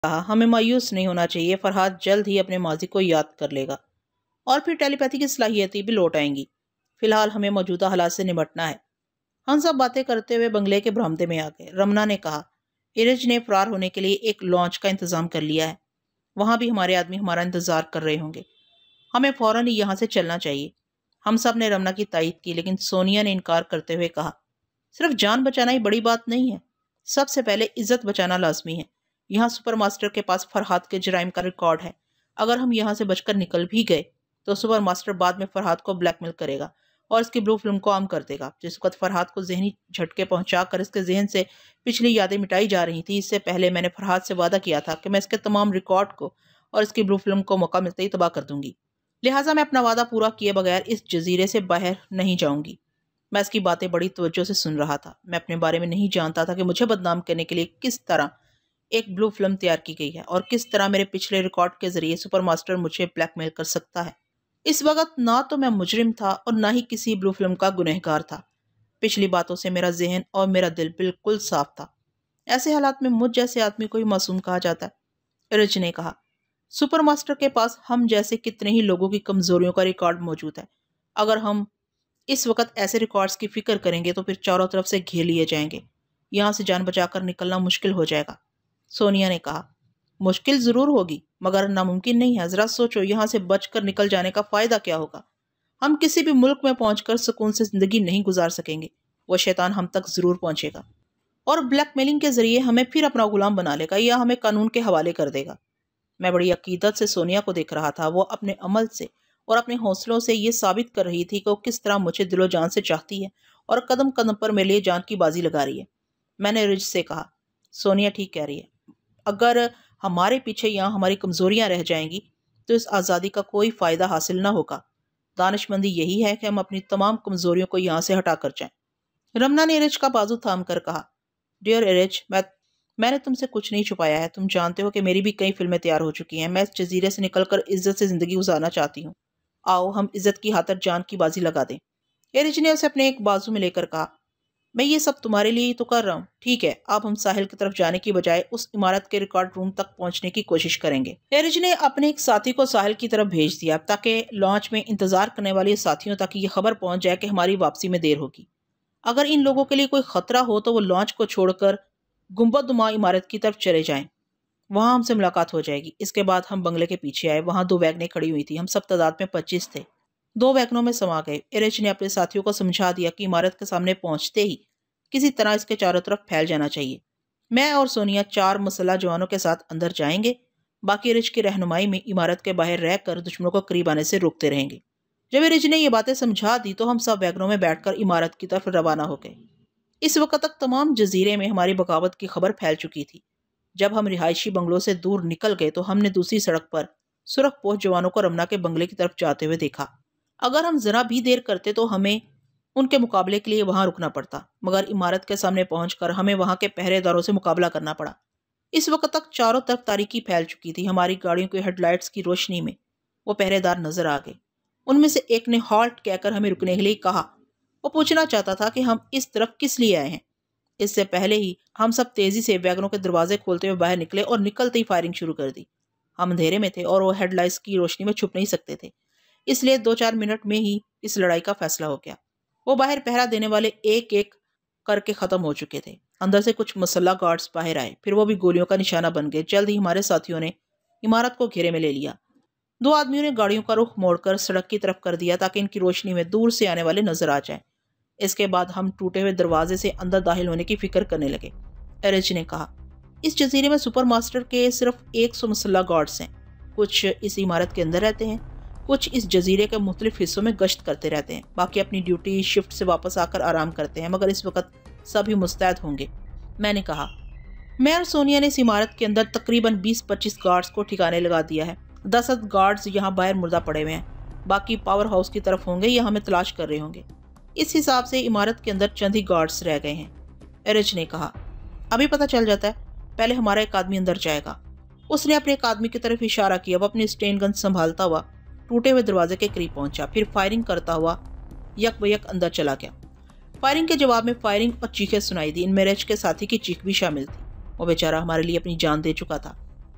کہا ہمیں مایوس نہیں ہونا چاہیے، فرحات جلد ہی اپنے ماضی کو یاد کر لے گا اور پھر ٹیلی پیتھی کی صلاحیتیں بھی لوٹ آئیں گی۔ فی الحال ہمیں موجودہ حالات سے نمٹنا ہے۔ ہم سب باتیں کرتے ہوئے بنگلے کے برآمدے میں آ گئے۔ رمنا نے کہا ایرج نے فرار ہونے کے لیے ایک لانچ کا انتظام کر لیا ہے، وہاں بھی ہمارے آدمی ہمارا انتظار کر رہے ہوں گے، ہمیں فوراً ہی یہاں سے چلنا چاہیے۔ ہم سب نے رمنا کی تائید کی، لیکن سونیا نے انکار کرتے ہوئے کہا صرف جان بچانا ہی بڑی بات نہیں ہے، سب سے پہلے عزت بچانا لازمی ہے۔ یہاں سپر ماسٹر کے پاس فرحات کے جرائم کا ریکارڈ ہے، اگر ہم یہاں سے بچ کر نکل بھی گئے تو سپر ماسٹر بعد میں فرحات کو بلیک میل کرے گا اور اس کی بلو فلم کو عام کر دے گا۔ جس وقت فرحات کو ذہنی جھٹکے پہنچا کر اس کے ذہن سے پچھلی یادیں مٹائی جا رہی تھی، اس سے پہلے میں نے فرحات سے وعدہ کیا تھا کہ میں اس کے تمام ریکارڈ کو اور اس کی بلو فلم کو موقع ملتے ہی تباہ کر دوں گی، لہٰذا میں اپنا وعدہ پورا کیے بغیر اس جزیرے سے باہر نہیں جاؤں گی۔ میں اس کی باتیں بڑی توجہ سے سن رہا تھا۔ میں اپنے بارے میں نہیں جانتا تھا کہ مجھے بدنام کرنے کے لیے کس طرح ایک بلو فلم تیار کی گئی ہے اور کس طرح میرے پچھلے ریکارڈ کے ذریعے سپر ماسٹر مجھے بلیک میل کر سکتا ہے۔ اس وقت نہ تو میں مجرم تھا اور نہ ہی کسی بلو فلم کا گنہگار تھا۔ پچھلی باتوں سے میرا ذہن اور میرا دل بالکل صاف تھا۔ ایسے حالات میں مجھ جیسے آدمی کو ہی معصوم کہا جاتا ہے، ایرج نے کہا۔ سپر ماسٹر کے پاس ہم جیسے کتنے ہی لوگوں کی کمزوریوں کا ریکارڈ موجود ہے۔ اگر ہم اس وقت ایسے ریکارڈز کی فکر کریں گے تو پھر چاروں طرف سے گھیر لیے جائیں گے، یہاں سے جان بچا کر نکلنا مشکل ہو جائے گا۔ سونیا نے کہا مشکل ضرور ہوگی مگر ناممکن نہیں ہے۔ ذرا سوچو یہاں سے بچ کر نکل جانے کا فائدہ کیا ہوگا؟ ہم کسی بھی ملک میں پہنچ کر سکون سے زندگی نہیں گزار سکیں گے، وہ شیطان ہم تک ضرور پہنچے گا اور بلیک میلنگ کے ذریعے ہمیں پھر اپنا غلام بنا لے گا یا ہمیں قانون کے حوالے کر دے گا۔ میں بڑی عقیدت سے سونیا کو دیکھ رہا تھا، وہ اپنے عمل سے اور اپنے حوصلوں سے یہ ثابت کر رہی تھی کہ وہ کس طرح مجھے دل و جان سے چاہتی ہے اور قدم قدم پر میرے لیے جان کی بازی لگا رہی ہے۔ میں نے ایرج سے کہا سونیا ٹھیک کہہ رہی ہے، اگر ہمارے پیچھے یہاں ہماری کمزوریاں رہ جائیں گی تو اس آزادی کا کوئی فائدہ حاصل نہ ہوگا۔ دانش مندی یہی ہے کہ ہم اپنی تمام کمزوریوں کو یہاں سے ہٹا کر جائیں۔ رمنا نے ایرج کا بازو تھام کر کہا ڈیئر ایرج، میں نے تم سے کچھ نہیں چھپایا ہے، تم جانتے ہو کہ میری بھی کئی فلمیں تیار ہو چکی ہیں، میں اس جزیرے سے نکل کر عزت سے زندگی گزارنا چاہتی ہوں، آؤ ہم عزت کی خاطر جان کی بازی لگا دیں۔ ایرج نے اسے اپنے ایک بازو میں لے کر کہا میں یہ سب تمہارے لیے ہی تو کر رہا ہوں، ٹھیک ہے اب ہم ساحل کی طرف جانے کی بجائے اس عمارت کے ریکارڈ روم تک پہنچنے کی کوشش کریں گے۔ ایرج نے اپنے ایک ساتھی کو ساحل کی طرف بھیج دیا تاکہ لانچ میں انتظار کرنے والے ساتھیوں تک یہ خبر پہنچ جائے کہ ہماری واپسی میں دیر ہوگی۔ اگر ان لوگوں کے لیے کوئی خطرہ ہو تو وہ لانچ کو چھوڑ کر گنبد نما عمارت کی طرف چلے جائیں، وہاں ہم سے ملاقات ہو جائے گی۔ اس کے بعد ہم بنگلے کے پیچھے آئے، وہاں 2 ویگنیں کھڑی ہوئی تھی، ہم سب تعداد میں 25 تھے، 2 ویگنوں میں سما گئے۔ ایرج نے اپنے ساتھیوں کو سمجھا دیا کہ عمارت کے سامنے پہنچتے ہی کسی طرح اس کے چاروں طرف پھیل جانا چاہیے۔ میں اور سونیا 4 مسلح جوانوں کے ساتھ اندر جائیں گے، باقی ایرج کی رہنمائی میں عمارت کے باہر رہ کر دشمنوں کو قریب آنے سے روکتے رہیں گے۔ جب ایرج نے یہ باتیں سمجھا دی تو ہم سب ویگنوں میں بیٹھ کر عمارت کی طرف روانہ ہو گئے۔ اس وقت تک تمام جزیرے میں ہماری بغاوت کی خبر پھیل چکی تھی۔ جب ہم رہائشی بنگلوں سے دور نکل گئے تو ہم نے دوسری سڑک پر سرخ پوش جوانوں کو رمنا کے بنگلے کی طرف جاتے ہوئے دیکھا۔ اگر ہم ذرا بھی دیر کرتے تو ہمیں ان کے مقابلے کے لیے وہاں رکنا پڑتا، مگر عمارت کے سامنے پہنچ کر ہمیں وہاں کے پہرے داروں سے مقابلہ کرنا پڑا۔ اس وقت تک چاروں طرف تاریکی پھیل چکی تھی۔ ہماری گاڑیوں کے ہیڈ لائٹس کی روشنی میں وہ پہرے دار نظر آ گئے۔ ان میں سے ایک نے ہالٹ کہہ کر ہمیں رکنے کے لیے کہا، وہ پوچھنا چاہتا تھا کہ ہم اس طرف کس لیے آئے ہیں۔ اس سے پہلے ہی ہم سب تیزی سے ویگنوں کے دروازے کھولتے ہوئے باہر نکلے اور نکلتے ہی فائرنگ شروع کر دی۔ ہم اندھیرے میں تھے اور وہ ہیڈ لائٹس کی روشنی میں چھپ نہیں سکتے تھے، اس لیے 2-4 منٹ میں ہی اس لڑائی کا فیصلہ ہو گیا۔ وہ باہر پہرا دینے والے ایک ایک کر کے ختم ہو چکے تھے۔ اندر سے کچھ مسلح گارڈز باہر آئے، پھر وہ بھی گولیوں کا نشانہ بن گئے۔ جلد ہی ہمارے ساتھیوں نے عمارت کو گھیرے میں لے لیا۔ 2 آدمیوں نے گاڑیوں کا رخ موڑ کر سڑک کی طرف کر دیا تاکہ ان کی روشنی میں دور سے آنے والے نظر آ جائیں۔ اس کے بعد ہم ٹوٹے ہوئے دروازے سے اندر داخل ہونے کی فکر کرنے لگے۔ ایرج نے کہا اس جزیرے میں سپر ماسٹر کے صرف 100 مسلح گارڈز ہیں، کچھ اس عمارت کے اندر رہتے ہیں، کچھ اس جزیرے کے مختلف حصوں میں گشت کرتے رہتے ہیں، باقی اپنی ڈیوٹی شفٹ سے واپس آ کر آرام کرتے ہیں، مگر اس وقت سبھی مستعد ہوں گے۔ میں نے کہا میں اور سونیا نے اس عمارت کے اندر تقریباً 20-25 گارڈز کو ٹھکانے لگا دیا ہے۔ 10 گارڈز یہاں باہر مردہ پڑے ہوئے ہیں، باقی پاور ہاؤس کی طرف ہوں گے یا ہمیں تلاش کر رہے ہوں گے۔ اس حساب سے عمارت کے اندر چند ہی گارڈز رہ گئے ہیں۔ ایرج نے کہا ابھی پتہ چل جاتا ہے، پہلے ہمارا ایک آدمی اندر جائے گا۔ اس نے اپنے ایک آدمی کی طرف اشارہ کیا، وہ اپنی اسٹین گن سنبھالتا ہوا ٹوٹے ہوئے دروازے کے قریب پہنچا، پھر فائرنگ کرتا ہوا یک بہ یک اندر چلا گیا۔ فائرنگ کے جواب میں فائرنگ اور چیخیں سنائی دی، ان میں ایرج کے ساتھی کی چیخ بھی شامل تھی۔ وہ بیچارہ ہمارے لیے اپنی جان دے چکا تھا۔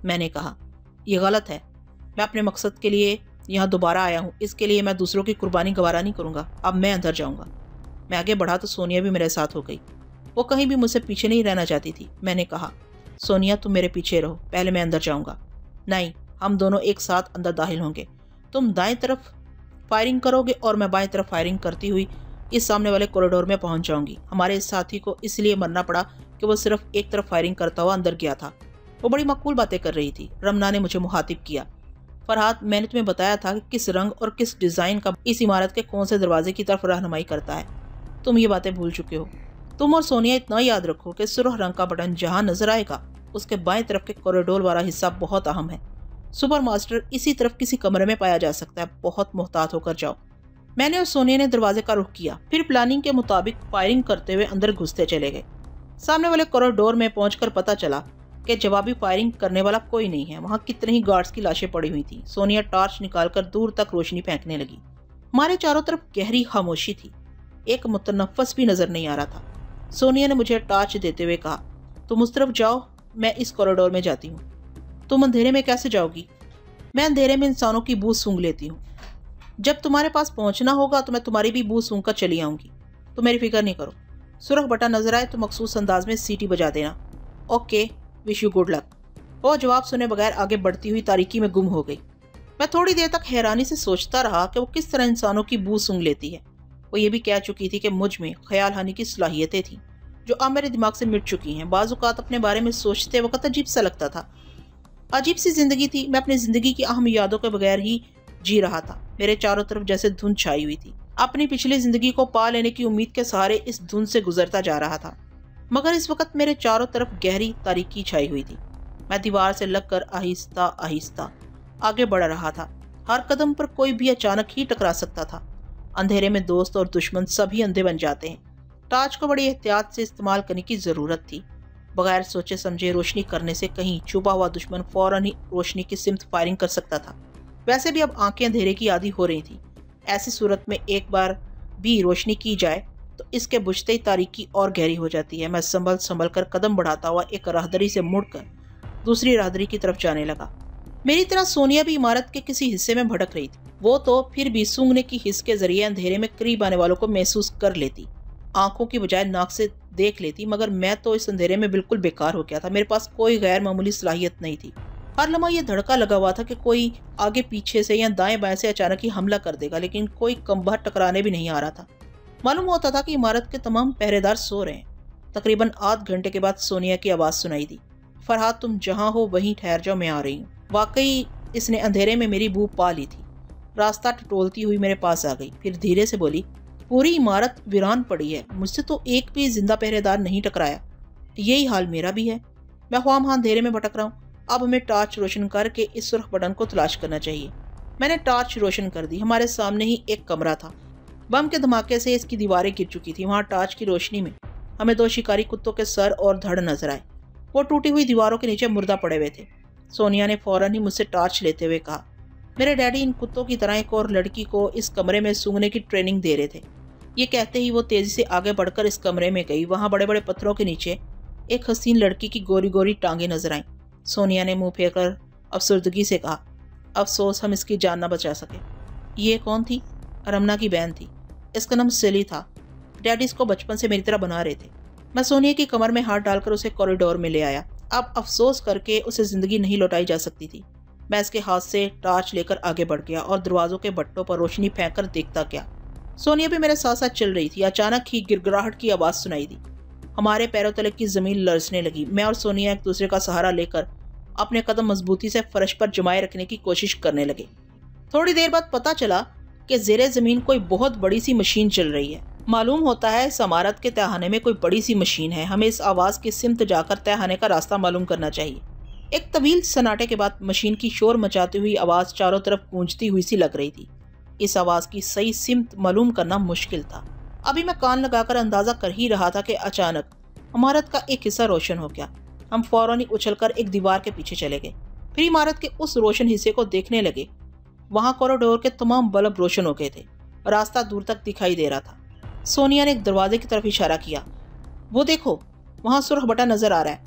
میں نے کہا، یہ غلط ہے، میں اپنے مقصد کے لیے یہاں دوبارہ آیا ہوں، اس کے لیے میں دوسروں کی قربانی گوارا نہیں کروں گا، اب میں اندر جاؤں گا۔ میں آگے بڑھا تو سونیا بھی میرے ساتھ ہو گئی، وہ کہیں بھی مجھ سے پیچھے نہیں رہنا چاہتی تھی۔ میں نے کہا، سونیا تم میرے پیچھے رہو، پہلے میں اندر جاؤں گا۔ نہیں، ہم دونوں ایک ساتھ اندر داخل ہوں گے، تم دائیں طرف فائرنگ کرو گے اور میں بائیں طرف فائرنگ کرتی ہوئی اس سامنے والے کوریڈور میں پہنچ جاؤں گی۔ ہمارے اس ساتھی کو اس لیے مرنا پڑا کہ وہ صرف ایک طرف فائرنگ کرتا ہوا اندر گیا تھا۔ وہ بڑی معقول باتیں کر رہی تھی۔ رمنا نے مجھے مخاطب کیا، فرحات، میں نے تمہیں بتایا تھا کہ کس رنگ اور کس ڈیزائن کا اس عمارت کے کون سے دروازے کی طرف رہنمائی کرتا ہے، تم یہ باتیں بھول چکے ہو۔ تم اور سونیا اتنا یاد رکھو کہ سرخ رنگ کا بٹن جہاں نظر آئے گا اس کے بائیں طرف کے کوریڈور والا حصہ بہت اہم ہے۔ سپر ماسٹر اسی طرف کسی کمرے میں پایا جا سکتا ہے، بہت محتاط ہو کر جاؤ۔ میں نے اور سونیا نے دروازے کا رخ کیا، پھر پلاننگ کے مطابق فائرنگ کرتے ہوئے اندر گھستے چلے گئے۔ سامنے والے کوریڈور میں پہنچ کر پتہ چلا کہ جوابی فائرنگ کرنے والا کوئی نہیں ہے، وہاں کتنے ہی گارڈز کی لاشیں پڑی ہوئی تھیں۔ سونیا ٹارچ نکال کر دور تک روشنی پھینکنے لگی۔ ہمارے چاروں طرف گہری خاموشی تھی، ایک متنفس بھی نظر نہیں آ رہا تھا۔ سونیا نے مجھے ٹارچ دیتے ہوئے کہا، تم اس طرف جاؤ، میں اس کوریڈور میں جاتی ہوں۔ تم اندھیرے میں کیسے جاؤ گی؟ میں اندھیرے میں انسانوں کی بو سونگھ لیتی ہوں، جب تمہارے پاس پہنچنا ہوگا تو میں تمہاری بھی بو سونگھ کر چلی آؤں گی، تم میری فکر نہیں کرو۔ سرخ بٹن نظر آئے تو مخصوص انداز میں سیٹی بجا دینا۔ Okay, wish you good luck. وہ جواب سنے بغیر آگے بڑھتی ہوئی تاریکی میں گم ہو گئی۔ میں تھوڑی دیر تک حیرانی سے سوچتا رہا کہ وہ کس طرح انسانوں کی بو سونگھ لیتی ہے۔ وہ یہ بھی کہہ چکی تھی کہ مجھ میں خیال ہانی کی صلاحیتیں تھیں جو اب میرے دماغ سے مٹ چکی ہیں۔ بعض اوقات اپنے بارے میں سوچتے وقت عجیب سا لگتا تھا، عجیب سی زندگی تھی، میں اپنی زندگی کی اہم یادوں کے بغیر ہی جی رہا تھا۔ میرے چاروں طرف جیسے دھند چھائی ہوئی تھی، اپنی پچھلی زندگی کو پا لینے کی امید کے سہارے اس دھند سے گزرتا جا رہا تھا، مگر اس وقت میرے چاروں طرف گہری تاریکی چھائی ہوئی تھی۔ میں دیوار سے لگ کر آہستہ آہستہ آگے بڑھ رہا تھا، ہر قدم پر کوئی بھی اچانک ہی ٹکرا سکتا تھا۔ اندھیرے میں دوست اور دشمن سبھی اندھے بن جاتے ہیں۔ ٹارچ کو بڑی احتیاط سے استعمال کرنے کی ضرورت تھی، بغیر سوچے سمجھے روشنی کرنے سے کہیں چھپا ہوا دشمن فوراً ہی روشنی کی سمت فائرنگ کر سکتا تھا۔ ویسے بھی اب آنکھیں اندھیرے کی عادی ہو رہی تھیں، ایسی صورت میں ایک بار بھی روشنی کی جائے تو اس کے بجھتے ہی تاریکی اور گہری ہو جاتی ہے۔ میں سنبھل کر قدم بڑھاتا ہوا ایک راہداری سے مڑ کر دوسری راہداری کی طرف جانے لگا۔ میری طرح سونیا بھی عمارت کے کسی حصے میں بھٹک رہی تھی، وہ تو پھر بھی سونگھنے کی حس کے ذریعے اندھیرے میں قریب آنے والوں کو محسوس کر لیتی، آنکھوں کی بجائے ناک سے دیکھ لیتی، مگر میں تو اس اندھیرے میں بالکل بیکار ہو گیا تھا۔ میرے پاس کوئی غیر معمولی صلاحیت نہیں تھی۔ ہر لمحہ یہ دھڑکا لگا ہوا تھا کہ کوئی آگے پیچھے سے یا دائیں بائیں سے اچانک ہی حملہ کر دے گا، لیکن کوئی کمبہ ٹکرانے بھی نہیں آ رہا تھا۔ معلوم ہوتا تھا کہ عمارت کے تمام پہرے دار سو رہے ہیں۔ تقریباً آدھ گھنٹے کے بعد سونیا کی آواز سنائی دی، فرحات تم جہاں ہو وہیں ٹھہر جاؤ، میں آ رہی ہوں۔ واقعی اس نے اندھیرے میں میری بو پا لی تھی۔ راستہ ٹٹولتی ہوئی میرے پاس آ گئی، پھر دھیرے سے بولی، پوری عمارت ویران پڑی ہے، مجھ سے تو ایک بھی زندہ پہرے دار نہیں ٹکرایا۔ یہی حال میرا بھی ہے، میں خواہ مخواہ اندھیرے میں بھٹک رہا ہوں۔ اب ہمیں ٹارچ روشن کر کے اس سرخ بٹن کو تلاش کرنا چاہیے۔ میں نے ٹارچ روشن کر دی۔ ہمارے سامنے ہی ایک کمرہ تھا، بم کے دھماکے سے اس کی دیواریں گر چکی تھی۔ وہاں ٹارچ کی روشنی میں ہمیں دو شکاری کتوں کے سر اور دھڑ نظر آئے، وہ ٹوٹی ہوئی دیواروں کے نیچے مردہ پڑے ہوئے تھے۔ سونیا نے فوراً ہی مجھ سے ٹارچ لیتے ہوئے کہا، میرے ڈیڈی ان کتوں کی طرح ایک اور لڑکی کو اس کمرے میں سونگھنے کی ٹریننگ دے رہے تھے۔ یہ کہتے ہی وہ تیزی سے آگے بڑھ کر اس کمرے میں گئی۔ وہاں بڑے بڑے پتھروں کے نیچے ایک حسین لڑکی کی گوری گوری ٹانگیں نظر آئیں۔ سونیا نے منہ پھیر کر افسردگی سے کہا، افسوس ہم اس کی جان نہ بچا سکے۔ یہ کون تھی؟ رمنا کی بہن تھی، اس کا نام سیلی تھا۔ ڈیڈی اس کو بچپن سے میری طرح بنا رہے تھے۔ میں سونیا کی کمر میں ہاتھ ڈال کر اسے کوریڈور میں لے آیا۔ اب افسوس کر کے اسے زندگی نہیں لوٹائی جا سکتی تھی۔ میں اس کے ہاتھ سے ٹارچ لے کر آگے بڑھ گیا اور دروازوں کے بٹوں پر روشنی پھینک کر دیکھتا گیا۔ سونیا بھی میرے ساتھ ساتھ چل رہی تھی۔ اچانک ہی گڑگڑاہٹ کی آواز سنائی دی، ہمارے پیروں تلے کی زمین لرزنے لگی۔ میں اور سونیا ایک دوسرے کا سہارا لے کر اپنے قدم مضبوطی سے فرش پر جمائے رکھنے کی کوشش کرنے لگے۔ تھوڑی دیر بعد پتہ چلا کہ زیر زمین کوئی بہت بڑی سی مشین چل رہی ہے۔ معلوم ہوتا ہے اس عمارت کے تہانے میں کوئی بڑی سی مشین ہے۔ ہمیں اس آواز کی سمت جا کر تہانے کا راستہ معلوم کرنا چاہیے۔ ایک طویل سناٹے کے بعد مشین کی شور مچاتی ہوئی آواز چاروں طرف گونجتی ہوئی سی لگ رہی تھی۔ اس آواز کی صحیح سمت معلوم کرنا مشکل تھا۔ ابھی میں کان لگا کر اندازہ کر ہی رہا تھا کہ اچانک عمارت کا ایک حصہ روشن ہو گیا۔ ہم فوراً ہی اچھل کر ایک دیوار کے پیچھے چلے گئے، پھر عمارت کے اس روشن حصے کو دیکھنے لگے۔ وہاں کوریڈور کے تمام بلب روشن ہو گئے تھے، راستہ دور تک دکھائی دے رہا تھا۔ سونیا نے ایک دروازے کی طرف اشارہ کیا، وہ دیکھو وہاں سرخ بٹن نظر آ رہا ہے۔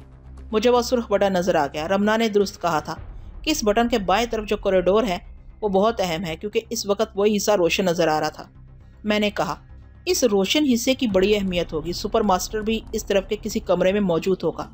मुझे वो सुर्ख बटन नजर आ गया। रमना ने दुरुस्त कहा था कि इस बटन के बाएं तरफ जो कॉरिडोर है वो बहुत अहम है, क्योंकि इस वक्त वही हिस्सा रोशन नजर आ रहा था। मैंने कहा, इस रोशन हिस्से की बड़ी अहमियत होगी। सुपर मास्टर भी इस तरफ के किसी कमरे में मौजूद होगा।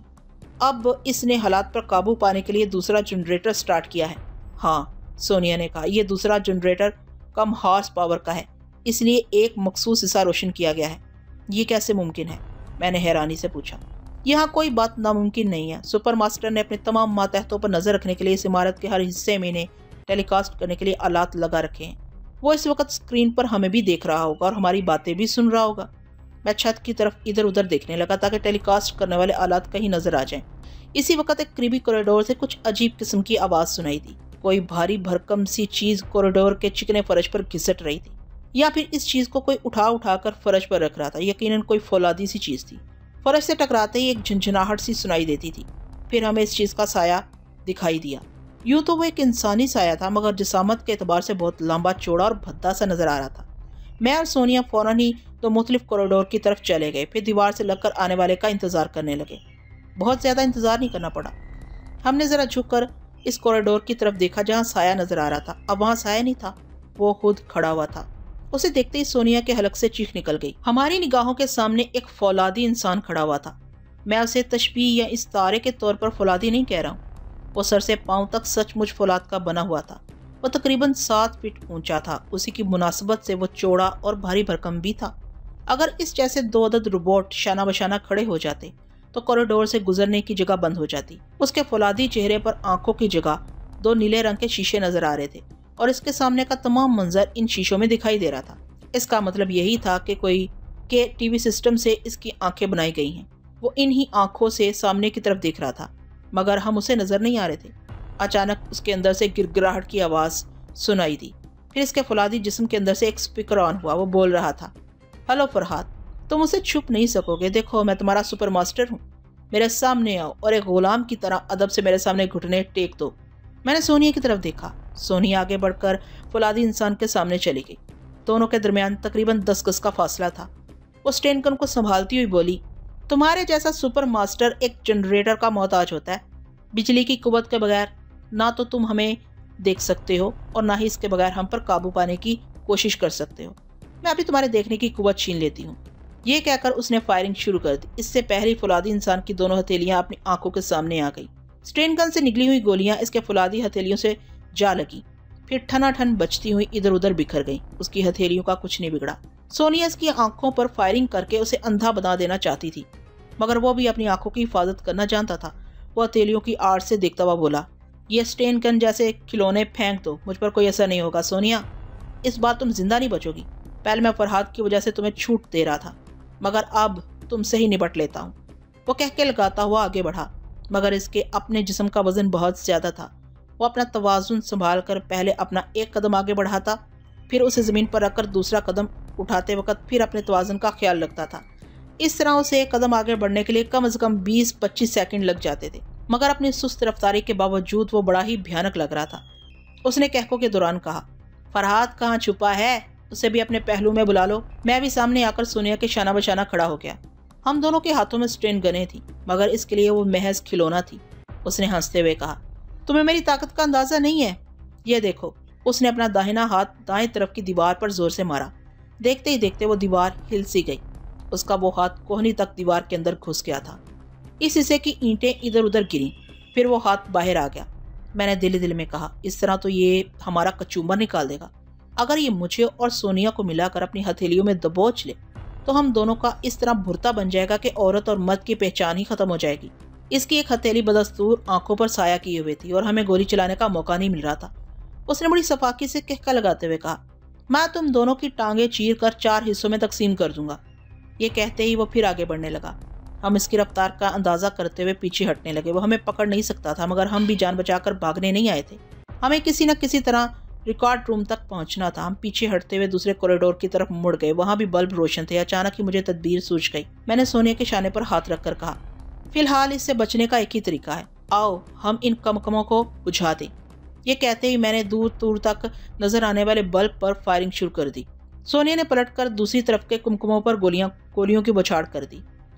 अब इसने हालात पर काबू पाने के लिए दूसरा जनरेटर स्टार्ट किया है। हाँ, सोनिया ने कहा, यह दूसरा जनरेटर कम हॉर्स पावर का है, इसलिए एक मखसूस हिस्सा रोशन किया गया है। ये कैसे मुमकिन है? मैंने हैरानी से पूछा। यहाँ कोई बात नामुमकिन नहीं है। सुपर मास्टर ने अपने तमाम मातहतों पर नजर रखने के लिए इस इमारत के हर हिस्से में इन्हें टेलीकास्ट करने के लिए आलात लगा रखे हैं। वो इस वक्त स्क्रीन पर हमें भी देख रहा होगा और हमारी बातें भी सुन रहा होगा। मैं छत की तरफ इधर उधर देखने लगा ताकि टेलीकास्ट करने वाले आलात कहीं नजर आ जाएं। इसी वक्त एक करीबी कॉरिडोर से कुछ अजीब किस्म की आवाज सुनाई दी। कोई भारी भरकम सी चीज कॉरिडोर के चिकने फर्श पर घिसट रही थी, या फिर इस चीज को कोई उठा कर फर्श पर रख रहा था। यकीनन कोई फौलादी सी चीज थी। फर्श से टकराते ही एक झंझनाहट सी सुनाई देती थी। फिर हमें इस चीज का साया दिखाई दिया। यूं तो वो एक इंसानी साया था, मगर जिसामत के एतबार से बहुत लंबा चौड़ा और भद्दा सा नजर आ रहा था। मैं और सोनिया फौरन ही दो मुख्तलिफ कॉरिडोर की तरफ चले गए। फिर दीवार से लगकर आने वाले का इंतजार करने लगे। बहुत ज्यादा इंतजार नहीं करना पड़ा। हमने जरा झुककर इस कॉरिडोर की तरफ देखा जहाँ साया नजर आ रहा था। अब वहाँ साया नहीं था, वो खुद खड़ा हुआ था। उसे देखते ही सोनिया के हलक से चीख निकल गई। हमारी निगाहों के सामने एक फौलादी इंसान खड़ा हुआ था। मैं उसे तशबीह या इस तारे के तौर पर फौलादी नहीं कह रहा हूँ। वो सर से पांव तक सचमुच फौलाद का बना हुआ था। वो तकरीबन 7 फीट ऊंचा था। उसी की मुनासबत से वो चौड़ा और भारी भरकम भी था। अगर इस जैसे 2 अदद रोबोट शाना बशाना खड़े हो जाते तो कॉरिडोर से गुजरने की जगह बंद हो जाती। उसके फौलादी चेहरे पर आंखों की जगह 2 नीले रंग के शीशे नजर आ रहे थे और इसके सामने का तमाम मंजर इन शीशों में दिखाई दे रहा था। इसका मतलब यही था कि कोई के टीवी सिस्टम से इसकी आंखें बनाई गई हैं। वो इन्हीं आंखों से सामने की तरफ देख रहा था, मगर हम उसे नजर नहीं आ रहे थे। अचानक उसके अंदर से गिड़गिड़ाहट की आवाज सुनाई दी। फिर इसके फौलादी जिस्म के अंदर से एक स्पीकर ऑन हुआ। वो बोल रहा था, हेलो फरहाद, तुम उसे छुप नहीं सकोगे। देखो, मैं तुम्हारा सुपर मास्टर हूँ। मेरे सामने आओ और एक गुलाम की तरह अदब से मेरे सामने घुटने टेक दो। मैंने सोनिया की तरफ देखा। सोनिया आगे बढ़कर फौलादी इंसान के सामने चली गई। दोनों के दरमियान तकरीबन 10 गज का फासला था। वो स्टेनगन को संभालती हुई बोली, तुम्हारे जैसा सुपर मास्टर एक जनरेटर का मोहताज होता है। बिजली की कुव्वत के बगैर ना तो तुम हमें देख सकते हो और ना ही इसके बगैर हम पर काबू पाने की कोशिश कर सकते हो। मैं अभी तुम्हारे देखने की कुव्वत छीन लेती हूँ। ये कहकर उसने फायरिंग शुरू कर दी। इससे पहले फौलादी इंसान की दोनों हथेलियां अपनी आंखों के सामने आ गई। स्ट्रेन गन से निकली हुई गोलियां इसके फौलादी हथेलियों से जा लगी, फिर ठनाठन बचती हुई इधर उधर बिखर गई। उसकी हथेलियों का कुछ नहीं बिगड़ा। सोनिया इसकी आंखों पर फायरिंग करके उसे अंधा बना देना चाहती थी, मगर वो भी अपनी आंखों की हिफाजत करना जानता था। वो हथेलियों की आड़ से देखता हुआ बोला, ये स्टेन गन जैसे खिलौने फेंक दो, मुझ पर कोई असर नहीं होगा। सोनिया, इस बार तुम जिंदा नहीं बचोगी। पहले मैं फरहाद की वजह से तुम्हें छूट दे रहा था, मगर अब तुमसे ही निपट लेता हूँ। वो कह के लगाता हुआ आगे बढ़ा, मगर इसके अपने जिस्म का वजन बहुत ज्यादा था। वो अपना तवाजुन संभाल कर पहले अपना एक कदम आगे बढ़ाता, फिर उसे जमीन पर रखकर दूसरा कदम उठाते वक्त फिर अपने तवाजुन का ख्याल रखता था। इस तरह उसे एक कदम आगे बढ़ने के लिए कम से कम 20-25 सेकंड लग जाते थे, मगर अपनी सुस्त रफ्तारी के बावजूद वो बड़ा ही भयानक लग रहा था। उसने कहकों के दौरान कहा, फरहाद कहाँ छुपा है? उसे भी अपने पहलू में बुला लो। मैं भी सामने आकर सोनिया के शाना बशाना खड़ा हो गया। हम दोनों के हाथों में स्ट्रेन गने थी, मगर इसके लिए वो महज खिलौना थी। उसने हंसते हुए कहा, तुम्हें मेरी ताकत का अंदाजा नहीं है? ये देखो। उसने अपना दाहिना हाथ दाएं तरफ की दीवार पर जोर से मारा। देखते ही देखते वो दीवार हिल सी गई। उसका वो हाथ कोहनी तक दीवार के अंदर घुस गया था। इस हिस्से की ईंटें इधर उधर गिरी, फिर वो हाथ बाहर आ गया। मैंने दिल दिल में कहा, इस तरह तो ये हमारा कचूमर निकाल देगा। अगर ये मुझे और सोनिया को मिलाकर अपनी हथेलियों में दबोच ले तो हम दोनों का इस तरह भुरता बन जाएगा कि औरत और मर्द की पहचान ही खत्म हो जाएगी। इसकी एक हथेली बदस्तूर आंखों पर साया किए हुए थी और हमें गोली चलाने का मौका नहीं मिल रहा था। उसने बड़ी सफाकी से कहका लगाते हुए कहा, मैं तुम दोनों की टांगे चीर कर 4 हिस्सों में तकसीम कर दूंगा। ये कहते ही वो फिर आगे बढ़ने लगा। हम इसकी रफ्तार का अंदाजा करते हुए पीछे हटने लगे। वो हमें पकड़ नहीं सकता था, मगर हम भी जान बचाकर भागने नहीं आए थे। हमें किसी न किसी तरह रिकॉर्ड रूम तक पहुंचना था। हम पीछे हटते हुए दूसरे कॉरिडोर की तरफ मुड़ गए। वहां भी बल्ब रोशन थे। अचानक ही मुझे तदबीर सूझ गई। मैंने सोनिया के शाने पर हाथ रखकर कहा, फिलहाल इससे बचने का एक ही तरीका है, आओ हम इन कमकमों को बुझा दें। ये कहते ही मैंने दूर दूर तक नजर आने वाले बल्ब पर फायरिंग शुरू कर दी। सोनिया ने पलटकर दूसरी तरफ के कुमकुमों पर गोलियों की बौछार कर दी।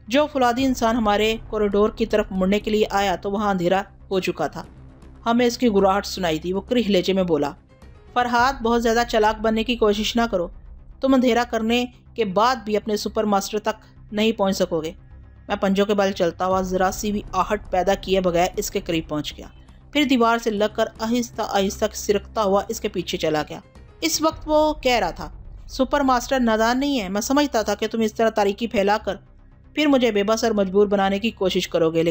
جو فولادی انسان ہمارے کوریڈور کی طرف مڑنے کے لیے آیا تو وہاں اندھیرا ہو چکا تھا۔ ہمیں اس کی گراہٹ سنائی دی۔ وہ کرہ لہجے میں بولا، فرحات بہت زیادہ چالاک بننے کی کوشش نہ کرو، تم اندھیرا کرنے کے بعد بھی اپنے سپر ماسٹر تک نہیں پہنچ سکو گے۔ میں پنجوں کے بل چلتا ہوا ذرا سی بھی آہٹ پیدا کیے بغیر اس کے قریب پہنچ گیا، پھر دیوار سے لگ کر آہستہ آہستہ سرکتا ہوا اس کے پیچھے چلا گیا۔ اس وقت وہ کہہ رہا تھا، سپر ماسٹر نادان نہیں ہے، میں سمجھتا تھا کہ تم اس طرح تاریکی پھیلا کر پھر مجھے بے بس اور مجبور بنانے کی کوشش کرو گے،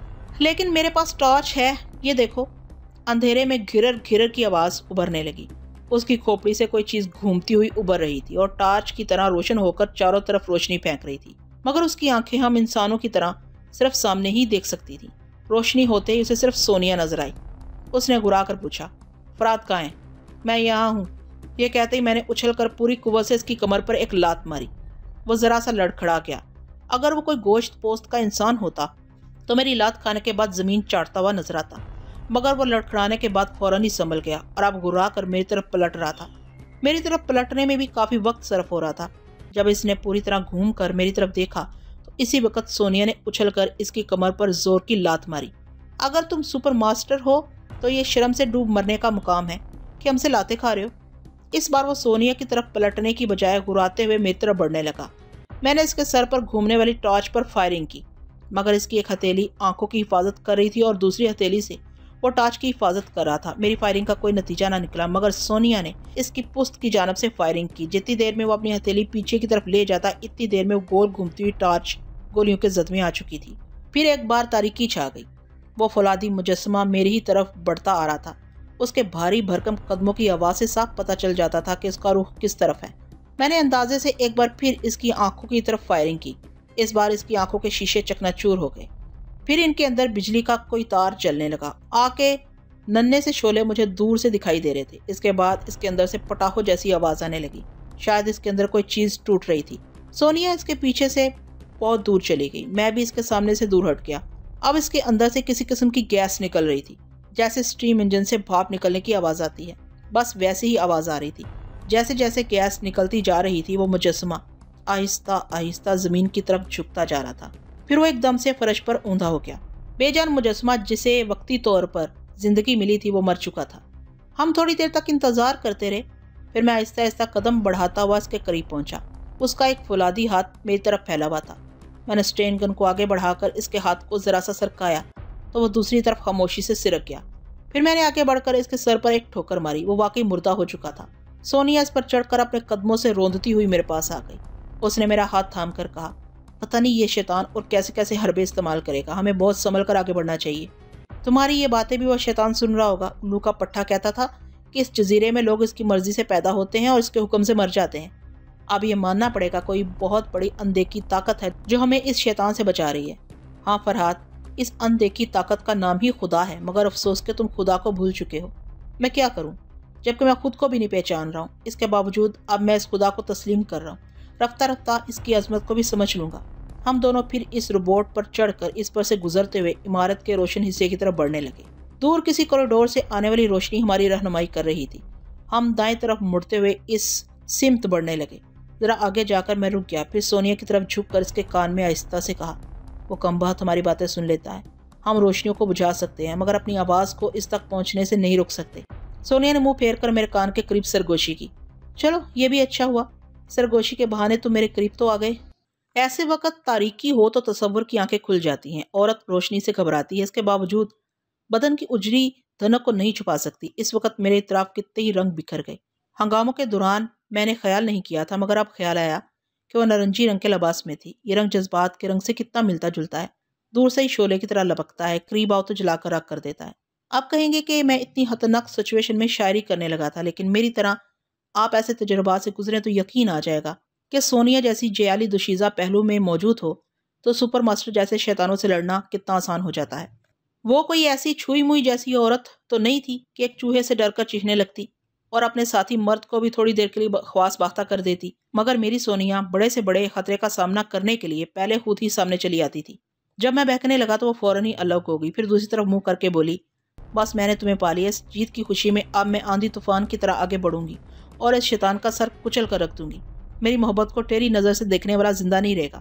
لیکن میرے پاس ٹارچ ہے، یہ دیکھو۔ اندھیرے میں گھرر گھرر کی آواز ابھرنے لگی۔ اس کی کھوپڑی سے کوئی چیز گھومتی ہوئی ابھر رہی تھی اور ٹارچ کی طرح روشن ہو کر چاروں طرف روشنی پھینک رہی تھی، مگر اس کی آنکھیں ہم انسانوں کی طرح صرف سامنے ہی دیکھ سکتی تھی۔ روشنی ہوتے ہی اسے صرف سونیا نظر آئی۔ اس نے گھرا کر پوچھا، فرات کہاں ہے؟ میں یہاں ہوں، یہ کہتے ہی میں نے اچھل کر پوری قوت سے اس کی کمر پر ایک لات ماری۔ وہ ذرا سا لڑکھڑا گیا۔ اگر وہ کوئی گوشت پوست کا انسان ہوتا تو میری لات کھانے کے بعد زمین چاٹتا ہوا نظر آتا، مگر وہ لڑکھڑانے کے بعد فوراً ہی سنبھل گیا اور اب گھرا کر میری طرف پلٹ رہا تھا۔ میری طرف پلٹنے میں بھی کافی وقت صرف ہو رہا تھا۔ جب اس نے پوری طرح گھوم کر میری طرف دیکھا تو اسی وقت سونیا نے اچھل کر اس کی کمر پر زور کی لات ماری۔ اگر تم سپر ماسٹر ہو تو یہ شرم سے ڈوب مرنے کا مقام ہے کہ ہم سے لاتے کھا رہے ہو۔ اس بار وہ سونیا کی طرف پلٹنے کی بجائے گھراتے ہوئے میری طرف بڑھنے لگا۔ میں نے اس کے سر پر گھومنے والی ٹارچ پر فائرنگ کی، مگر اس کی ایک ہتھیلی آنکھوں کی حفاظت کر رہی تھی اور دوسری ہتھیلی سے وہ ٹارچ کی حفاظت کر رہا تھا۔ میری فائرنگ کا کوئی نتیجہ نہ نکلا، مگر سونیا نے اس کی پشت کی جانب سے فائرنگ کی۔ جتنی دیر میں وہ اپنی ہتھیلی پیچھے کی طرف لے جاتا، اتنی دیر میں وہ گول گھومتی ہوئی ٹارچ گولیوں کے زد میں آ چکی تھی۔ پھر ایک بار تاریکی چھا گئی۔ وہ فولادی مجسمہ میری ہی طرف بڑھتا آ رہا تھا۔ اس کے بھاری بھرکم قدموں کی آواز سے صاف پتہ چل جاتا تھا کہ اس کا رخ کس طرف ہے۔ میں نے اندازے سے ایک بار پھر اس کی آنکھوں کی طرف فائرنگ کی۔ اس بار اس کی آنکھوں کے شیشے چکنا چور ہو گئے، پھر ان کے اندر بجلی کا کوئی تار جلنے لگا۔ کے ننھے سے شعلے مجھے دور سے دکھائی دے رہے تھے۔ اس کے بعد اس کے اندر سے پٹاخوں جیسی آواز آنے لگی، شاید اس کے اندر کوئی چیز ٹوٹ رہی تھی۔ سونیا اس کے پیچھے سے بہت دور چلی گئی، میں بھی اس کے سامنے سے دور ہٹ گیا۔ اب اس کے اندر سے کسی قسم کی گیس نکل رہی تھی، جیسے اسٹیم انجن سے بھاپ نکلنے کی آواز آتی ہے، بس ویسی ہی آواز آ رہی تھی۔ جیسے جیسے گیس نکلتی جا رہی تھی وہ مجسمہ آہستہ آہستہ زمین کی طرف جھکتا جا رہا تھا، پھر وہ ایک دم سے فرش پر اوندا ہو گیا۔ بے جان مجسمہ جسے وقتی طور پر زندگی ملی تھی وہ مر چکا تھا۔ ہم تھوڑی دیر تک انتظار کرتے رہے، پھر میں آہستہ آہستہ قدم بڑھاتا ہوا اس کے قریب پہنچا۔ اس کا ایک فولادی ہاتھ میری طرف پھیلا ہوا تھا۔ میں نے اسٹین گن کو آگے بڑھا کر اس کے ہاتھ کو ذرا سا سرکایا تو وہ دوسری طرف خاموشی سے سرک گیا۔ پھر میں نے آگے بڑھ کر اس کے سر پر ایک ٹھوکر ماری، وہ واقعی مردہ ہو چکا تھا۔ سونیا اس پر چڑھ کر اپنے قدموں سے روندتی ہوئی میرے پاس آ گئی۔ اس نے میرا ہاتھ تھام کر کہا، پتہ نہیں یہ شیطان اور کیسے کیسے حربے استعمال کرے گا، ہمیں بہت سنبھل کر آگے بڑھنا چاہیے۔ تمہاری یہ باتیں بھی وہ شیطان سن رہا ہوگا۔ الو کا پٹھا کہتا تھا کہ اس جزیرے میں لوگ اس کی مرضی سے پیدا ہوتے ہیں اور اس کے حکم سے مر جاتے ہیں۔ اب یہ ماننا پڑے گا کوئی بہت بڑی اندیکھی طاقت ہے جو ہمیں اس شیطان سے بچا رہی ہے۔ ہاں فرحات، اس اندیکھی طاقت کا نام ہی خدا ہے، مگر افسوس کہ تم خدا کو بھول چکے ہو۔ میں کیا کروں جبکہ میں خود کو بھی نہیں پہچان رہا ہوں۔ اس کے باوجود اب میں اس خدا کو تسلیم کر رہا ہوں۔ رفتہ رفتہ اس کی عظمت کو بھی سمجھ لوں گا۔ ہم دونوں پھر اس روبوٹ پر چڑھ کر اس پر سے گزرتے ہوئے عمارت کے روشن حصے کی طرف بڑھنے لگے۔ دور کسی کوریڈور سے آنے والی روشنی ہماری رہنمائی کر رہی تھی۔ ہم دائیں طرف مڑتے ہوئے اس سمت بڑھنے لگے۔ ذرا آگے جا کر میں رک گیا، پھر سونیا کی طرف جھک کر اس کے کان میں آہستہ سے کہا، وہ کم بخت ہماری باتیں سن لیتا ہے۔ ہم روشنیوں کو بجھا سکتے ہیں مگر اپنی آواز کو اس تک پہنچنے سے نہیں روک سکتے۔ سونیا نے منہ پھیر کر میرے کان کے قریب سرگوشی کی۔ چلو یہ بھی اچھا ہوا، سرگوشی کے بہانے تم میرے قریب تو آ گئے۔ ایسے وقت تاریکی ہو تو تصور کی آنکھیں کھل جاتی ہیں۔ عورت روشنی سے گھبراتی ہے، اس کے باوجود بدن کی اجڑی دھنک کو نہیں چھپا سکتی۔ اس وقت میرے اطراف کتنے ہی رنگ بکھر گئے۔ ہنگاموں کے دوران میں نے خیال نہیں کیا تھا، مگر اب خیال آیا کہ وہ نارنجی رنگ کے لباس میں تھی۔ یہ رنگ جذبات کے رنگ سے کتنا ملتا جلتا ہے، دور سے ہی شعلے کی طرح لپکتا ہے، قریب آؤ تو جلا کر راکھ کر دیتا ہے۔ آپ کہیں گے کہ میں اتنی خطرناک سچویشن میں شاعری کرنے لگا تھا، لیکن میری طرح آپ ایسے تجربات سے گزرے تو یقین آ جائے گا کہ سونیا جیسی جیالی دوشیزہ پہلو میں موجود ہو تو سپر ماسٹر جیسے شیطانوں سے لڑنا کتنا آسان ہو جاتا ہے۔ وہ کوئی ایسی چھوئی موئی جیسی عورت تو نہیں تھی کہ ایک چوہے سے ڈر کر چیخنے لگتی اور اپنے ساتھی مرد کو بھی تھوڑی دیر کے لیے خواص باختہ کر دیتی، مگر میری سونیا بڑے سے بڑے خطرے کا سامنا کرنے کے لیے پہلے خود ہی سامنے چلی آتی تھی۔ جب میں بہکنے لگا تو وہ فوراً ہی الگ ہو گئی، پھر دوسری طرف منہ کر کے بولی، بس میں نے تمہیں پا لیا۔ اس جیت کی خوشی میں اب میں آندھی طوفان کی طرح آگے بڑھوں گی اور اس شیطان کا سر کچل کر رکھ دوں گی۔ میری محبت کو ٹیڑھی نظر سے دیکھنے والا زندہ نہیں رہے گا۔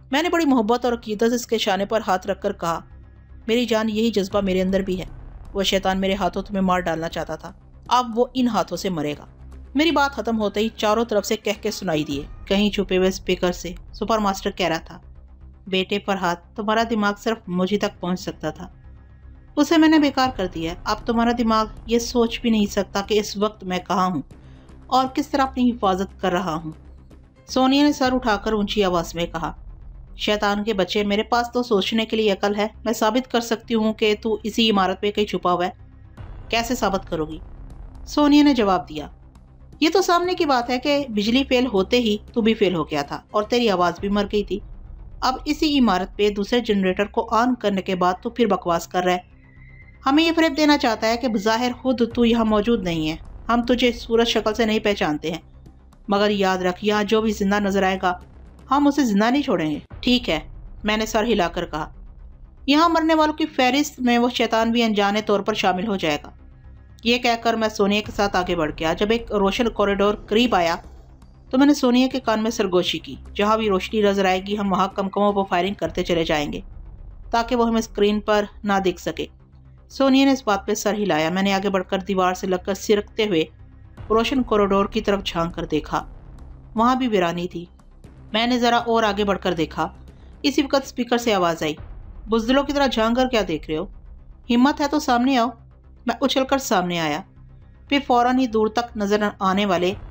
میں نے بڑی محبت اور عقیدت سے اس کے شانے پر ہاتھ رکھ کر کہا، میری جان یہی جذبہ میرے اندر بھی ہے۔ وہ شیطان میرے ہاتھوں تمہیں مار ڈالنا چاہتا تھا، اب وہ ان ہاتھوں سے مرے گا۔ میری بات ختم ہوتے ہی چاروں طرف سے کہہ کے سنائی دیے، کہیں چھپے ہوئے اسپیکر سے سپر ماسٹر کہہ رہا تھا، بیٹے فرحات، تمہارا دماغ صرف مجھے تک پہنچ سکتا تھا، اسے میں نے بیکار کر دیا۔ اب تمہارا دماغ یہ سوچ بھی نہیں سکتا کہ اس وقت میں کہاں ہوں اور کس طرح اپنی حفاظت کر رہا ہوں۔ سونیا نے سر اٹھا کر اونچی آواز میں کہا، شیطان کے بچے، میرے پاس تو سوچنے کے لیے عقل ہے، میں ثابت کر سکتی ہوں کہ تو اسی عمارت پہ کہیں چھپا ہوا ہے۔ کیسے ثابت کرو گی؟ سونیا نے جواب دیا، یہ تو سامنے کی بات ہے کہ بجلی فیل ہوتے ہی تو بھی فیل ہو گیا تھا اور تیری آواز بھی مر گئی تھی۔ اب اسی عمارت پہ دوسرے جنریٹر کو آن کرنے کے بعد تو پھر بکواس کر رہا ہے۔ ہمیں یہ فریب دینا چاہتا ہے کہ بظاہر خود تو یہاں موجود نہیں ہے، ہم تجھے صورت شکل سے نہیں پہچانتے ہیں، مگر یاد رکھ یہاں جو بھی زندہ نظر آئے گا ہم اسے زندہ نہیں چھوڑیں گے۔ ٹھیک ہے، میں نے سر ہلا کر کہا، یہاں مرنے والوں کی فہرست میں وہ شیطان بھی انجانے طور پر شامل ہو جائے گا۔ یہ کہہ کر میں سونیا کے ساتھ آگے بڑھ گیا۔ جب ایک روشن کوریڈور قریب آیا تو میں نے سونیا کے کان میں سرگوشی کی، جہاں بھی روشنی نظر آئے گی ہم وہاں کمکموں پر فائرنگ کرتے چلے جائیں گے تاکہ وہ ہمیں اسکرین پر نہ دیکھ سکے۔ سونیا نے اس بات پہ سر ہلایا۔ میں نے آگے بڑھ کر دیوار سے لگ کر سرکتے ہوئے روشن کوریڈور کی طرف جھانک کر دیکھا، وہاں بھی ویرانی تھی۔ میں نے ذرا اور آگے بڑھ کر دیکھا، اسی وقت اسپیکر سے آواز آئی، بزدلوں کی طرح جھانک کر کیا دیکھ رہے ہو؟ ہمت ہے تو سامنے آؤ۔ میں اچھل کر سامنے آیا، پھر فوراً ہی دور تک نظر آنے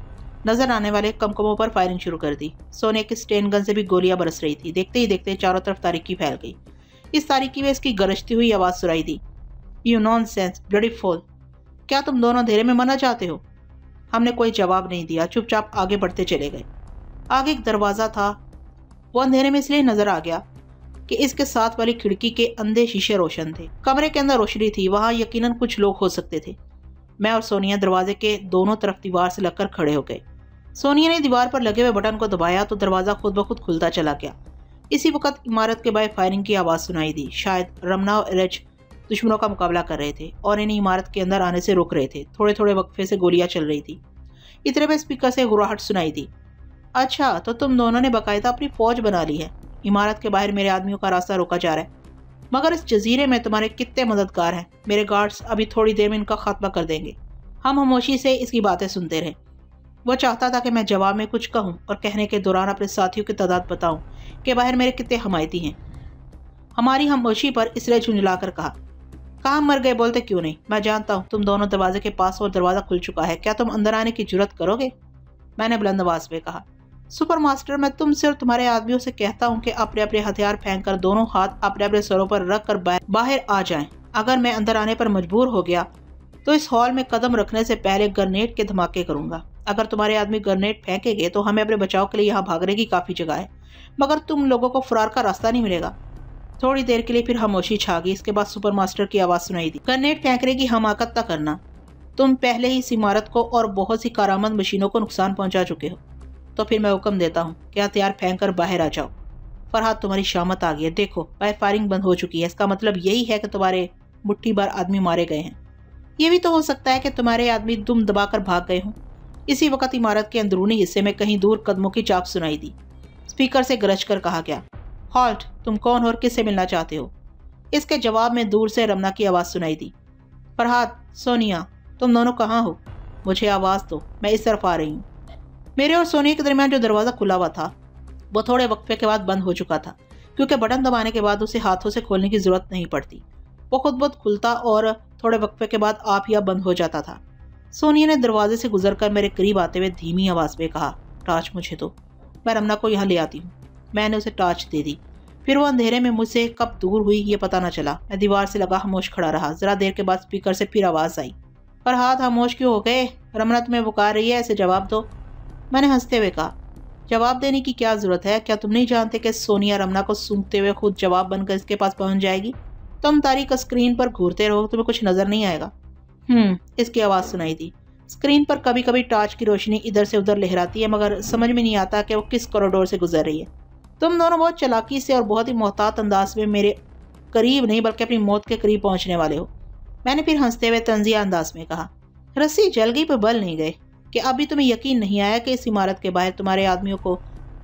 والے کمکموں پر فائرنگ شروع کر دی۔ سونے کی اسٹین گن سے بھی گولیاں برس رہی تھی۔ دیکھتے ہی دیکھتے چاروں طرف تاریکی پھیل گئی۔ اس تاریکی میں اس کی گرجتی ہوئی آواز سنائی دی، you nonsense bloody fool, کیا تم دونوں اندھیرے میں مرنا چاہتے ہو؟ ہم نے کوئی جواب نہیں دیا، چپ چاپ آگے بڑھتے چلے گئے۔ آگے ایک دروازہ تھا، وہ اندھیرے میں اس لیے نظر آ گیا کہ اس کے ساتھ والی کھڑکی کے اندھے شیشے روشن تھے۔ کمرے کے اندر روشنی تھی، وہاں یقیناً کچھ لوگ ہو سکتے تھے۔ میں اور سونیا دروازے کے دونوں طرف دیوار سے لگ کر کھڑے ہو گئے۔ سونیا نے دیوار پر لگے ہوئے بٹن کو دبایا تو دروازہ خود بخود کھلتا چلا گیا۔ اسی وقت عمارت کے باہر فائرنگ کی آواز سنائی دی۔ شاید رمنا اور ایرج دشمنوں کا مقابلہ کر رہے تھے اور انہیں عمارت کے اندر آنے سے روک رہے تھے۔ تھوڑے تھوڑے وقفے سے گولیاں چل رہی تھی۔ اتنے میں اسپیکر سے گراہٹ سنائی دی، اچھا تو تم دونوں نے باقاعدہ اپنی فوج بنا لی ہے۔ عمارت کے باہر میرے آدمیوں کا راستہ روکا جا رہا ہے، مگر اس جزیرے میں تمہارے کتنے مددگار ہیں۔ میرے گارڈز ابھی تھوڑی دیر میں ان کا خاتمہ کر دیں گے۔ ہم خاموشی سے اس کی باتیں سنتے رہے۔ وہ چاہتا تھا کہ میں جواب میں کچھ کہوں اور کہنے کے دوران اپنے ساتھیوں کی تعداد بتاؤں کہ باہر میرے کتنے حمایتی ہیں۔ ہماری خاموشی پر اس نے جھنجلا کر کہا، کہاں مر گئے، بولتے کیوں نہیں؟ میں جانتا ہوں تم دونوں دروازے کے پاس اور دروازہ کھل چکا ہے، کیا تم اندر آنے کی جرات کرو گے؟ میں نے بلند آواز میں کہا، سپر ماسٹر میں تم سے اور تمہارے آدمیوں سے کہتا ہوں کہ اپنے اپنے ہتھیار پھینک کر دونوں ہاتھ اپنے اپنے سروں پر رکھ کر باہر آ جائیں۔ اگر میں اندر آنے پر مجبور ہو گیا تو اس ہال میں قدم رکھنے سے پہلے گرنیڈ کے دھماکے کروں گا۔ اگر تمہارے آدمی گرنیڈ پھینکیں گے تو ہمیں اپنے بچاؤ کے لیے یہاں بھاگنے کی کافی جگہ ہے، مگر تم لوگوں کو فرار کا راستہ نہیں ملے گا۔ تھوڑی دیر کے لیے پھر خاموشی چھا گئی۔ اس کے بعد سپر ماسٹر کی آواز سنائی دی، گرنیڈ پھینکنے کی حماقت نہ کرنا، تم پہلے ہی اس عمارت کو اور بہت سی کارآمد مشینوں کو نقصان پہنچا چکے ہو۔ تو پھر میں حکم دیتا ہوں کہ ہتھیار پھینک کر باہر آ جاؤ۔ فرحات تمہاری شامت آ گئی ہے، دیکھو باہر فائرنگ بند ہو چکی ہے، اس کا مطلب یہی ہے کہ تمہارے مٹھی بھر آدمی مارے گئے ہیں۔ یہ بھی تو ہو سکتا ہے کہ تمہارے آدمی دم دبا کر بھاگ گئے ہوں۔ اسی وقت عمارت کے اندرونی حصے میں کہیں دور قدموں کی چاپ سنائی دی۔ اسپیکر سے گرج کر کہا گیا، ہالٹ، تم کون اور کس سے ملنا چاہتے ہو؟ اس کے جواب میں دور سے رمنا کی آواز سنائی دی، فرحات، سونیا، تم دونوں کہاں ہو؟ مجھے آواز دو، میں اس طرف آ رہی ہوں۔ میرے اور سونیا کے درمیان جو دروازہ کھلا ہوا تھا وہ تھوڑے وقفے کے بعد بند ہو چکا تھا، کیونکہ بٹن دبانے کے بعد اسے ہاتھوں سے کھولنے کی ضرورت نہیں پڑتی، وہ خود بخود کھلتا اور تھوڑے وقفے کے بعد آپ ہی بند ہو جاتا تھا۔ سونیا نے دروازے سے گزر کر میرے قریب آتے ہوئے دھیمی آواز میں کہا، ٹارچ مجھے دو، میں رمنا کو یہاں لے آتی ہوں۔ میں نے اسے ٹارچ دے دی، پھر وہ اندھیرے میں مجھ سے کب دور ہوئی یہ پتہ نہ چلا۔ میں دیوار سے لگا خاموش کھڑا رہا۔ ذرا دیر کے بعد اسپیکر سے پھر آواز آئی، فرحات خاموش کیوں ہو گئے؟ رمنا تمہیں پکار رہی ہے، اسے جواب دو۔ میں نے ہنستے ہوئے کہا، جواب دینے کی کیا ضرورت ہے؟ کیا تم نہیں جانتے کہ سونیا رمنا کو سونگتے ہوئے خود جواب بن کر اس کے پاس پہنچ جائے گی؟ تم تاریخ اسکرین پر گھورتے رہو، تمہیں کچھ نظر نہیں آئے گا۔ اس کی آواز سنائی دی، اسکرین پر کبھی کبھی ٹارچ کی روشنی ادھر سے ادھر لہراتی ہے، مگر سمجھ میں نہیں آتا کہ وہ کس کوریڈور سے گزر رہی ہے۔ تم دونوں بہت چالاکی سے اور بہت ہی محتاط انداز میں میرے قریب نہیں بلکہ اپنی موت کے قریب پہنچنے والے ہو۔ میں نے پھر ہنستے ہوئے طنزیہ انداز میں کہا، رسی جل گئی پر بل نہیں گئے کہ ابھی تمہیں یقین نہیں آیا کہ اس عمارت کے باہر تمہارے آدمیوں کو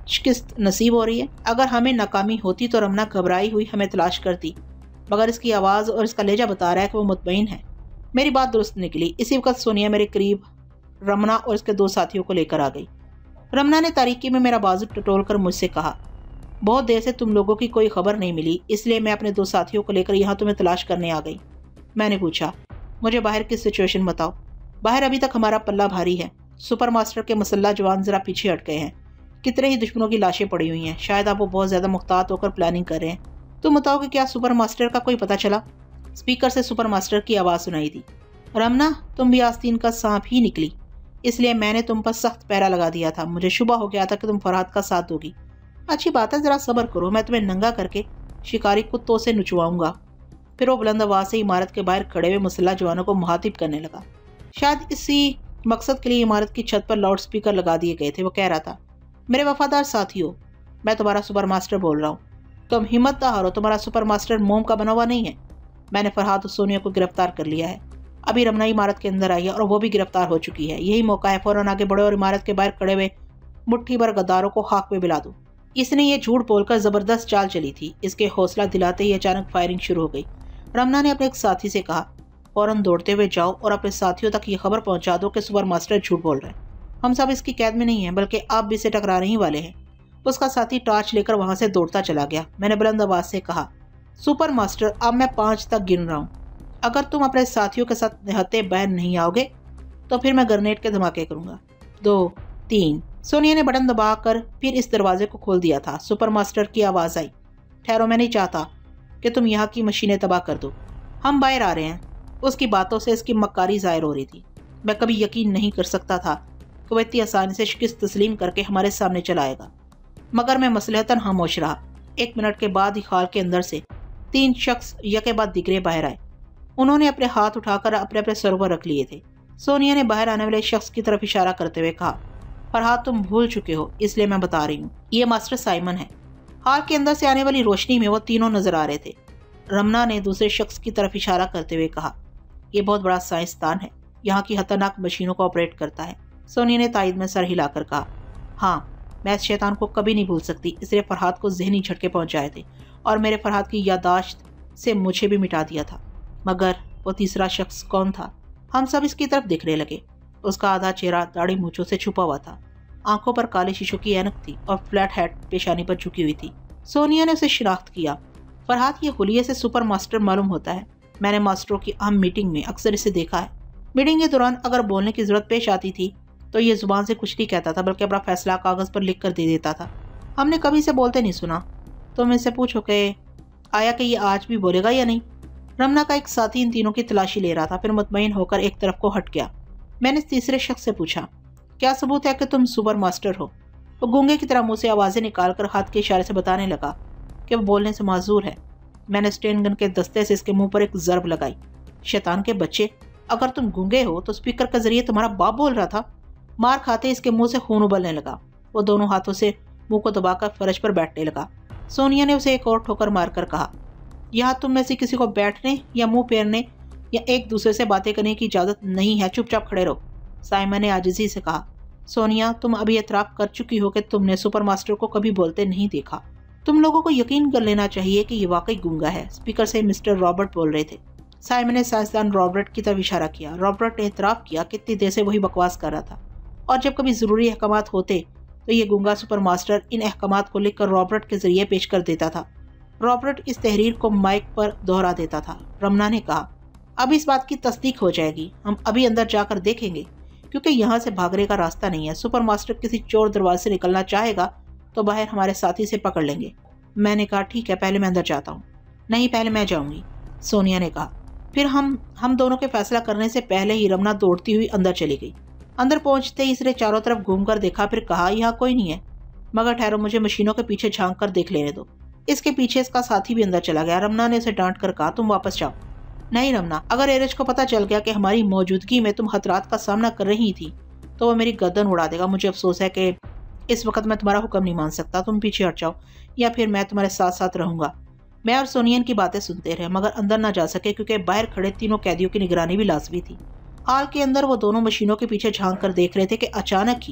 شکست نصیب ہو رہی ہے؟ اگر ہمیں ناکامی ہوتی تو رمنا گھبرائی ہوئی ہمیں تلاش کرتی، مگر اس کی آواز اور اس کا لہجہ بتا رہا ہے کہ وہ مطمئن ہے۔ میری بات درست نکلی۔ اسی وقت سونیا میرے قریب رمنا اور اس کے 2 ساتھیوں کو لے کر آ گئی۔ رمنا نے تاریکی میں میرا بازو ٹٹول کر مجھ سے کہا، بہت دیر سے تم لوگوں کی کوئی خبر نہیں ملی، اس لیے میں اپنے 2 ساتھیوں کو لے کر یہاں تمہیں تلاش کرنے آ گئی۔ میں نے پوچھا، مجھے باہر کی سچویشن بتاؤ۔ باہر ابھی تک ہمارا پلہ بھاری ہے۔ سپر ماسٹر کے مسلح جوان ذرا پیچھے ہٹ گئے ہیں۔ کتنے ہی دشمنوں کی لاشیں پڑی ہوئی ہیں، شاید آپ وہ بہت زیادہ محتاط ہو کر پلاننگ کر رہے ہیں۔ تم بتاؤ کہ کیا سپر ماسٹر کا کوئی پتہ چلا؟ اسپیکر سے سپر ماسٹر کی آواز سنائی دی، رمنا تم بھی آستین کا سانپ ہی نکلی، اس لیے میں نے تم پر سخت پیرا لگا دیا تھا۔ مجھے شبہ ہو گیا تھا کہ تم فرحات کا ساتھ دوگی۔ اچھی بات ہے، ذرا صبر کرو، میں تمہیں ننگا کر کے شکاری کتوں سے نچواؤں گا۔ پھر وہ بلند آواز سے عمارت کے باہر کھڑے ہوئے مسلح جوانوں کو مخاطب کرنے لگا۔ شاید اسی مقصد کے لیے عمارت کی چھت پر لاؤڈ سپیکر لگا دیے گئے تھے۔ وہ کہہ رہا تھا، میرے وفادار ساتھیو، میں تمہارا سپر ماسٹر بول رہا ہوں۔ تم ہمت نہ ہارو، تمہارا سپر ماسٹر موم کا بنا ہوا نہیں ہے۔ میں نے فرحات اور سونیا کو گرفتار کر لیا ہے۔ ابھی رمنا عمارت کے اندر آئی ہے اور وہ بھی گرفتار ہو چکی ہے۔ یہی موقع ہے، فوراً آگے بڑھو اور عمارت کے باہر کھڑے ہوئے مٹھی بھر غداروں کو خاک پہ ملا دو۔ اس نے یہ جھوٹ بول کر زبردست چال چلی تھی۔ اس کے حوصلہ دلاتے ہی اچانک فائرنگ شروع ہو گئی۔ رمنا نے اپنے ایک ساتھی سے کہا، فوراً دوڑتے ہوئے جاؤ اور اپنے ساتھیوں تک یہ خبر پہنچا دو کہ سپر ماسٹر جھوٹ بول رہے ہیں۔ ہم سب اس کی قید میں نہیں ہیں، بلکہ آپ بھی اسے ٹکرانے ہی والے ہیں۔ اس کا ساتھی ٹارچ لے کر وہاں سے دوڑتا چلا گیا۔ میں نے بلند آواز سے کہا، سپر ماسٹر، اب میں 5 تک گن رہا ہوں۔ اگر تم اپنے ساتھیوں کے ساتھ نہتے باہر نہیں آؤ گے تو پھر میں گرنیڈ کے دھماکے کروں گا۔ 2 3 سونیا نے بٹن دبا کر پھر اس دروازے کو کھول دیا تھا۔ سپر ماسٹر کی آواز آئی، ٹھہرو، میں نہیں چاہتا کہ تم یہاں کی مشینیں تباہ کر دو۔ ہم باہر آ رہے ہیں۔ اس کی باتوں سے اس کی مکاری ظاہر ہو رہی تھی۔ میں کبھی یقین نہیں کر سکتا تھا کہ وہ اتنی آسانی سے شکست تسلیم کر کے ہمارے سامنے چلا آئے گا، مگر میں مصلحتاً خاموش رہا۔ 1 منٹ کے بعد ہی ہال کے اندر سے 3 شخص یکے بعد دیگرے باہر آئے۔ انہوں نے اپنے ہاتھ اٹھا کر اپنے اپنے سروں پر رکھ لیے تھے۔ سونیا نے باہر آنے والے شخص کی طرف اشارہ کرتے ہوئے کہا، فرحات تم بھول چکے ہو، اس لیے میں بتا رہی ہوں، یہ ماسٹر سائمن ہے۔ ہال کے اندر سے آنے والی روشنی میں وہ تینوں نظر آ رہے تھے۔ رمنا نے دوسرے شخص کی طرف اشارہ کرتے ہوئے کہا، یہ بہت بڑا سائنسدان ہے، یہاں کی خطرناک مشینوں کو آپریٹ کرتا ہے۔ سونیا نے تائید میں سر ہلا کر کہا، ہاں، میں اس شیطان کو کبھی نہیں بھول سکتی۔ اس نے فرحات کو ذہنی جھٹکے پہنچائے تھے اور میرے فرحات کی یادداشت سے مجھے بھی مٹا دیا تھا۔ مگر وہ تیسرا شخص کون تھا؟ ہم سب اس کی طرف دیکھنے لگے۔ اس کا آدھا چہرہ داڑھی مونچھوں سے چھپا ہوا تھا، آنکھوں پر کالے شیشوں کی اینک تھی اور فلیٹ ہیٹ پیشانی پر جھکی ہوئی تھی۔ سونیا نے اسے شناخت کیا۔ فرحات یہ حلیے سے سپر ماسٹر معلوم ہوتا ہے۔ میں نے ماسٹروں کی اہم میٹنگ میں اکثر اسے دیکھا ہے۔ میٹنگ کے دوران اگر بولنے کی ضرورت پیش آتی تھی تو یہ زبان سے کچھ نہیں کہتا تھا، بلکہ اپنا فیصلہ کاغذ پر لکھ کر دے دیتا تھا۔ ہم نے کبھی اسے بولتے نہیں سنا۔ تم اس سے پوچھو کہ آیا کہ یہ آج بھی بولے گا یا نہیں۔ رمنا کا ایک ساتھی ان تینوں کی تلاشی لے رہا تھا، پھر مطمئن ہو کر ایک طرف کو ہٹ گیا۔ میں نے تیسرے شخص سے پوچھا، کیا ثبوت ہے کہ تم سپر ماسٹر ہو؟ وہ گونگے کی طرح منہ سے آوازیں نکال کر ہاتھ کے اشارے سے بتانے لگا کہ وہ بولنے سے معذور ہے۔ میں نے اسٹین گن کے دستے سے اس کے منہ پر ایک ضرب لگائی۔ شیطان کے بچے، اگر تم گونگے ہو تو اسپیکر کے ذریعے تمہارا باپ بول رہا تھا۔ مار کھاتے اس کے منہ سے خون ابلنے لگا۔ وہ دونوں ہاتھوں سے منہ کو دبا کر فرش پر بیٹھنے لگا۔ سونیا نے اسے ایک اور ٹھوکر مار کر کہا، یہاں تم میں سے کسی کو بیٹھنے یا منہ پھیرنے یا ایک دوسرے سے باتیں کرنے کی اجازت نہیں ہے، چپ چاپ کھڑے رہو۔ سائمن نے عاجزی سے کہا، سونیا تم ابھی اعتراف کر چکی ہو کہ تم نے سپر ماسٹر کو کبھی بولتے نہیں دیکھا۔ تم لوگوں کو یقین کر لینا چاہیے کہ یہ واقعی گونگا ہے۔ اسپیکر سے مسٹر رابرٹ بول رہے تھے۔ سائمن نے سائنسدان رابرٹ کی طرف اشارہ کیا۔ رابرٹ نے اعتراف کیا کہ اتنی دیر سے وہی بکواس کر رہا تھا، اور جب کبھی ضروری احکامات ہوتے تو یہ گونگا سپر ماسٹر ان احکامات کو لکھ کر رابرٹ کے ذریعے پیش کر دیتا تھا۔ رابرٹ اس تحریر کو مائک پر دہرا دیتا تھا۔ رمنا نے کہا، اب اس بات کی تصدیق ہو جائے گی، ہم ابھی اندر جا کر دیکھیں گے، کیونکہ یہاں سے بھاگنے کا راستہ نہیں ہے۔ سپر ماسٹر کسی چور دروازے سے نکلنا چاہے گا تو باہر ہمارے ساتھی سے پکڑ لیں گے۔ میں نے کہا، ٹھیک ہے، پہلے میں اندر جاتا ہوں۔ نہیں، پہلے میں جاؤں گی، سونیا نے کہا۔ پھر ہم دونوں کے فیصلہ کرنے سے پہلے ہی رمنا دوڑتی ہوئی اندر چلی گئی۔ اندر پہنچتے ہی اس نے چاروں طرف گھوم کر دیکھا، پھر کہا، یہاں کوئی نہیں ہے، مگر ٹھہرو، مجھے مشینوں کے پیچھے جھانک کر دیکھ لینے دو۔ اس کے پیچھے اس کا ساتھی بھی اندر چلا گیا۔ رمنا نے اسے ڈانٹ کر کہا، تم واپس جاؤ۔ نہیں رمنا، اگر ایرج کو پتہ چل گیا کہ ہماری موجودگی میں تم خطرات کا سامنا کر رہی تھی تو وہ میری گردن اڑا دے گا۔ مجھے افسوس ہے کہ اس وقت میں تمہارا حکم نہیں مان سکتا۔ تم پیچھے ہٹ جاؤ یا پھر میں تمہارے ساتھ ساتھ رہوں گا۔ میں اور سونیا کی باتیں سنتے رہے، مگر اندر نہ جا سکے کیونکہ باہر کھڑے تینوں قیدیوں کی نگرانی بھی لازمی تھی۔ ہال کے اندر وہ دونوں مشینوں کے پیچھے جھانک کر دیکھ رہے تھے کہ اچانک ہی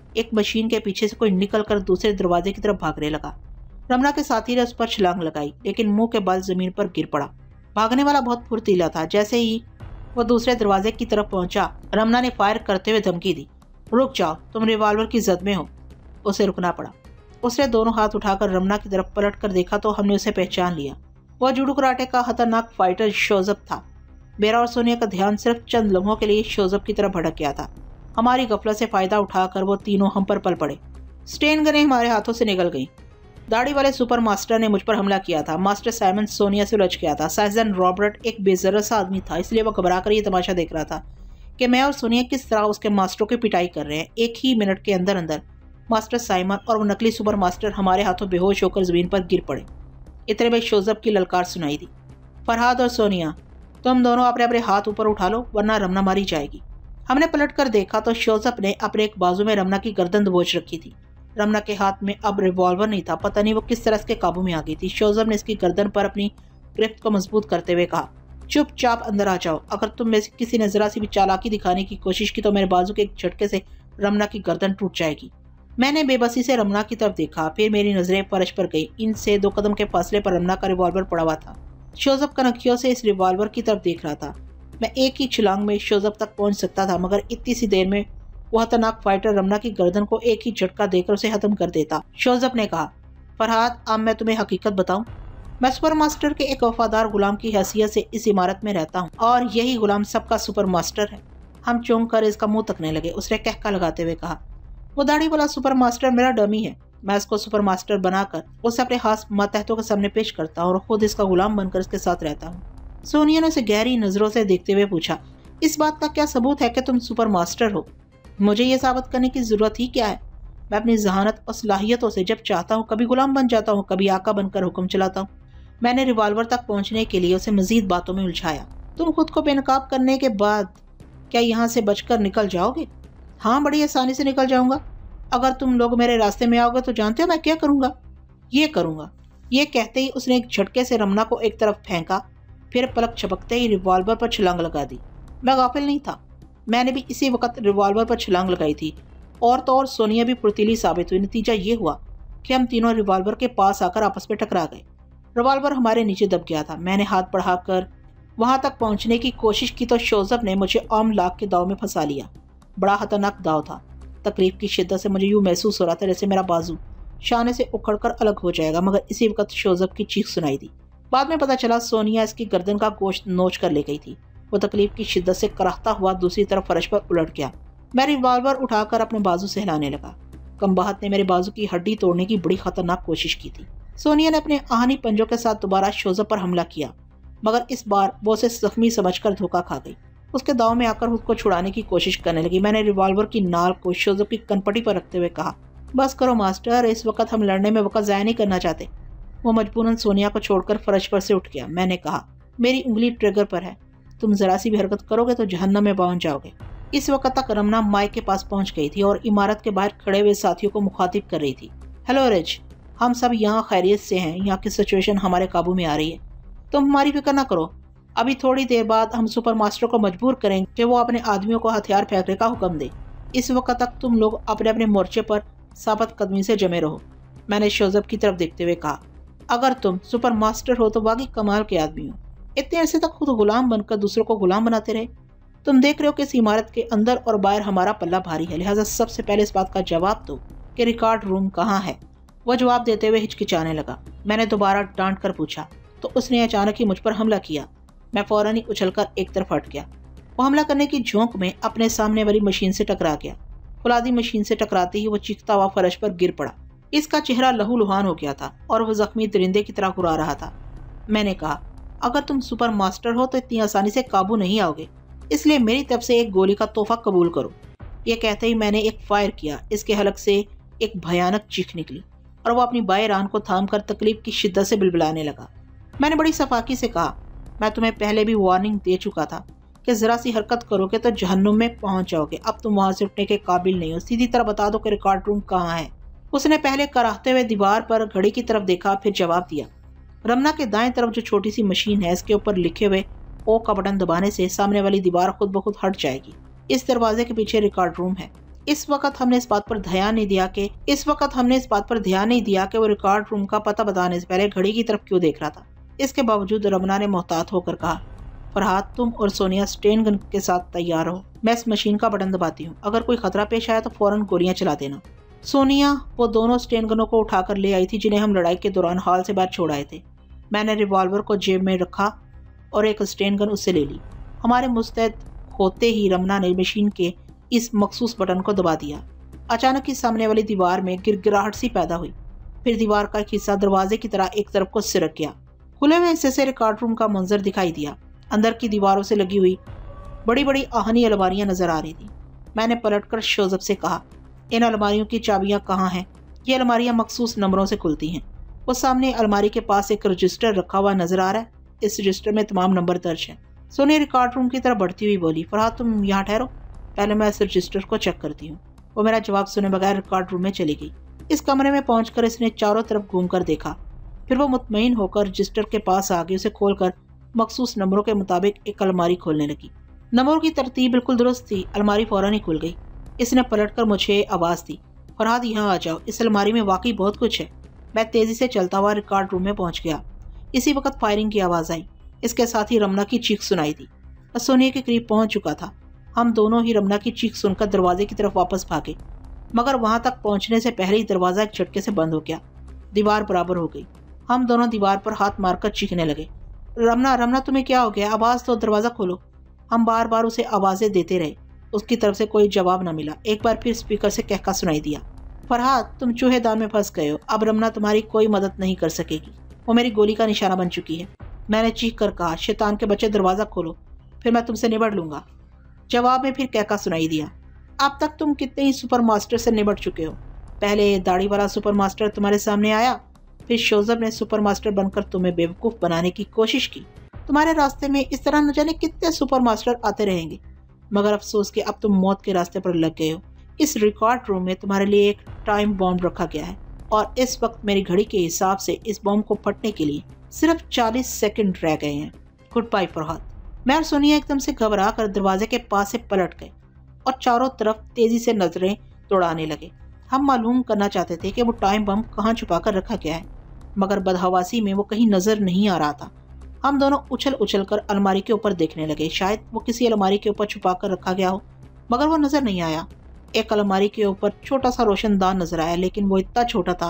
एक मशीन के पीछे से कोई निकल कर दूसरे दरवाजे की तरफ भागने लगा। रमना के साथी ने उस पर छलांग लगाई, लेकिन मुंह के बल जमीन पर गिर पड़ा। भागने वाला बहुत फुर्तीला था। जैसे ही वो दूसरे दरवाजे की तरफ पहुंचा, रमना ने फायर करते हुए धमकी दी, रुक जाओ, तुम रिवॉल्वर की जद में हो। उसे रुकना पड़ा। उसने दोनों हाथ उठाकर रमना की तरफ पलट कर देखा तो हमने उसे पहचान लिया। वह जूडो कराटे का खतरनाक फाइटर शोजब था। मेरा और सोनिया का ध्यान सिर्फ चंद लम्हों के लिए शोजब की तरफ भटक गया था। हमारी गफलत से फायदा उठाकर वो तीनों हम पर पल पड़े। स्टेन गनें हमारे हाथों से निकल गईं। दाढ़ी वाले सुपर मास्टर ने मुझ पर हमला किया था। मास्टर साइमन सोनिया से उलझ गया था। साइजन रॉबर्ट एक बेजरा सा आदमी था, इसलिए वो घबरा कर ये तमाशा देख रहा था कि मैं और सोनिया किस तरह उसके मास्टरों की पिटाई कर रहे हैं। एक ही मिनट के अंदर अंदर मास्टर साइमन और वो नकली सुपर मास्टर हमारे हाथों बेहोश होकर जमीन पर गिर पड़े। इतने में शोजब की ललकार सुनाई दी, फरहाद और सोनिया, तुम दोनों अपने अपने हाथ ऊपर उठा लो वरना रमना मारी जाएगी। हमने पलट कर देखा तो शोजब ने अपने एक बाजू में रमना की गर्दन दबोच रखी थी। रमना के हाथ में अब रिवॉल्वर नहीं था। पता नहीं वो किस तरह इसके काबू में आ गई थी। शोजब ने इसकी गर्दन पर अपनी गिरफ्त को मजबूत करते हुए कहा, चुपचाप अंदर आ जाओ। अगर तुम में से किसी ने जरा सी भी चालाकी दिखाने की कोशिश की तो मेरे बाजू के एक झटके से रमना की गर्दन टूट जाएगी। मैंने बेबसी से रमना की तरफ देखा, फिर मेरी नजरें फर्श पर गई। इनसे 2 कदम के फासले पर रमना का रिवॉल्वर पड़ा हुआ था। शोजब कनखियों से इस रिवॉल्वर की तरफ देख रहा था। मैं एक ही छलांग में शोजब तक पहुंच सकता था, मगर इतनी सी देर में वह खतरनाक फाइटर रमना की गर्दन को एक ही झटका देकर उसे खत्म कर देता। शोजब ने कहा, फरहाद, अब मैं तुम्हें हकीकत बताऊं। मैं सुपर मास्टर के एक वफादार गुलाम की हैसियत से इस इमारत में रहता हूँ और यही गुलाम सबका सुपर मास्टर है। हम चौंक कर इसका मुंह तकने लगे। उसने कहका लगाते हुए कहा, वो दाढ़ी वाला सुपर मास्टर मेरा डमी है। मैं इसको सुपर मास्टर बनाकर उसे अपने खास मातहतों के सामने पेश करता हूँ और खुद इसका गुलाम बनकर इसके साथ रहता हूँ। सोनिया ने उसे गहरी नजरों से देखते हुए पूछा, इस बात का क्या सबूत है कि तुम सुपर मास्टर हो? मुझे ये साबित करने की जरूरत ही क्या है? मैं अपनी जहानत और सलाहियतों से जब चाहता हूँ कभी गुलाम बन जाता हूँ, कभी आका बनकर हुक्म चलाता हूँ। मैंने रिवॉल्वर तक पहुंचने के लिए उसे मजीद बातों में उलझाया। तुम खुद को बेनकाब करने के बाद क्या यहाँ से बचकर निकल जाओगे? हाँ, बड़ी आसानी से निकल जाऊंगा। अगर तुम लोग मेरे रास्ते में आओगे तो जानते हो मैं क्या करूंगा? ये करूंगा। ये कहते ही उसने एक झटके से रमना को एक तरफ फेंका, फिर पलक झपकते ही रिवॉल्वर पर छलांग लगा दी। मैं गाफिल नहीं था। मैंने भी इसी वक्त रिवॉल्वर पर छलांग लगाई थी। और तो और सोनिया भी फुर्तीली साबित हुई। नतीजा ये हुआ कि हम तीनों रिवॉल्वर के पास आकर आपस में टकरा गए। रिवॉल्वर हमारे नीचे दब गया था। मैंने हाथ बढ़ाकर वहां तक पहुंचने की कोशिश की तो शोजब ने मुझे आम लाख के दाव में फंसा लिया। बड़ा खतरनाक दाव था। तकलीफ की शिद्दत से मुझे यूं महसूस हो रहा था जैसे मेरा बाजू शाने से उखड़कर अलग हो जाएगा, मगर इसी वक्त शोजब की चीख सुनाई दी। बाद में पता चला सोनिया इसकी गर्दन का गोश्त नोच कर ले गई थी। वो तकलीफ की शिद्दत से कराहता हुआ दूसरी तरफ फर्श पर उलट गया। मैं रिवॉल्वर उठाकर अपने बाजू से हिलाने लगा। कमबख्त ने मेरे बाजू की हड्डी तोड़ने की बड़ी खतरनाक कोशिश की थी। सोनिया ने अपने आहनी पंजों के साथ दोबारा शोजब पर हमला किया, मगर इस बार वो उसे जख्मी समझकर धोखा खा गई। उसके दाव में आकर खुद को छुड़ाने की कोशिश करने लगी। मैंने रिवॉल्वर की नाल को शोजब की कनपटी पर रखते हुए कहा, बस करो मास्टर, इस वक्त हम लड़ने में वक्त ज़ाया नहीं करना चाहते। वो मजबूरन सोनिया को छोड़कर फर्श पर से उठ गया। मैंने कहा, मेरी उंगली ट्रिगर पर है, तुम जरा सी भी हरकत करोगे तो जहन्नम में पहुंच जाओगे। इस वक्त तक रमना माइक के पास पहुंच गई थी और इमारत के बाहर खड़े हुए साथियों को मुखातिब कर रही थी। हेलो रिच, हम सब यहाँ खैरियत से हैं। यहाँ की सिचुएशन हमारे काबू में आ रही है, तुम हमारी फिक्र न करो। अभी थोड़ी देर बाद हम सुपर मास्टर को मजबूर करेंगे कि वो अपने आदमियों को हथियार फेंकने का हुक्म दे। इस वक्त तक तुम लोग अपने अपने मोर्चे पर साबित कदमी से जमे रहो। मैंने शोजब की तरफ देखते हुए कहा, अगर तुम सुपर मास्टर हो तो वाकई कमाल के आदमी हो। इतने अरसे तक खुद गुलाम बनकर दूसरों को गुलाम बनाते रहे। तुम देख रहे हो कि इस इमारत के अंदर और बाहर हमारा पल्ला भारी है, लिहाजा सबसे पहले इस बात का जवाब दो कि रिकॉर्ड रूम कहाँ है। वो जवाब देते हुए हिचकिचाने लगा। मैंने दोबारा डांट कर पूछा तो उसने अचानक ही मुझ पर हमला किया। मैं फौरन ही उछलकर एक तरफ हट गया। वो हमला करने की झोंक में अपने सामने वाली मशीन से टकरा गया। फौलादी मशीन से टकराते ही वो चीखता हुआ फर्श पर गिर पड़ा। इसका चेहरा लहूलुहान हो गया था और वो जख्मी दरिंदे की तरह घुरा रहा था। मैंने कहा, अगर तुम सुपर मास्टर हो तो इतनी आसानी से काबू नहीं आओगे, इसलिए मेरी तरफ से एक गोली का तोहफा कबूल करो। यह कहते ही मैंने एक फायर किया। इसके हलक से एक भयानक चीख निकली और वो अपनी बाएं रान को थामकर तकलीफ की शिद्दत से बिलबिलाने लगा। मैंने बड़ी सफाकी से कहा, मैं तुम्हें पहले भी वार्निंग दे चुका था कि जरा सी हरकत करोगे तो जहन्नुम में पहुंच जाओगे। अब तुम वहां से उठने के काबिल नहीं हो। सीधी तरह बता दो कि रिकॉर्ड रूम कहाँ है। उसने पहले कराहते हुए दीवार पर घड़ी की तरफ देखा, फिर जवाब दिया, रमना के दाएं तरफ जो छोटी सी मशीन है, इसके ऊपर लिखे हुए ओ का बटन दबाने से सामने वाली दीवार खुद ब खुद हट जाएगी। इस दरवाजे के पीछे रिकॉर्ड रूम है। इस वक्त हमने इस बात पर ध्यान नहीं दिया कि वो रिकॉर्ड रूम का पता बताने से पहले घड़ी की तरफ क्यों देख रहा था। इसके बावजूद रमना ने मोहतात होकर कहा, फरहाद तुम और सोनिया स्टेन गन के साथ तैयार हो। मैं इस मशीन का बटन दबाती हूँ, अगर कोई खतरा पेश आया तो फौरन गोलियां चला देना। सोनिया वो दोनों स्टेन गनों को उठाकर ले आई थी जिन्हें हम लड़ाई के दौरान हॉल से बाहर छोड़ आए थे। मैंने रिवॉल्वर को जेब में रखा और एक स्टेन गन उससे ले ली। हमारे मुस्तैद होते ही रमना ने मशीन के इस मखसूस बटन को दबा दिया। अचानक ही सामने वाली दीवार में गिरगिराहट सी पैदा हुई। फिर दीवार का एक हिस्सा दरवाजे की तरह एक तरफ को सिरक गया। खुले हुए हिस्से से रिकॉर्ड रूम का मंजर दिखाई दिया। अंदर की दीवारों से लगी हुई बड़ी बड़ी आहनी अलमारियां नजर आ रही थी। मैंने पलटकर शोजब से कहा, इन अलमारियों की चाबियां कहाँ हैं? ये अलमारियां मखसूस नंबरों से खुलती हैं। वो सामने अलमारी के पास एक रजिस्टर रखा हुआ नजर आ रहा है। इस रजिस्टर में तमाम नंबर दर्ज हैं। सोनिया रिकॉर्ड रूम की तरफ बढ़ती हुई बोली, फरहाद तुम यहाँ ठहरो, पहले मैं इस रजिस्टर को चेक करती हूँ। वो मेरा जवाब सुने बगैर रिकॉर्ड रूम में चली गई। इस कमरे में पहुंचकर इसने चारों तरफ घूमकर देखा। फिर वो मुतमईन होकर रजिस्टर के पास आ गई। उसे खोलकर मखसूस नंबरों के मुताबिक एक अलमारी खोलने लगी। नंबरों की तरतीब बिल्कुल दुरुस्त थी। अलमारी फौरन ही खुल गई। इसने पलटकर मुझे आवाज़ दी, फरहाद यहाँ आ जाओ, इस अलमारी में वाकई बहुत कुछ है। मैं तेजी से चलता हुआ रिकॉर्ड रूम में पहुंच गया। इसी वक्त फायरिंग की आवाज़ आई। इसके साथ ही रमना की चीख सुनाई दी। मैं सोनिया के करीब पहुंच चुका था। हम दोनों ही रमना की चीख सुनकर दरवाजे की तरफ वापस भागे, मगर वहां तक पहुंचने से पहले ही दरवाजा एक झटके से बंद हो गया। दीवार बराबर हो गई। हम दोनों दीवार पर हाथ मारकर चीखने लगे, रमना तुम्हें क्या हो गया? आवाज़ दो, दरवाज़ा खोलो। हम बार बार उसे आवाज़ें देते रहे। उसकी तरफ से कोई जवाब न मिला। एक बार फिर स्पीकर से कहका सुनाई दिया, फरहाद तुम चूहेदान में फंस गए हो, अब रमना तुम्हारी कोई मदद नहीं कर सकेगी, वो मेरी गोली का निशाना बन चुकी है। मैंने चीख कर कहा, शैतान के बच्चे दरवाज़ा खोलो, फिर मैं तुमसे निबट लूंगा। जवाब में फिर कहका सुनाई दिया, अब तक तुम कितने ही सुपर मास्टर से निबट चुके हो। पहले दाढ़ी वाला सुपर मास्टर तुम्हारे सामने आया, फिर शोजब ने सुपर मास्टर बनकर तुम्हें बेवकूफ़ बनाने की कोशिश की। तुम्हारे रास्ते में इस तरह न जाने कितने सुपर मास्टर आते रहेंगे, मगर अफसोस कि अब तुम मौत के रास्ते पर लग गए हो। इस रिकॉर्ड रूम में तुम्हारे लिए एक टाइम बॉम्ब रखा गया है और इस वक्त मेरी घड़ी के हिसाब से इस बॉम्ब को फटने के लिए सिर्फ 40 सेकंड रह गए हैं। Goodbye Farhad. मैं और सोनिया एकदम से घबरा कर दरवाजे के पास से पलट गए और चारों तरफ तेजी से नजरें दौड़ाने लगे। हम मालूम करना चाहते थे कि वो टाइम बम कहाँ छुपा कर रखा गया है, मगर बदहवासी में वो कहीं नजर नहीं आ रहा था। हम दोनों उछल उछल कर अलमारी के ऊपर देखने लगे। शायद वो किसी अलमारी के ऊपर छुपा कर रखा गया हो, मगर वो नजर नहीं आया। एक अलमारी के ऊपर छोटा सा रोशनदान नजर आया, लेकिन वो इतना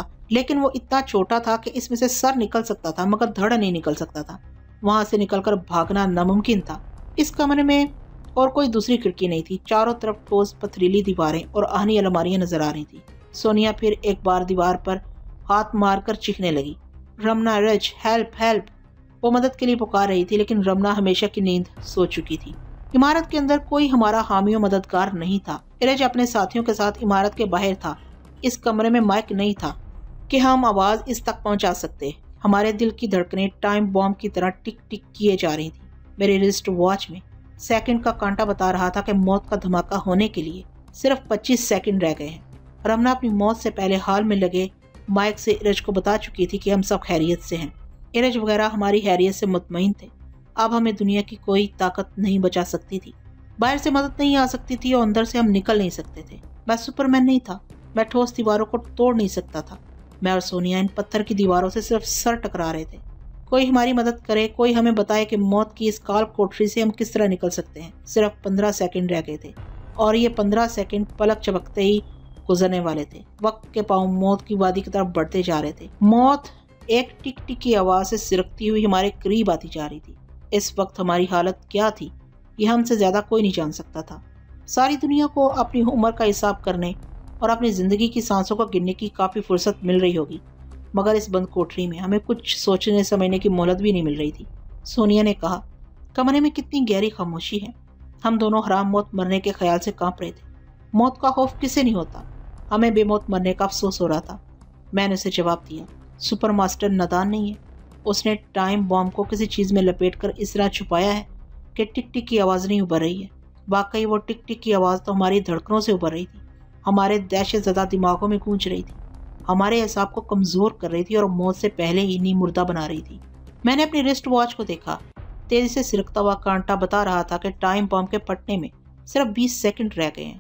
छोटा था कि इसमें से सर निकल सकता था, मगर धड़ नहीं निकल सकता था। वहां से निकलकर भागना नामुमकिन था। इस कमरे में और कोई दूसरी खिड़की नहीं थी। चारों तरफ ठोस पथरीली दीवारें और आहनी अलमारियां नजर आ रही थी। सोनिया फिर एक बार दीवार पर हाथ मारकर चीखने लगी, रमना, रज, हेल्प हेल्प। वो मदद के लिए पुकार रही थी, लेकिन रमना हमेशा की नींद सो चुकी थी। इमारत के अंदर कोई हमारा हामी और मददगार नहीं था। इरज अपने साथियों के साथ इमारत के बाहर था। इस कमरे में माइक नहीं था कि हम आवाज इस तक पहुंचा सकते। हमारे दिल की धड़कनें टाइम बॉम्ब की तरह टिक टिक किए जा रही थी। मेरे रिस्ट वॉच में सेकंड का कांटा बता रहा था कि मौत का धमाका होने के लिए सिर्फ 25 सेकंड रह गए हैं। रमना अपनी मौत से पहले हाल में लगे माइक से इरज को बता चुकी थी कि हम सब खैरियत से हैं। इरज वगैरह हमारी खैरियत से मुतमईन थे। अब हमें दुनिया की कोई ताकत नहीं बचा सकती थी। बाहर से मदद नहीं आ सकती थी और अंदर से हम निकल नहीं सकते थे। मैं सुपरमैन नहीं था। मैं ठोस दीवारों को तोड़ नहीं सकता था। मैं और सोनिया इन पत्थर की दीवारों से सिर्फ सर टकरा रहे थे। कोई हमारी मदद करे, कोई हमें बताए कि मौत की इस काल कोठरी से हम किस तरह निकल सकते हैं। सिर्फ 15 सेकंड रह गए थे और ये 15 सेकंड पलक चमकते ही गुजरने वाले थे। वक्त के पांव मौत की वादी की तरफ बढ़ते जा रहे थे। मौत एक टिक टिक की आवाज से सिरकती हुई हमारे करीब आती जा रही थी। इस वक्त हमारी हालत क्या थी, ये हमसे ज्यादा कोई नहीं जान सकता था। सारी दुनिया को अपनी उम्र का हिसाब करने और अपनी जिंदगी की सांसों को गिनने की काफी फुर्सत मिल रही होगी, मगर इस बंद कोठरी में हमें कुछ सोचने समझने की मोहलत भी नहीं मिल रही थी। सोनिया ने कहा, कमरे में कितनी गहरी खामोशी है। हम दोनों हराम मौत मरने के ख्याल से कांप रहे थे। मौत का खौफ किसे नहीं होता, हमें बेमौत मरने का अफसोस हो रहा था। मैंने उसे जवाब दिया, सुपर मास्टर नादान नहीं है। उसने टाइम बॉम्ब को किसी चीज में लपेटकर इस तरह छुपाया है कि टिक टिक की आवाज नहीं उभर रही है। वाकई वो टिक टिक की आवाज तो हमारी धड़कनों से उभर रही थी, हमारे दहशत ज़दा दिमागों में गूंज रही थी, हमारे एहसाब को कमजोर कर रही थी और मौत से पहले ही नींद मुर्दा बना रही थी। मैंने अपनी रिस्ट वॉच को देखा। तेजी से सिरकता हुआ कांटा बता रहा था कि टाइम बॉम्ब के फटने में सिर्फ 20 सेकंड रह गए हैं।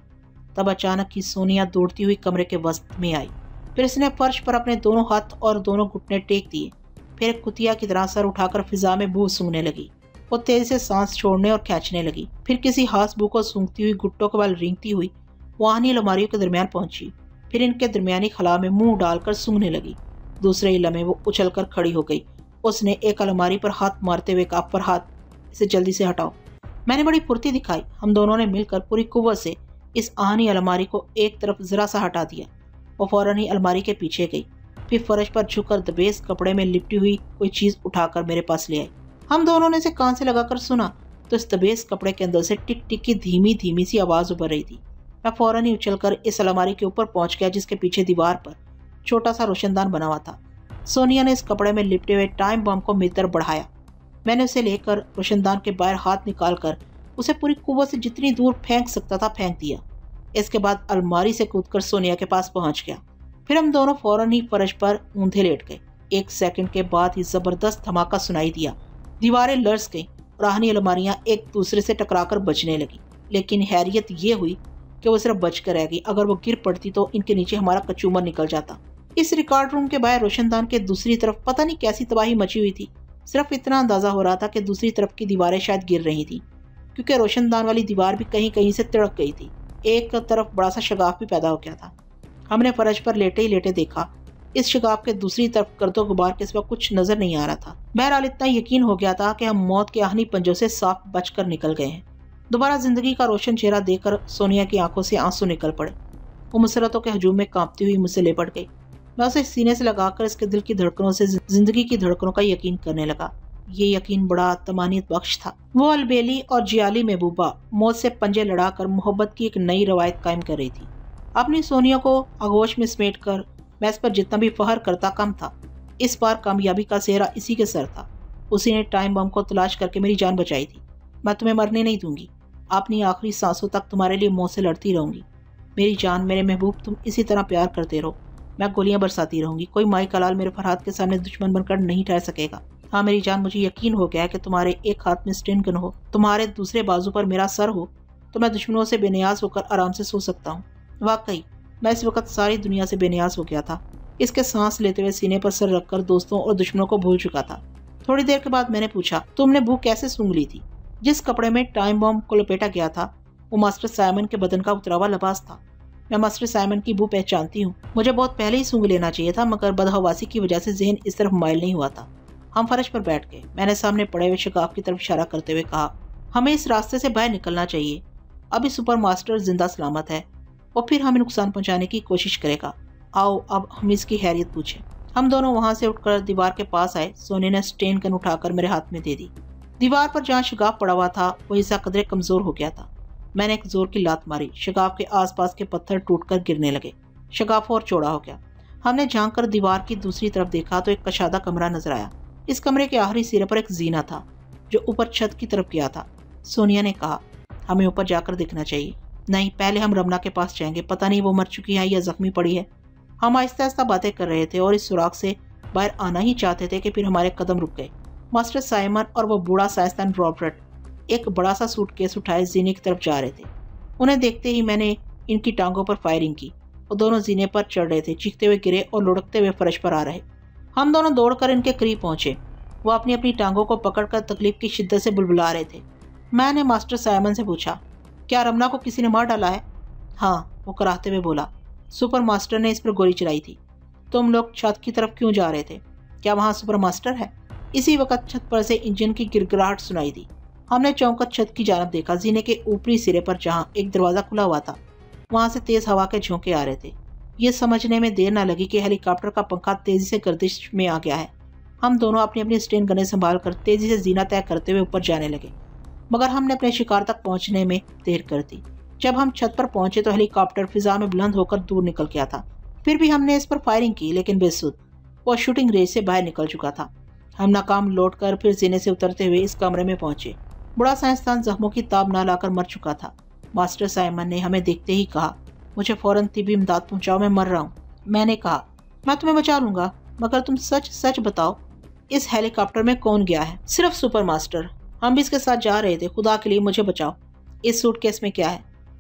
तब अचानक ही सोनिया दौड़ती हुई कमरे के वसत में आई। फिर इसने फर्श पर अपने दोनों हाथ और दोनों घुटने टेक दिए। फिर एक कुतिया की तरह सर उठाकर फिजा में बू सूंघने लगी। वो तेजी से सांस छोड़ने और खींचने लगी। फिर किसी हाथ बू को सूंघती हुई घुट्टों के बल रेंगती हुई वाहनी अलमारियों के दरमियान पहुंची। फिर इनके दरमियानी खला में मुंह डालकर सूंघने लगी। दूसरे ही लम्हे वो उछलकर खड़ी हो गई। उसने एक अलमारी पर हाथ मारते हुए कहा, फरहाद, इसे जल्दी से हटाओ। मैंने बड़ी फुर्ती दिखाई। हम दोनों ने मिलकर पूरी कुव्वत से इस आहनी अलमारी को एक तरफ जरा सा हटा दिया। वो फौरन ही अलमारी के पीछे गई। फिर फर्श पर झुककर दबेस कपड़े में लिपटी हुई कोई चीज उठाकर मेरे पास ले आई। हम दोनों ने इसे कान से लगाकर सुना तो इस दबेस कपड़े के अंदर से टिक टिक की धीमी धीमी सी आवाज उभर रही थी। मैं फौरन ही उछलकर इस अलमारी के ऊपर पहुंच गया, जिसके पीछे दीवार पर छोटा सा रोशनदान बना हुआ था। सोनिया ने इस कपड़े में लिपटे हुए टाइम बम को मेरी तरफ बढ़ाया। मैंने उसे लेकर रोशनदान के बाहर हाथ निकालकर उसे पूरी कुव्वत से जितनी दूर फेंक सकता था फेंक दिया। इसके बाद अलमारी से कूदकर सोनिया के पास पहुंच गया। फिर हम दोनों फौरन ही फर्श पर ऊंधे लेट गए। 1 सेकंड के बाद ही जबरदस्त धमाका सुनाई दिया। दीवारें लर्ज गईं और आहनी अलमारियां एक दूसरे से टकराकर बजने लगी। लेकिन हैरियत ये हुई कि वो सिर्फ बच कर रह गई। अगर वो गिर पड़ती तो इनके नीचे हमारा कचूमर निकल जाता। इस रिकॉर्ड रूम के बाहर रोशनदान के दूसरी तरफ पता नहीं कैसी तबाही मची हुई थी। सिर्फ इतना अंदाजा हो रहा था कि दूसरी तरफ की दीवारें शायद गिर रही थी, क्योंकि रोशनदान वाली दीवार भी कहीं कहीं से तिड़क गई थी। एक तरफ बड़ा सा शगाफ भी पैदा हो गया था। हमने फर्श पर लेटे ही लेटे देखा। इस शगाफ के दूसरी तरफ गर्दो गुबार के सिवा कुछ नजर नहीं आ रहा था। बहरहाल इतना यकीन हो गया था कि हम मौत के आहनी पंजों से साफ बचकर निकल गए हैं। दोबारा जिंदगी का रोशन चेहरा देखकर सोनिया की आंखों से आंसू निकल पड़े। वो मुसरतों के हजूम में कांपती हुई मुझसे लिपट गई। मैं उसे सीने से लगाकर इसके दिल की धड़कनों से जिंदगी की धड़कनों का यकीन करने लगा। ये यकीन बड़ा तमानियत बख्श था। वो अलबेली और जियाली महबूबा मौत से पंजे लड़ाकर मोहब्बत की एक नई रवायत कायम कर रही थी। अपनी सोनिया को आगोश में समेट कर मैं इस पर जितना भी फहर करता कम था। इस बार कामयाबी का सेहरा इसी के सर था। उसी ने टाइम बम को तलाश करके मेरी जान बचाई थी। मैं तुम्हें मरने नहीं दूंगी। अपनी आखिरी सांसों तक तुम्हारे लिए मौत से लड़ती रहूंगी। मेरी जान, मेरे महबूब, तुम इसी तरह प्यार करते रहो। मैं गोलियां बरसाती रहूंगी। कोई माई कलाल मेरे फरहाद के सामने दुश्मन बनकर नहीं ठहर सकेगा। हाँ मेरी जान, मुझे यकीन हो गया है कि तुम्हारे एक हाथ में स्टेन गन हो, तुम्हारे दूसरे बाजू पर मेरा सर हो, तो मैं दुश्मनों से बेनियाज होकर आराम से सो सकता हूँ। वाकई मैं इस वक्त सारी दुनिया से बेनियाज हो गया था। इसके सांस लेते हुए सीने पर सर रखकर दोस्तों और दुश्मनों को भूल चुका था। थोड़ी देर के बाद मैंने पूछा, तुमने भूख कैसे सूंघ ली थी? जिस कपड़े में टाइम बम को लपेटा गया था वो मास्टर साइमन के बदन का उतरा हुआ लिबास था। मैं मास्टर साइमन की बू पहचानती हूँ। मुझे बहुत पहले ही सूंघ लेना चाहिए था, मगर बदहवासी की वजह से जहन इस तरफ माइल नहीं हुआ था। हम फर्श पर बैठ गए। मैंने सामने पड़े हुए शगाफ की तरफ इशारा करते हुए कहा, हमें इस रास्ते से बाहर निकलना चाहिए। अभी सुपर मास्टर जिंदा सलामत है और फिर हमें नुकसान पहुंचाने की कोशिश करेगा। आओ अब हम इसकी हैरियत पूछें। हम दोनों वहां से उठकर दीवार के पास आए। सोने ने स्टेन गन उठाकर मेरे हाथ में दे दी। दीवार पर जहाँ शगाफ पड़ा हुआ था वो हिस्सा कदरे कमजोर हो गया था। मैंने एक जोर की लात मारी। शगाफ के आसपास के पत्थर टूटकर गिरने लगे। शगाफ और चौड़ा हो गया। हमने झांक कर दीवार की दूसरी तरफ देखा तो एक कशादा कमरा नजर आया। इस कमरे के आखिरी सिरे पर एक जीना था जो ऊपर छत की तरफ गया था। सोनिया ने कहा, हमें ऊपर जाकर देखना चाहिए। नहीं, पहले हम रमना के पास जाएंगे। पता नहीं वो मर चुकी है या जख्मी पड़ी है। हम आहिस्ता आहिस्ता बातें कर रहे थे और इस सुराख से बाहर आना ही चाहते थे कि फिर हमारे कदम रुक गए। मास्टर साइमन और वो बूढ़ा साइंसदान रॉबर्ट एक बड़ा सा सूटकेस उठाए जीने की तरफ जा रहे थे। उन्हें देखते ही मैंने इनकी टांगों पर फायरिंग की। वो दोनों जीने पर चढ़ रहे थे, चीखते हुए गिरे और लुढ़कते हुए फर्श पर आ रहे। हम दोनों दौड़कर इनके करीब पहुंचे। वो अपनी अपनी टांगों को पकड़कर तकलीफ की शिद्दत से बुलबुला रहे थे। मैंने मास्टर साइमन से पूछा, क्या रमना को किसी ने मार डाला है? हाँ, वो कराहते हुए बोला, सुपर मास्टर ने इस पर गोली चलाई थी। तुम लोग छत की तरफ क्यों जा रहे थे? क्या वहाँ सुपर मास्टर है? इसी वक्त छत पर से इंजन की गिड़गिड़ाहट सुनाई दी। हमने चौंककर छत की जानब देखा। जीने के ऊपरी सिरे पर जहाँ एक दरवाजा खुला हुआ था वहाँ से तेज हवा के झोंके आ रहे थे। ये समझने में देर न लगी कि हेलीकॉप्टर का पंखा तेजी से गर्दिश में आ गया है। हम दोनों अपनी अपनी स्टेन गनें संभाल कर तेजी से जीना तय करते हुए ऊपर जाने लगे, मगर हमने अपने शिकार तक पहुंचने में देर कर दी। जब हम छत पर पहुंचे तो हेलीकॉप्टर फिजा में बुलंद होकर दूर निकल गया था। फिर भी हमने इस पर फायरिंग की, लेकिन बेसुध। वो शूटिंग रेंज से बाहर निकल चुका था। हम नाकाम लौटकर फिर जीने से उतरते हुए इस कमरे में पहुंचे। बड़ा साइंसदान जख्मों की ताब न लाकर मर चुका था। मास्टर साइमन ने हमें देखते ही कहा, मुझे फौरन तिब्बी इमदाद पहुंचाओ, मैं मर रहा हूँ। मैंने कहा, मैं तुम्हें बचा लूंगा, मगर तुम सच सच बताओ, इस हेलीकॉप्टर में कौन गया है? सिर्फ सुपर मास्टर। हम भी इसके साथ जा रहे थे। खुदा के लिए मुझे बचाओ। इस सूटकेस में क्या है?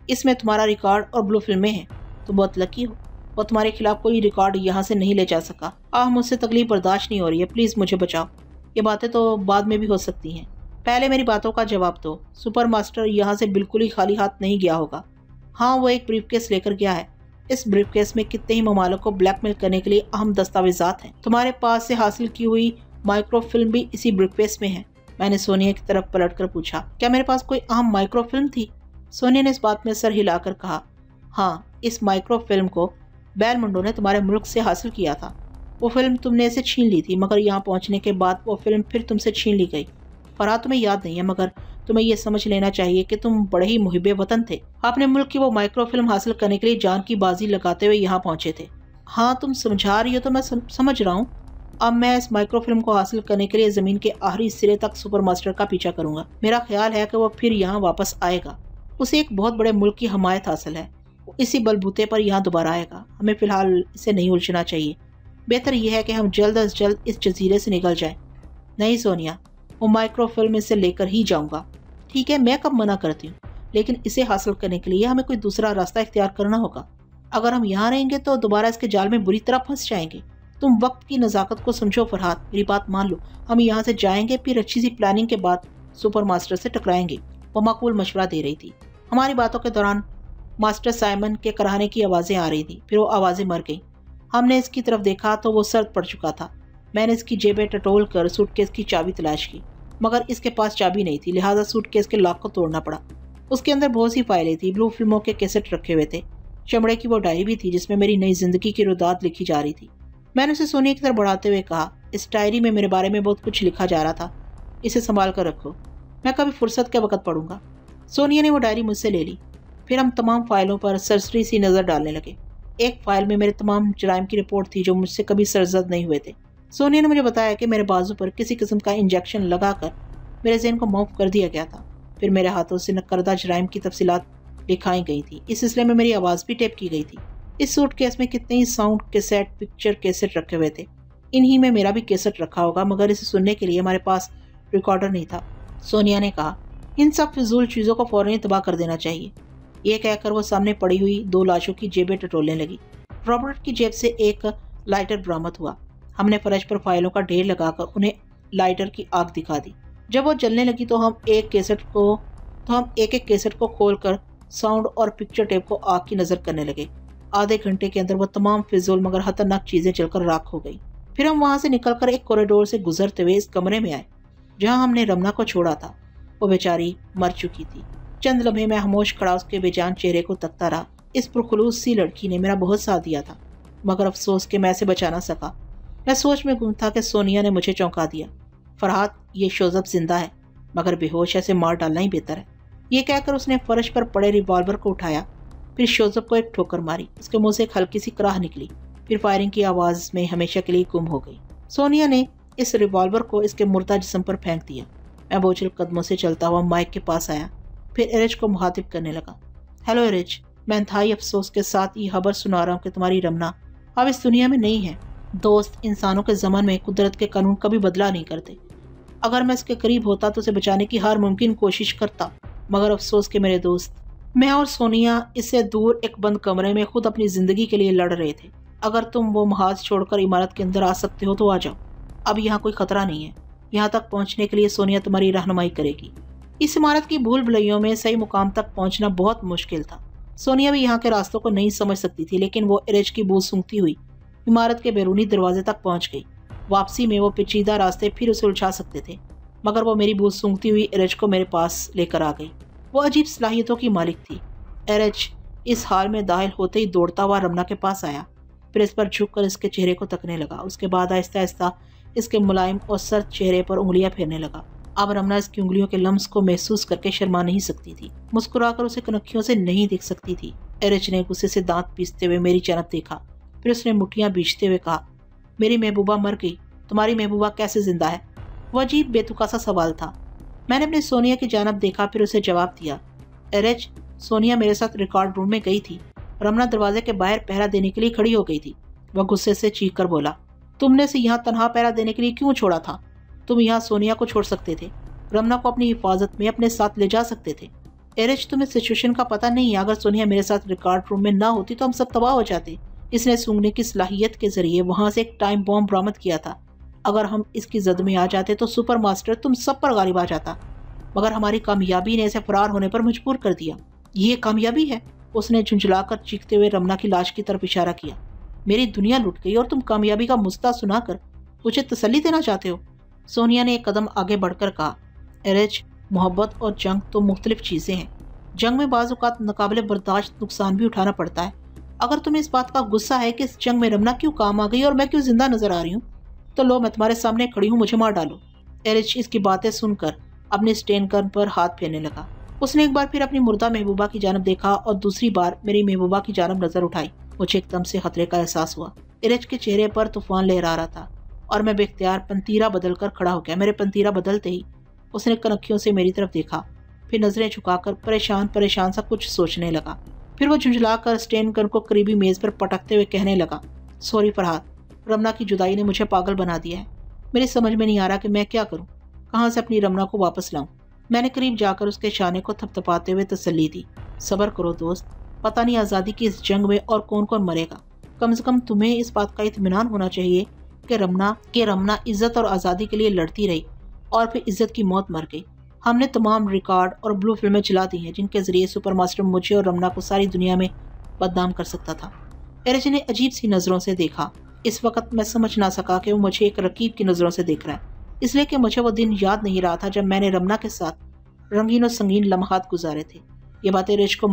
اس میں تمہارا ریکارڈ اور بلو فلمیں ہیں. تم بہت لکی ہو اور تمہارے خلاف کوئی ریکارڈ یہاں سے نہیں لے جا سکا. مجھ سے تکلیف برداشت نہیں ہو رہی ہے. پلیز مجھے بچاؤ. یہ باتیں تو بعد میں بھی ہو سکتی ہیں. پہلے میری باتوں کا جواب دو. سپر ماسٹر یہاں سے بالکل ہی خالی ہاتھ نہیں گیا ہوگا. ہاں، وہ ایک بریف کیس لے کر گیا ہے. اس بریف کیس میں کتنے ہی ممالک کو بلیک میل کرنے کے لیے اہم دستاویزات ہیں. تمہارے پاس سے حاصل کی ہوئی مائکرو فلم بھی اسی بریف کیس میں ہے. میں نے سونیا کی طرف پلٹ کر پوچھا، کیا میرے پاس کوئی اہم مائکرو فلم تھی؟ سونیا نے اس بات میں سر ہلا کر کہا، ہاں، اس مائکرو فلم کو بیل منڈو نے تمہارے ملک سے حاصل کیا تھا. وہ فلم تم نے اسے چھین لی تھی، مگر یہاں پہنچنے کے بعد وہ فلم پھر تم سے چھین لی گئی. فرحات تمہیں یاد نہیں ہے، مگر تمہیں یہ سمجھ لینا چاہیے کہ تم بڑے ہی محب وطن تھے. اپنے ملک کی وہ مائکرو فلم حاصل کرنے کے لیے جان کی بازی لگاتے ہوئے یہاں پہنچے تھے. ہاں، تم سمجھا رہی ہو تو میں سمجھ رہا ہوں. اب میں اس مائکرو فلم کو حاصل کرنے کے لیے زمین کے آخری سرے تک سپر ماسٹر کا پیچھا کروں گا. میرا خیال ہے کہ وہ پھر یہاں واپس آئے گا. اسے ایک بہت بڑے ملک کی حمایت حاصل ہے. وہ اسی بلبوتے پر یہاں دوبارہ آئے گا. ہمیں فی الحال اسے نہیں الجھنا چاہیے. بہتر یہ ہے کہ ہم جلد از جلد اس جزیرے سے نکل جائیں. نہیں سونیا، وہ مائکرو فلم اسے لے کر ہی جاؤں گا. ٹھیک ہے، میں کب منع کرتی ہوں، لیکن اسے حاصل کرنے کے لیے ہمیں کوئی دوسرا راستہ اختیار کرنا ہوگا. اگر ہم یہاں رہیں گے تو دوبارہ اس کے جال میں بری طرح پھنس جائیں گے. تم وقت کی نزاکت کو سمجھو فرحات. میری بات مان لو. ہم یہاں سے جائیں گے، پھر اچھی سی پلاننگ کے بعد سپر ماسٹر سے ٹکرائیں گے. وہ معقول مشورہ دے رہی تھی. ہماری باتوں کے دوران ماسٹر سائمن کے کراہنے کی آوازیں آ رہی تھی. پھر وہ آوازیں مر گئیں. ہم نے اس کی طرف دیکھا تو وہ سرد پڑ چکا تھا. میں نے اس کی جیبیں ٹٹول کر سوٹ کیس کی چابی تلاش کی، مگر اس کے پاس چابی نہیں تھی. لہٰذا سوٹ کیس کے لاک کو توڑنا پڑا. اس کے اندر بہت سی فائلیں تھیں. بلو فلموں کے کیسٹ رکھے ہوئے تھے. چمڑے کی وہ ڈائری بھی تھی جس میں میری نئی زندگی کی روداد لکھی جا رہی تھی. میں نے اسے سونیا کی طرف بڑھاتے ہوئے کہا، اس ڈائری میں میرے بارے میں بہت کچھ لکھا جا رہا تھا. اسے سنبھال کر رکھو. میں کبھی فرصت کے وقت پڑھوں گا. سونیا نے وہ ڈائری مجھ سے لے لی. پھر ہم تمام فائلوں پر سرسری سی نظر ڈالنے لگے. ایک فائل میں میرے تمام جرائم کی رپورٹ تھی جو مجھ سے کبھی سرزد نہیں ہوئے تھے. سونیا نے مجھے بتایا کہ میرے بازو پر کسی قسم کا انجیکشن لگا کر میرے ذہن کو معاف کر دیا گیا تھا. پھر میرے ہاتھوں سے نکردہ جرائم کی تفصیلات لکھائی گئی تھی. اس سلسلے میں میری آواز بھی ٹیپ کی گئی تھی. اس سوٹ کیس میں کتنے ہی ساؤنڈ کیسٹ، پکچر کیسٹ رکھے ہوئے تھے. انہی میں میرا بھی کیسٹ رکھا ہوگا، مگر اسے سننے کے لیے ہمارے پاس ریکارڈر نہیں تھا. سونیا نے کہا، ان سب فضول چیزوں کو فوراً تباہ کر دینا چاہیے. یہ کہہ کر وہ سامنے پڑی ہوئی 2 لاشوں کی جیبیں ٹٹولنے لگی. رابرٹ کی جیب سے ایک لائٹر برآمد ہوا. ہم نے فرش پر فائلوں کا ڈھیر لگا کر انہیں لائٹر کی آگ دکھا دی. جب وہ جلنے لگی تو ہم ایک ایک کیسٹ کو کھول کر ساؤنڈ اور پکچر ٹیپ کو آگ کی نظر کرنے لگے. آدھے گھنٹے کے اندر وہ تمام فضول مگر خطرناک چیزیں جل کر راکھ ہو گئی. پھر ہم وہاں سے نکل کر ایک کوریڈور سے گزرتے ہوئے اس کمرے میں آئے جہاں ہم نے رمنا کو چھوڑا تھا. وہ بیچاری مر چکی تھی. چند لمحے میں خاموش کھڑا اس کے بے جان چہرے کو تکتا رہا. اس پرخلوص سی لڑکی نے میرا بہت ساتھ دیا تھا، مگر افسوس کہ میں اسے بچا نہ سکا. میں سوچ میں گم تھا کہ سونیا نے مجھے چونکا دیا. فرحات، یہ شوزب زندہ ہے، مگر بے ہوش ہے، اسے مار ڈالنا ہی بہتر ہے. یہ کہہ کر اس نے فرش پر پڑے ریوالور کو اٹھایا. پھر شوزب کو ایک ٹھوکر ماری. اس کے منہ سے ایک ہلکی سی کراہ نکلی. پھر فائرنگ کی آواز میں ہمیشہ کے لیے گم ہو گئی. سونیا نے اس ریوالور کو اس کے مردہ جسم پر پھینک دیا. میں بوجھل قدموں سے چلتا ہوا مائک کے پاس آیا. پھر ایرج کو مخاطب کرنے لگا. ہیلو ایرج، میں انتہائی افسوس کے ساتھ یہ خبر سنا رہا ہوں کہ تمہاری رمنا اب اس دنیا میں نہیں ہے. دوست، انسانوں کے زمن میں قدرت کے قانون کبھی بدلا نہیں کرتے. اگر میں اس کے قریب ہوتا تو اسے بچانے کی ہر ممکن کوشش کرتا، مگر افسوس کہ میرے دوست، میں اور سونیا اس سے دور ایک بند کمرے میں خود اپنی زندگی کے لیے لڑ رہے تھے. اگر تم وہ محاذ چھوڑ کر عمارت کے اندر آ سکتے ہو تو آ جاؤ. اب یہاں کوئی خطرہ نہیں ہے. یہاں تک پہنچنے کے لیے سونیا تمہاری رہنمائی کرے گی. اس عمارت کی بھول بھلائیوں میں صحیح مقام تک پہنچنا بہت مشکل تھا. سونیا بھی یہاں کے راستوں کو نہیں سمجھ سکتی تھی، لیکن وہ ایرج کی بو سونگتی ہوئی عمارت کے بیرونی دروازے تک پہنچ گئی. واپسی میں وہ پیچیدہ راستے پھر اسے الجھا سکتے تھے، مگر وہ میری بو سونگتی ہوئی ایرج کو میرے پاس لے کر آ گئی. وہ عجیب صلاحیتوں کی مالک تھی. ایرج اس حال میں داخل ہوتے ہی دوڑتا ہوا رمنا کے پاس آیا. پھر اس پر جھک کر اس کے چہرے کو تکنے لگا. اس کے بعد آہستہ آہستہ اس کے ملائم اور سرد چہرے پر انگلیاں پھیرنے لگا. اب رمنا اس کی انگلیوں کے لمس کو محسوس کر کے شرما نہیں سکتی تھی. مسکرا کر اسے کنکھیوں سے نہیں دیکھ سکتی تھی. ایرج نے غصے سے دانت پیستے ہوئے میری جانب دیکھا. پھر اس نے مٹھیاں بیچتے ہوئے کہا، میری محبوبہ مر گئی، تمہاری محبوبہ کیسے زندہ ہے؟ وہ عجیب بے تکا سا سوال تھا. میں نے اپنی سونیا کی جانب دیکھا، پھر اسے جواب دیا. ایرج، سونیا میرے ساتھ ریکارڈ روم میں گئی تھی. رمنا دروازے کے باہر پہرا دینے کے لیے کھڑی ہو گئی تھی. وہ غصے سے چیخ کر بولا، تم نے اسے یہاں تنہا پہرا دینے کے لیے کیوں چھوڑا تھا؟ تم یہاں سونیا کو چھوڑ سکتے تھے، رمنا کو اپنی حفاظت میں اپنے ساتھ لے جا سکتے تھے. एरिच, तुम्हें सिचुएशन का पता नहीं है। अगर सोनिया मेरे साथ रिकॉर्ड रूम में ना होती तो हम सब तबाह हो जाते। इसने सूंघने की सलाहियत के जरिए वहां से एक टाइम बॉम्ब बरामद किया था। अगर हम इसकी जद में आ जाते तो सुपर मास्टर तुम सब पर गालिब आ जाता, मगर हमारी कामयाबी ने इसे फरार होने पर मजबूर कर दिया। ये कामयाबी है? उसने झुंझलाकर चीखते हुए रमना की लाश की तरफ इशारा किया। मेरी दुनिया लुट गई और तुम कामयाबी का मुस्ता सुनाकर मुझे तसल्ली देना चाहते हो? सोनिया ने एक कदम आगे बढ़कर कहा, एरिच, मोहब्बत और जंग तो मुख्तलिफ चीजें हैं। जंग में बाज़ औक़ात नाक़ाबिल बर्दाश्त नुकसान भी उठाना पड़ता है। अगर तुम्हें इस बात का गुस्सा है कि इस जंग में रमना क्यों काम आ गई और मैं क्यों जिंदा नजर आ रही हूँ, तो लो, मैं तुम्हारे सामने खड़ी हूँ, मुझे मार डालो। एरिच इसकी बातें सुनकर अपने स्टेन गन पर हाथ फेरने लगा। उसने एक बार फिर अपनी मुर्दा महबूबा की जानब देखा और दूसरी बार मेरी महबूबा की जानब नजर उठाई। मुझे एकदम से खतरे का एहसास हुआ। एरिच के चेहरे पर तूफान लहरा रहा था और मैं बेख्तियार पंतीरा बदल कर खड़ा हो गया। मेरे पंतीरा बदलते ही उसने कनखियों से मेरी तरफ देखा, फिर नजरें झुकाकर परेशान परेशान सा कुछ सोचने लगा। फिर वो झुंझलाकर स्टेन गन को करीबी मेज पर पटकते हुए कहने लगा, सॉरी फरहाद, रमना की जुदाई ने मुझे पागल बना दिया है। मेरी समझ में नहीं आ रहा कि मैं क्या करूं, कहां से अपनी रमना को वापस लाऊं। मैंने करीब जाकर उसके शाने को थपथपाते हुए तसल्ली दी, सब्र करो दोस्त, पता नहीं आज़ादी की इस जंग में और कौन कौन मरेगा। कम से कम तुम्हें इस बात का इत्मीनान होना चाहिए कि रमना इज्जत और आज़ादी के लिए लड़ती रही और फिर इज्जत की मौत मर गई। हमने तमाम रिकॉर्ड और ब्लू फिल्में चला दी हैं जिनके जरिए सुपर मास्टर मुझे और रमना को सारी दुनिया में बदनाम कर सकता था। एरिच ने अजीब सी नज़रों से देखा। इस वक्त मैं समझ ना सका कि वो मुझे एक रकीब की नज़रों से देख रहा है, इसलिए कि मुझे वो दिन याद नहीं रहा था जब मैंने रमना के साथ रंगीन और संगीन लम्हात गुजारे थे। ये बातें एरिच को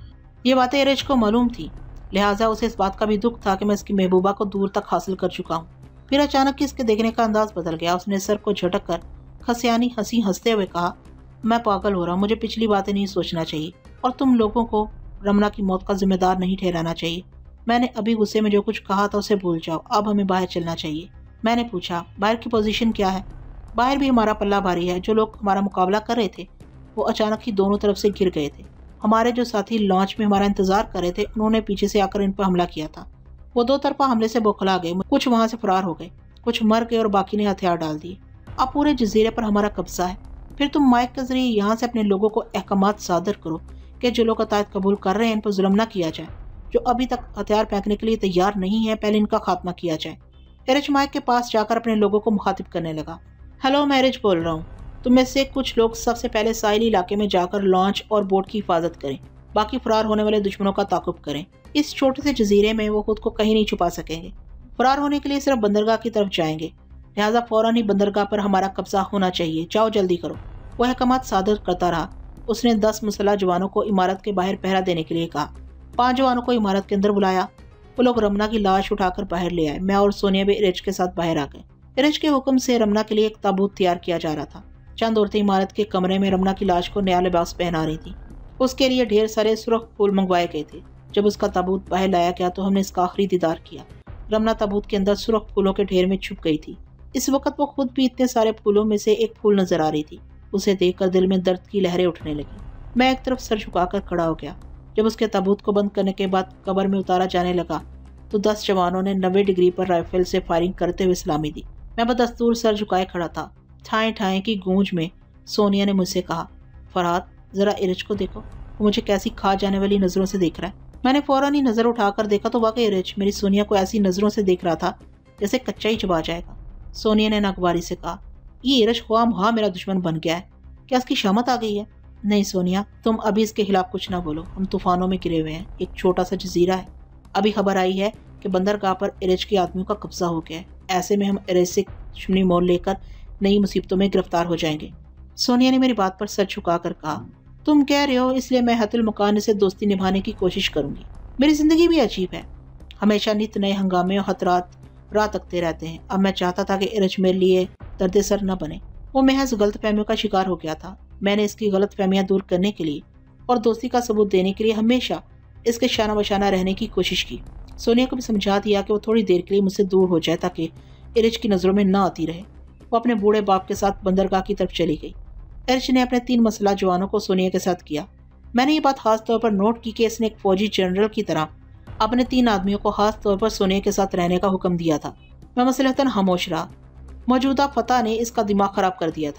मालूम थी, लिहाजा उसे इस बात का भी दुख था कि मैं इसकी महबूबा को दूर तक हासिल कर चुका हूँ। फिर अचानक इसके देखने का अंदाज बदल गया। उसने सर को झटक कर खसियानी हंसी हंसते हुए कहा, मैं पागल हो रहा हूँ, मुझे पिछली बातें नहीं सोचना चाहिए और तुम लोगों को रमना की मौत का जिम्मेदार नहीं ठहराना चाहिए। मैंने अभी गुस्से में जो कुछ कहा था उसे भूल जाओ, अब हमें बाहर चलना चाहिए। मैंने पूछा, बाहर की पोजीशन क्या है? बाहर भी हमारा पल्ला भारी है। जो लोग हमारा मुकाबला कर रहे थे वो अचानक ही दोनों तरफ से घिर गए थे। हमारे जो साथी लॉन्च में हमारा इंतजार कर रहे थे उन्होंने पीछे से आकर इन पर हमला किया था। वो दो तरफा हमले से बौखला गए, कुछ वहां से फरार हो गए, कुछ मर गए और बाकी ने हथियार डाल दिए। अब पूरे जजीरे पर हमारा कब्जा है। फिर तुम माइक के जरिए यहाँ से अपने लोगों को अहकामात सादर करो कि जो लोग अतायत कबूल कर रहे हैं इन पर जुल्म न किया जाए, जो अभी तक हथियार फेंकने के लिए तैयार नहीं है पहले इनका खात्मा किया जाए। एरिच माइक के पास जाकर अपने लोगों को मुखातिब करने लगा। हेलो, मैं एरिच बोल रहा हूँ। तुम में से कुछ लोग सबसे पहले साहिली इलाके में जाकर लॉन्च और बोट की हिफाजत करें, बाकी फरार होने वाले दुश्मनों का ताकुब करें। इस छोटे से जजीरे में वो खुद को कहीं नहीं छुपा सकेंगे। फरार होने के लिए सिर्फ बंदरगाह की तरफ जाएंगे, लिहाजा फौरन ही बंदरगाह पर हमारा कब्जा होना चाहिए। जाओ जल्दी करो। वह अहकामात सादर करता रहा। उसने 10 मुसल्लह जवानों को इमारत के बाहर पहरा देने के लिए कहा। 5 जवानों को इमारत के अंदर बुलाया। वो लोग रमना की लाश उठाकर बाहर ले आए। मैं और सोनिया भी एरिच के साथ बाहर आ गए। एरिच के हुक्म से रमना के लिए एक ताबूत तैयार किया जा रहा था। चंद औरतें इमारत के कमरे में रमना की लाश को नया लिबास पहना रही थी। उसके लिए ढेर सारे सुर्ख फूल मंगवाए गए थे। जब उसका ताबूत बाहर लाया गया तो हमने इसका आखिरी दीदार किया। रमना ताबूत के अंदर सुर्ख फूलों के ढेर में छुप गई थी। इस वक्त वो खुद भी इतने सारे फूलों में से एक फूल नजर आ रही थी। उसे देखकर दिल में दर्द की लहरें उठने लगी। मैं एक तरफ सर झुकाकर खड़ा हो गया। जब उसके ताबूत को बंद करने के बाद कब्र में उतारा जाने लगा तो 10 जवानों ने 90 डिग्री पर राइफल से फायरिंग करते हुए सलामी दी। मैं बदस्तूर सर झुकाए खड़ा था। ठाएं ठाएं की गूंज में सोनिया ने मुझसे कहा, फरहाद, जरा एरिच को देखो, वो मुझे कैसी खा जाने वाली नजरों से देख रहा है। मैंने फौरन ही नजर उठाकर देखा तो वाकई एरिच मेरी सोनिया को ऐसी नजरों से देख रहा था जैसे कच्चा ही चबा जाएगा। सोनिया ने नागवारी से कहा, ये एरिच ख्वाम मेरा दुश्मन बन गया है, क्या इसकी शामत आ गई है? नहीं सोनिया, तुम अभी इसके खिलाफ कुछ ना बोलो। हम तूफानों में गिरे हुए हैं, एक छोटा सा जजीरा है। अभी खबर आई है कि बंदरगाह पर एरिच के आदमियों का कब्जा हो गया है। ऐसे में हम एरिच से दुश्मनी मोल लेकर नई मुसीबतों में गिरफ्तार हो जाएंगे। सोनिया ने मेरी बात पर सर झुकाकर कहा, तुम कह रहे हो इसलिए मैं हतुल मुकान से दोस्ती निभाने की कोशिश करूंगी। मेरी जिंदगी भी अजीब है, हमेशा नित नए हंगामे और खतरात रात तकते रहते हैं। अब मैं चाहता था कि एरिच मेरे लिए दर्द सर न बने। वो महज गलत फहमियों का शिकार हो गया था। मैंने इसकी गलत फहमियां दूर करने के लिए और दोस्ती का सबूत देने के लिए हमेशा इसके शाना बशाना रहने की कोशिश की। सोनिया को भी समझा दिया कि वो थोड़ी देर के लिए मुझसे दूर हो जाए ताकि एरिच की नज़रों में ना आती रहे। वो अपने बूढ़े बाप के साथ बंदरगाह की तरफ चली गई। एरिच ने अपने 3 मसला जवानों को सोनिया के साथ किया। मैंने ये बात खास तौर पर नोट की कि इसने एक फौजी जनरल की तरह अपने 3 आदमियों को खास तौर पर सोनिया के साथ रहने का हुक्म दिया था। मैं मसलहतन खामोश रहा। मौजूदा फतह ने इसका दिमाग खराब कर दिया था।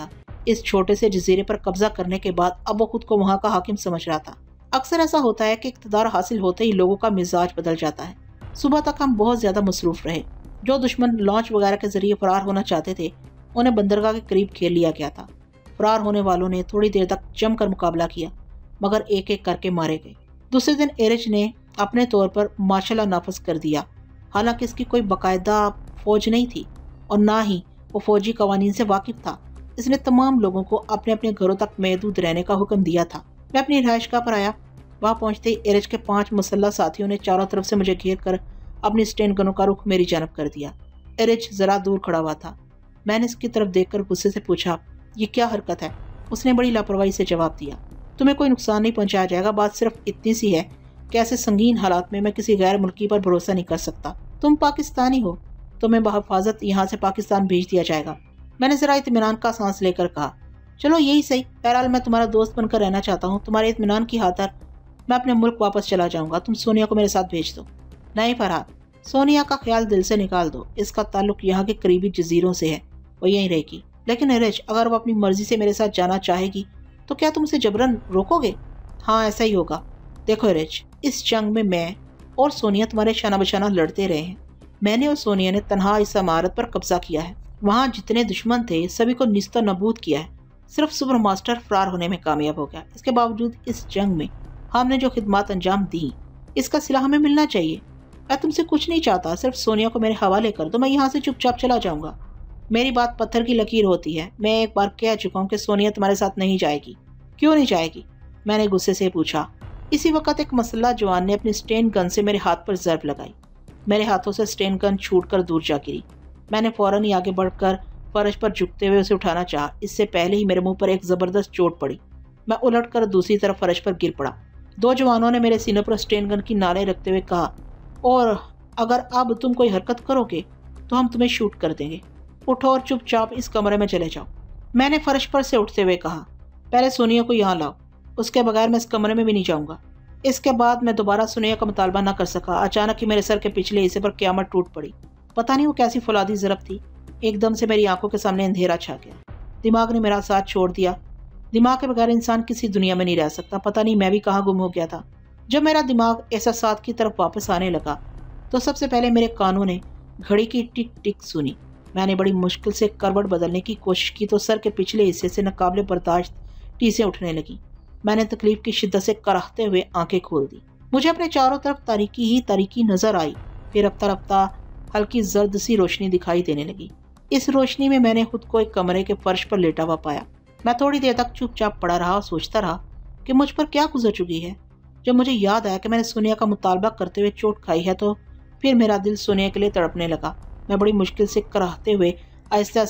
इस छोटे से जजीरे पर कब्जा करने के बाद अब वो खुद को वहाँ का हाकिम समझ रहा था। अक्सर ऐसा होता है कि इक़्तिदार हासिल होते ही लोगों का मिजाज बदल जाता है। सुबह तक हम बहुत ज्यादा मसरूफ रहे। जो दुश्मन लॉन्च वगैरह के जरिए फरार होना चाहते थे उन्हें बंदरगाह के करीब घेर लिया गया था। फरार होने वालों ने थोड़ी देर तक जमकर मुकाबला किया, मगर एक एक करके मारे गए। दूसरे दिन एरिच ने अपने तौर पर मार्शल लॉ नाफज कर दिया। हालांकि इसकी कोई बाकायदा फौज नहीं थी और ना ही वो फौजी कवानीन से वाकिफ था। इसने तमाम लोगों को अपने अपने घरों तक महदूद रहने का हुक्म दिया था। मैं अपनी रिहाइशगाह पर आया। वहां पहुंचते ही एरिच के 5 मुसल्लह साथियों ने चारों तरफ से मुझे घेर कर अपनी स्टेन गनों का रुख मेरी जानब कर दिया। एरिच जरा दूर खड़ा हुआ था। मैंने इसकी तरफ देखकर गुस्से से पूछा, ये क्या हरकत है? उसने बड़ी लापरवाही से जवाब दिया, तुम्हें कोई नुकसान नहीं पहुंचाया जाएगा। बात सिर्फ इतनी सी है कि ऐसे संगीन हालात में मैं किसी गैर मुल्की पर भरोसा नहीं कर सकता। तुम पाकिस्तानी हो, तुम्हें बहिफाजत यहाँ से पाकिस्तान भेज दिया जाएगा। मैंने जरा इत्मीनान का सांस लेकर कहा, चलो यही सही, बहरहाल मैं तुम्हारा दोस्त बनकर रहना चाहता हूँ। तुम्हारे इत्मीनान की खातिर मैं अपने मुल्क वापस चला जाऊंगा। तुम सोनिया को मेरे साथ भेज दो। नहीं फरहाद, सोनिया का ख्याल दिल से निकाल दो। इसका ताल्लुक यहाँ के करीबी जजीरों से है, वो यहीं रहेगी। लेकिन एरिच, अगर वो अपनी मर्जी से मेरे साथ जाना चाहेगी तो क्या तुम उसे जबरन रोकोगे? हाँ, ऐसा ही होगा। देखो एरिच, इस जंग में मैं और सोनिया तुम्हारे शाना बशाना लड़ते रहे हैं। मैंने और सोनिया ने तन्हा इस इमारत पर कब्जा किया है। वहाँ जितने दुश्मन थे सभी को निस्ता नबूद किया है। सिर्फ सुपर मास्टर फरार होने में कामयाब हो गया। इसके बावजूद इस जंग में हमने जो खिदमत अंजाम दी, इसका सिला हमें मिलना चाहिए। मैं तुमसे कुछ नहीं चाहता, सिर्फ सोनिया को मेरे हवाले कर दो। मैं यहाँ से चुपचाप चला जाऊंगा। मेरी बात पत्थर की लकीर होती है। मैं एक बार कह चुका हूँ कि सोनिया तुम्हारे साथ नहीं जाएगी। क्यों नहीं जाएगी? मैंने गुस्से से पूछा। इसी वक्त एक मसल्ला जवान ने अपनी स्टेन गन से मेरे हाथ पर जर्ब लगाई। मेरे हाथों से स्टेन गन छूटकर दूर जा गिरी। मैंने फौरन ही आगे बढ़कर फर्श पर झुकते हुए उसे उठाना चाहा। इससे पहले ही मेरे मुंह पर एक जबरदस्त चोट पड़ी। मैं उलटकर दूसरी तरफ फर्श पर गिर पड़ा। 2 जवानों ने मेरे सीने पर स्टेन गन की नालें रखते हुए कहा, और अगर अब तुम कोई हरकत करोगे तो हम तुम्हें शूट कर देंगे। उठो और चुपचाप इस कमरे में चले जाओ। मैंने फर्श पर से उठते हुए कहा, पहले सोनिया को यहाँ लाओ, उसके बगैर मैं इस कमरे में भी नहीं जाऊंगा। इसके बाद मैं दोबारा सोनिया का मुतालबा न कर सका। अचानक ही मेरे सर के पिछले हिस्से पर क़यामत टूट पड़ी। पता नहीं वो कैसी फौलादी ज़रब थी। एकदम से मेरी आंखों के सामने अंधेरा छा गया। दिमाग ने मेरा साथ छोड़ दिया। दिमाग के बगैर इंसान किसी दुनिया में नहीं रह सकता। पता नहीं मैं भी कहाँ गुम हो गया था। जब मेरा दिमाग एहसासात की तरफ वापस आने लगा तो सबसे पहले मेरे कानों ने घड़ी की टिक टिक सुनी। मैंने बड़ी मुश्किल से करवट बदलने की कोशिश की तो सर के पिछले हिस्से से नाकाबिले बर्दाश्त टीसें उठने लगी। मैंने तकलीफ की शिद्दत से कराहते हुए आंखें खोल दी। मुझे अपने चारों तरफ तारीकी ही तारीकी नजर आई। फिर रफ्ता रफ्ता हल्की जर्द सी रोशनी दिखाई देने लगी। इस रोशनी में मैंने खुद को एक कमरे के फर्श पर लेटा हुआ पाया। मैं थोड़ी देर तक चुपचाप पड़ा रहा और सोचता रहा कि मुझ पर क्या गुजर चुकी है। जब मुझे याद आया कि मैंने सोनिया का मुतालबा करते हुए चोट खाई है तो फिर मेरा दिल सोनिया के लिए तड़पने लगा। मैं बड़ी मुश्किल से कराहते हुए आहिस्ता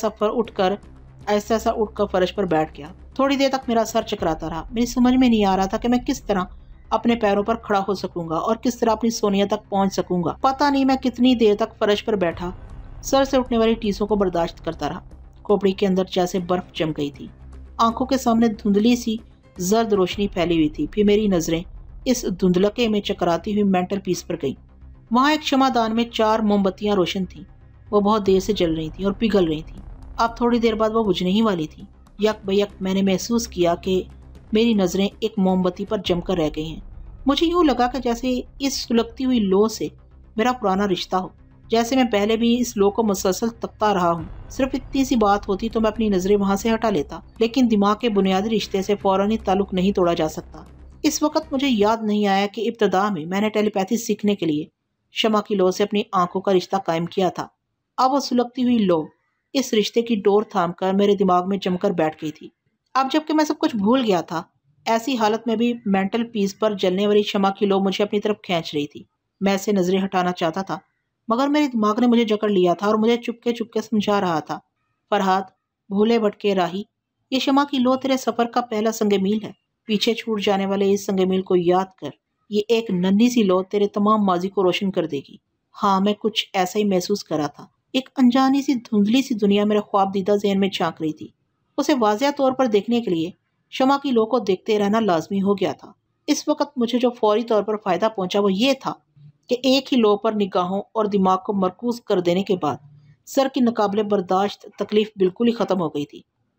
आहिस्ता उठकर फर्श पर बैठ गया। थोड़ी देर तक मेरा सर चकराता रहा। मेरी समझ में नहीं आ रहा था कि मैं किस तरह अपने पैरों पर खड़ा हो सकूंगा और किस तरह अपनी सोनिया तक पहुंच सकूंगा। पता नहीं मैं कितनी देर तक फर्श पर बैठा सर से उठने वाली टीसों को बर्दाश्त करता रहा। खोपड़ी के अंदर जैसे बर्फ जम गई थी। आंखों के सामने धुंधली सी जर्द रोशनी फैली हुई थी। फिर मेरी नजरें इस धुंधलके में चकराती हुई मेंटल पीस पर गई। वहां एक क्षमादान में 4 मोमबत्तियां रोशन थीं। वो बहुत देर से जल रही थी और पिघल रही थी। अब थोड़ी देर बाद वो बुझने ही वाली थी। यक बयक मैंने महसूस किया कि मेरी नजरें एक मोमबत्ती पर जमकर रह गई हैं। मुझे यूँ लगा कि जैसे इस सुलगती हुई लो से मेरा पुराना रिश्ता हो, जैसे मैं पहले भी इस लो को मुसलसल तकता रहा हूँ। सिर्फ इतनी सी बात होती तो मैं अपनी नजरें वहां से हटा लेता, लेकिन दिमाग के बुनियादी रिश्ते से फौरन ही ताल्लुक नहीं तोड़ा जा सकता। इस वक्त मुझे याद नहीं आया कि इब्तदा में मैंने टेलीपैथी सीखने के लिए शमा की लो से अपनी आंखों का रिश्ता कायम किया था। अब वो सुलगती हुई लो इस रिश्ते की डोर थामकर मेरे दिमाग में जमकर बैठ गई थी। अब जबकि मैं सब कुछ भूल गया था, ऐसी हालत में भी मेंटल पीस पर जलने वाली शमा की लो मुझे अपनी तरफ खींच रही थी। मैं इसे नजरें हटाना चाहता था, मगर मेरे दिमाग ने मुझे जकड़ लिया था और मुझे चुपके चुपके समझा रहा था, फरहाद, भूले भटके राही, ये शमा की लो तेरे सफर का पहला संग मील है। पीछे छूट जाने वाले इस संग मील को याद कर। ये एक नन्ही सी लो तेरे तमाम माजी को रोशन कर देगी। हाँ, मैं कुछ ऐसा ही महसूस कर रहा था। एक अनजानी सी धुंधली सी दुनिया मेरे ख्वाब दीदा ज़हन में झांक रही थी। उसे वाज़िया तौर पर देखने के लिए शमा की लो को देखते रहना लाजमी हो गया था। इस वक्त मुझे जो फौरी तौर पर फ़ायदा पहुंचा वो ये था कि एक ही लो पर निगाहों और दिमाग को मरकूज कर देने के बाद सर की नाकाबिले बर्दाश्त तकलीफ बिल्कुल ही ख़त्म हो गई थी।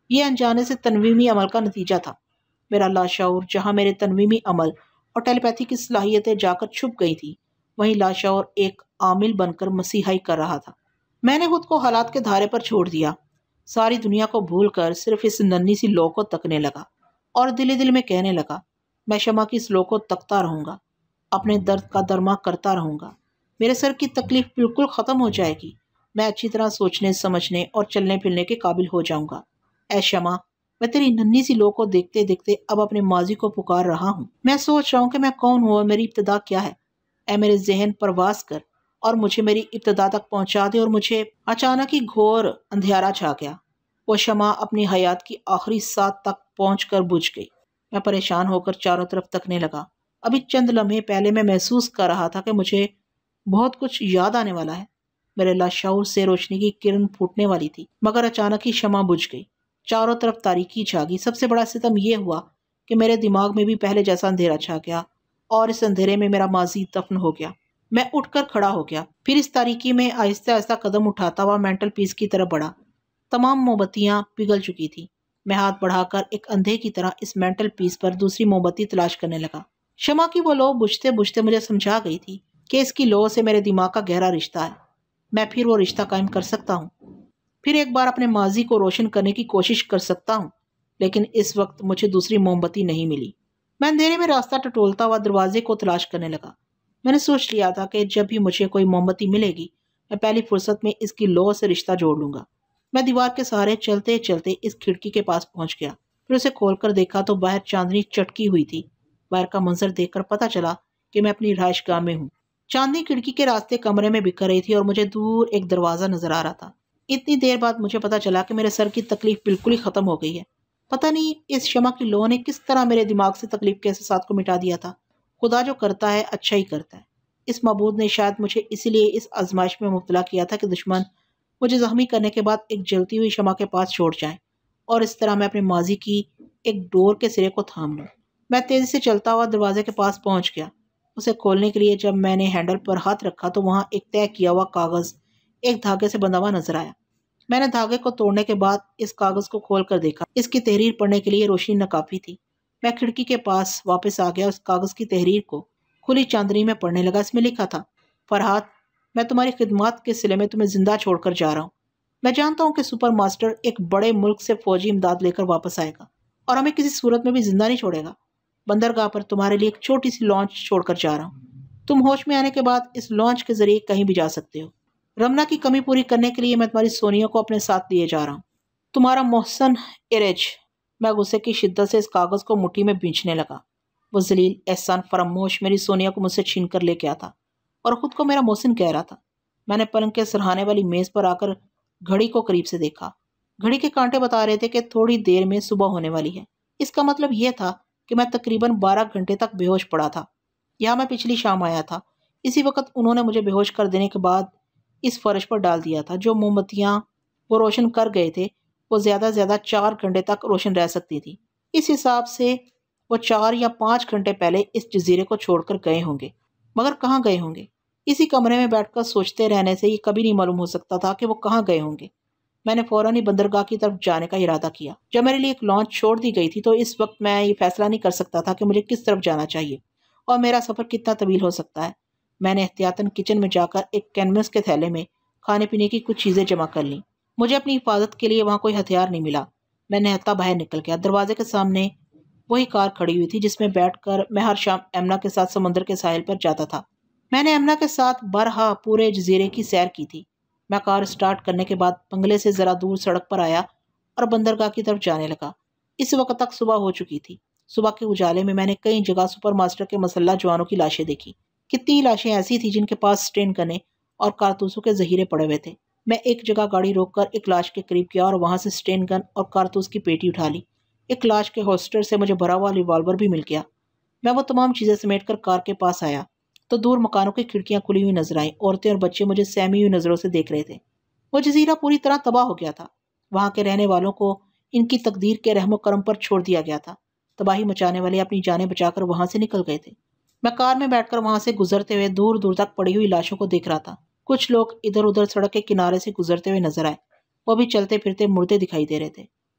یہ انجانے سے تنویمی عمل کا نتیجہ تھا۔ میرا لاشعور جہاں میرے تنویمی عمل اور ٹیلی پیتھی کی صلاحیتیں جا کر چھپ گئی تھی، وہیں لاشعور ایک عامل بن کر مسیحائی کر رہا تھا۔ میں نے خود کو حالات کے دھارے پر چھوڑ دیا، ساری دنیا کو بھول کر صرف اس ننھی سی لو کو تکنے لگا اور دل ہی دل میں کہنے لگا، میں شمع کی اس لو کو تکتا رہوں گا، اپنے درد کا درما کرتا رہوں گا، میرے سر کی تکلیف بالکل ختم ہو جائے گی، میں اچھی طرح سوچنے سمجھنے اور چلنے پھرنے کے قابل ہو جاؤں گا۔ اے شمع، میں تیری ننھی سی لو کو دیکھتے دیکھتے اب اپنے ماضی کو پکار رہا ہوں۔ میں سوچ رہا ہوں کہ میں کون ہوں اور میری ابتدا کیا ہے۔ اے میرے ذہن پرواز کر اور مجھے میری ابتدا تک پہنچا دے۔ اور مجھے اچانک ہی گھور اندھیارا چھا گیا۔ وہ شمع اپنی حیات کی آخری ساتھ تک پہنچ کر بجھ گئی۔ میں پریشان ہو کر چاروں طرف تکنے لگا۔ ابھی چند لمحے پہلے میں محسوس کر رہا تھا کہ مجھے بہت کچھ یاد آنے والا ہے۔ میرے لاشعور سے روشنی کی کرن پھوٹنے والی تھی، مگر اچانک ہی شمع بجھ گئی۔ چاروں طرف تاریکی چھا گئی۔ سب سے بڑا ستم یہ ہوا کہ میرے دماغ میں بھی پہلے جیسا اندھیرا چھا گیا اور اس اندھیرے میں میرا ماضی دفن ہو گیا۔ میں اٹھ کر کھڑا ہو گیا، پھر اس تاریکی میں آہستہ آہستہ قدم اٹھاتا ہوا مینٹل پیس کی طرف بڑھا۔ تمام موم بتیاں پگھل چکی تھی۔ میں ہاتھ بڑھا کر ایک اندھے کی طرح اس مینٹل پیس پر دوسری موم بتی تلاش کرنے لگا۔ شمع کی وہ لو بجھتے بجھتے مجھے سمجھا گئی تھی کہ اس کی لو سے میرے دماغ کا گہرا رشتہ ہے۔ میں پھر وہ رشتہ قائم کر سکتا ہوں، پھر ایک بار اپنے ماضی کو روشن کرنے کی کوشش کر سکتا ہوں، لیکن اس وقت مجھے دوسری موم بتی نہیں ملی۔ میں اندھیرے میں راستہ ٹٹولتا ہوا دروازے کو تلاش کرنے لگا۔ میں نے سوچ لیا تھا کہ جب بھی مجھے کوئی موم بتی ملے گی، میں پہلی فرصت میں اس کی لو سے رشتہ جوڑ لوں گا۔ میں دیوار کے سہارے چلتے چلتے اس کھڑکی کے پاس پہنچ گیا، پھر اسے کھول کر دیکھا تو باہر چاندنی چٹکی ہوئی تھی۔ باہر کا منظر دیکھ کر پتہ چلا کہ میں اپنی رہائش گاہ میں ہوں۔ چاندنی کھڑکی کے راستے کمرے میں بکھر رہی تھی اور مجھے دور ایک دروازہ نظر آ رہا تھا۔ اتنی دیر بعد مجھے پتہ چلا کہ میرے سر کی تکلیف بالکل ہی ختم ہو گئی ہے۔ پتہ نہیں اس شمع کی لو نے کس طرح میرے دماغ سے تکلیف کے احساسات کو مٹا دیا تھا۔ خدا جو کرتا ہے اچھا ہی کرتا ہے۔ اس معبود نے شاید مجھے اسی لیے اس آزمائش میں مبتلا کیا تھا کہ دشمن مجھے زخمی کرنے کے بعد ایک جلتی ہوئی شمع کے پاس چھوڑ جائیں اور اس طرح میں اپنے ماضی کی ایک ڈور کے سرے کو تھام لوں۔ میں تیزی سے چلتا ہوا دروازے کے پاس پہنچ گیا۔ اسے کھولنے کے لیے جب میں نے ہینڈل پر ہاتھ رکھا تو وہاں ایک طے کیا ہوا کاغذ ایک دھاگے سے بندھا ہوا نظر آیا۔ میں نے دھاگے کو توڑنے کے بعد اس کاغذ کو کھول کر دیکھا۔ اس کی تحریر پڑھنے کے لیے روشنی ناکافی تھی۔ میں کھڑکی کے پاس واپس آ گیا، اس کاغذ کی تحریر کو کھلی چاندنی میں پڑھنے لگا۔ اس میں لکھا تھا، فرحات، میں تمہاری خدمات کے صلے میں تمہیں زندہ چھوڑ کر جا رہا ہوں۔ میں جانتا ہوں کہ سپر ماسٹر ایک بڑے ملک سے فوجی امداد لے کر واپس آئے گا اور ہمیں کسی صورت میں بھی زندہ نہیں چھوڑے گا۔ بندرگاہ پر تمہارے لیے ایک چھوٹی سی لانچ چھوڑ کر جا رہا ہوں۔ تم ہوش میں آنے کے بعد اس لانچ کے ذریعے کہیں بھی جا سکتے ہو۔ رمنا کی کمی پوری کرنے کے لیے میں تمہاری سونیوں کو اپنے ساتھ لیے جا رہا ہوں۔ تمہارا محسن ارج۔ میں غصے کی شدت سے اس کاغذ کو مٹھی میں بھینچنے لگا۔ وہ ذلیل احسان فراموش میری سونیا کو مجھ سے چھین کر لے کے آتا اور خود کو میرا محسن کہہ رہا تھا۔ میں نے پلنگ کے سرہانے والی میز پر آ کر گھڑی کو قریب سے دیکھا۔ گھڑی کے کانٹے بتا رہے تھے کہ تھوڑی دیر میں صبح ہونے والی ہے۔ اس کا مطلب یہ تھا کہ میں تقریباً 12 گھنٹے تک بے ہوش پڑا تھا۔ یہاں میں پچھلی شام آیا تھا۔ اسی وقت انہوں نے مجھے بے ہوش کر دینے کے بعد اس فرش پر ڈال دیا تھا۔ جو موم بتیاں وہ روشن کر گئے تھے وہ زیادہ 4 گھنٹے تک روشن رہ سکتی تھی۔ اس حساب سے وہ 4 یا 5 گھنٹے پہلے اس جزیرے کو چھوڑ کر گئے ہوں گے، مگر کہاں گئے ہوں گے؟ اسی کمرے میں بیٹھ کر سوچتے رہنے سے یہ کبھی نہیں معلوم ہو سکتا تھا کہ وہ کہاں گئے ہوں گے۔ میں نے فوراً ہی بندرگاہ کی طرف جانے کا ارادہ کیا۔ جب میرے لیے ایک لانچ چھوڑ دی گئی تھی تو اس وقت میں یہ فیصلہ نہیں کر سکتا تھا کہ مجھے کس طرف جانا چاہیے اور میرا سفر کتنا طویل ہو سکتا ہے۔ میں نے احتیاطاً کچن میں جا کر ایک کینوس کے تھیلے میں کھانے پینے کی کچھ چیزیں جمع کر لیں۔ مجھے اپنی حفاظت کے لیے وہاں کوئی ہتھیار نہیں ملا۔ میں نہتا باہر نکل گیا۔ دروازے کے سامنے وہی کار کھڑی ہوئی تھی جس میں بیٹھ کر میں ہر شام ایمنا کے ساتھ سمندر کے ساحل پر جاتا تھا۔ میں نے ایمنا کے ساتھ برہا پورے جزیرے کی سیر کی تھی۔ میں کار سٹارٹ کرنے کے بعد بنگلے سے ذرا دور سڑک پر آیا اور بندرگاہ کی طرف جانے لگا۔ اس وقت تک صبح ہو چکی تھی۔ صبح کے اجالے میں نے کئی جگہ سپر ماسٹر کے مسلح جوانوں کی لاشیں دیکھی۔ کتنی لاشیں ایسی تھیں جن کے پاس سٹین گنیں اور کارتوسوں کے ذخیرے پڑے ہوئے تھے۔ میں ایک جگہ گاڑی روک کر ایک لاش کے قریب گیا اور وہاں سے سٹین گن اور کارتوس کی پیٹی اٹھا لی۔ ایک لاش کے ہولسٹر سے مجھے بھرا ہوا ریوالور بھی مل گیا۔ میں وہ تمام چیزیں سمیٹ کر کار کے پاس آیا تو دور مکانوں کی کھڑکیاں کھلی ہوئی نظر آئیں۔ عورتیں اور بچے مجھے سہمی ہوئی نظروں سے دیکھ رہے تھے۔ وہ جزیرہ پوری طرح تباہ ہو گیا تھا۔ وہاں کے رہنے والوں کو ان کی تقدیر کے رحم و کرم پر چھوڑ دیا گیا تھا۔ تباہی مچانے والے اپنی جانیں بچا کر وہاں سے نکل گئے تھے۔ میں کار میں بیٹھ کر وہاں سے گزرتے ہوئے دور دور تک پڑی ہوئی لاشوں کو دیکھ رہا تھا۔ کچھ لوگ ادھر ادھر سڑک کے کنارے سے گزرتے ہوئے نظر آئے۔ وہ بھی چلتے پھرتے مردے دکھائی دے رہے تھے۔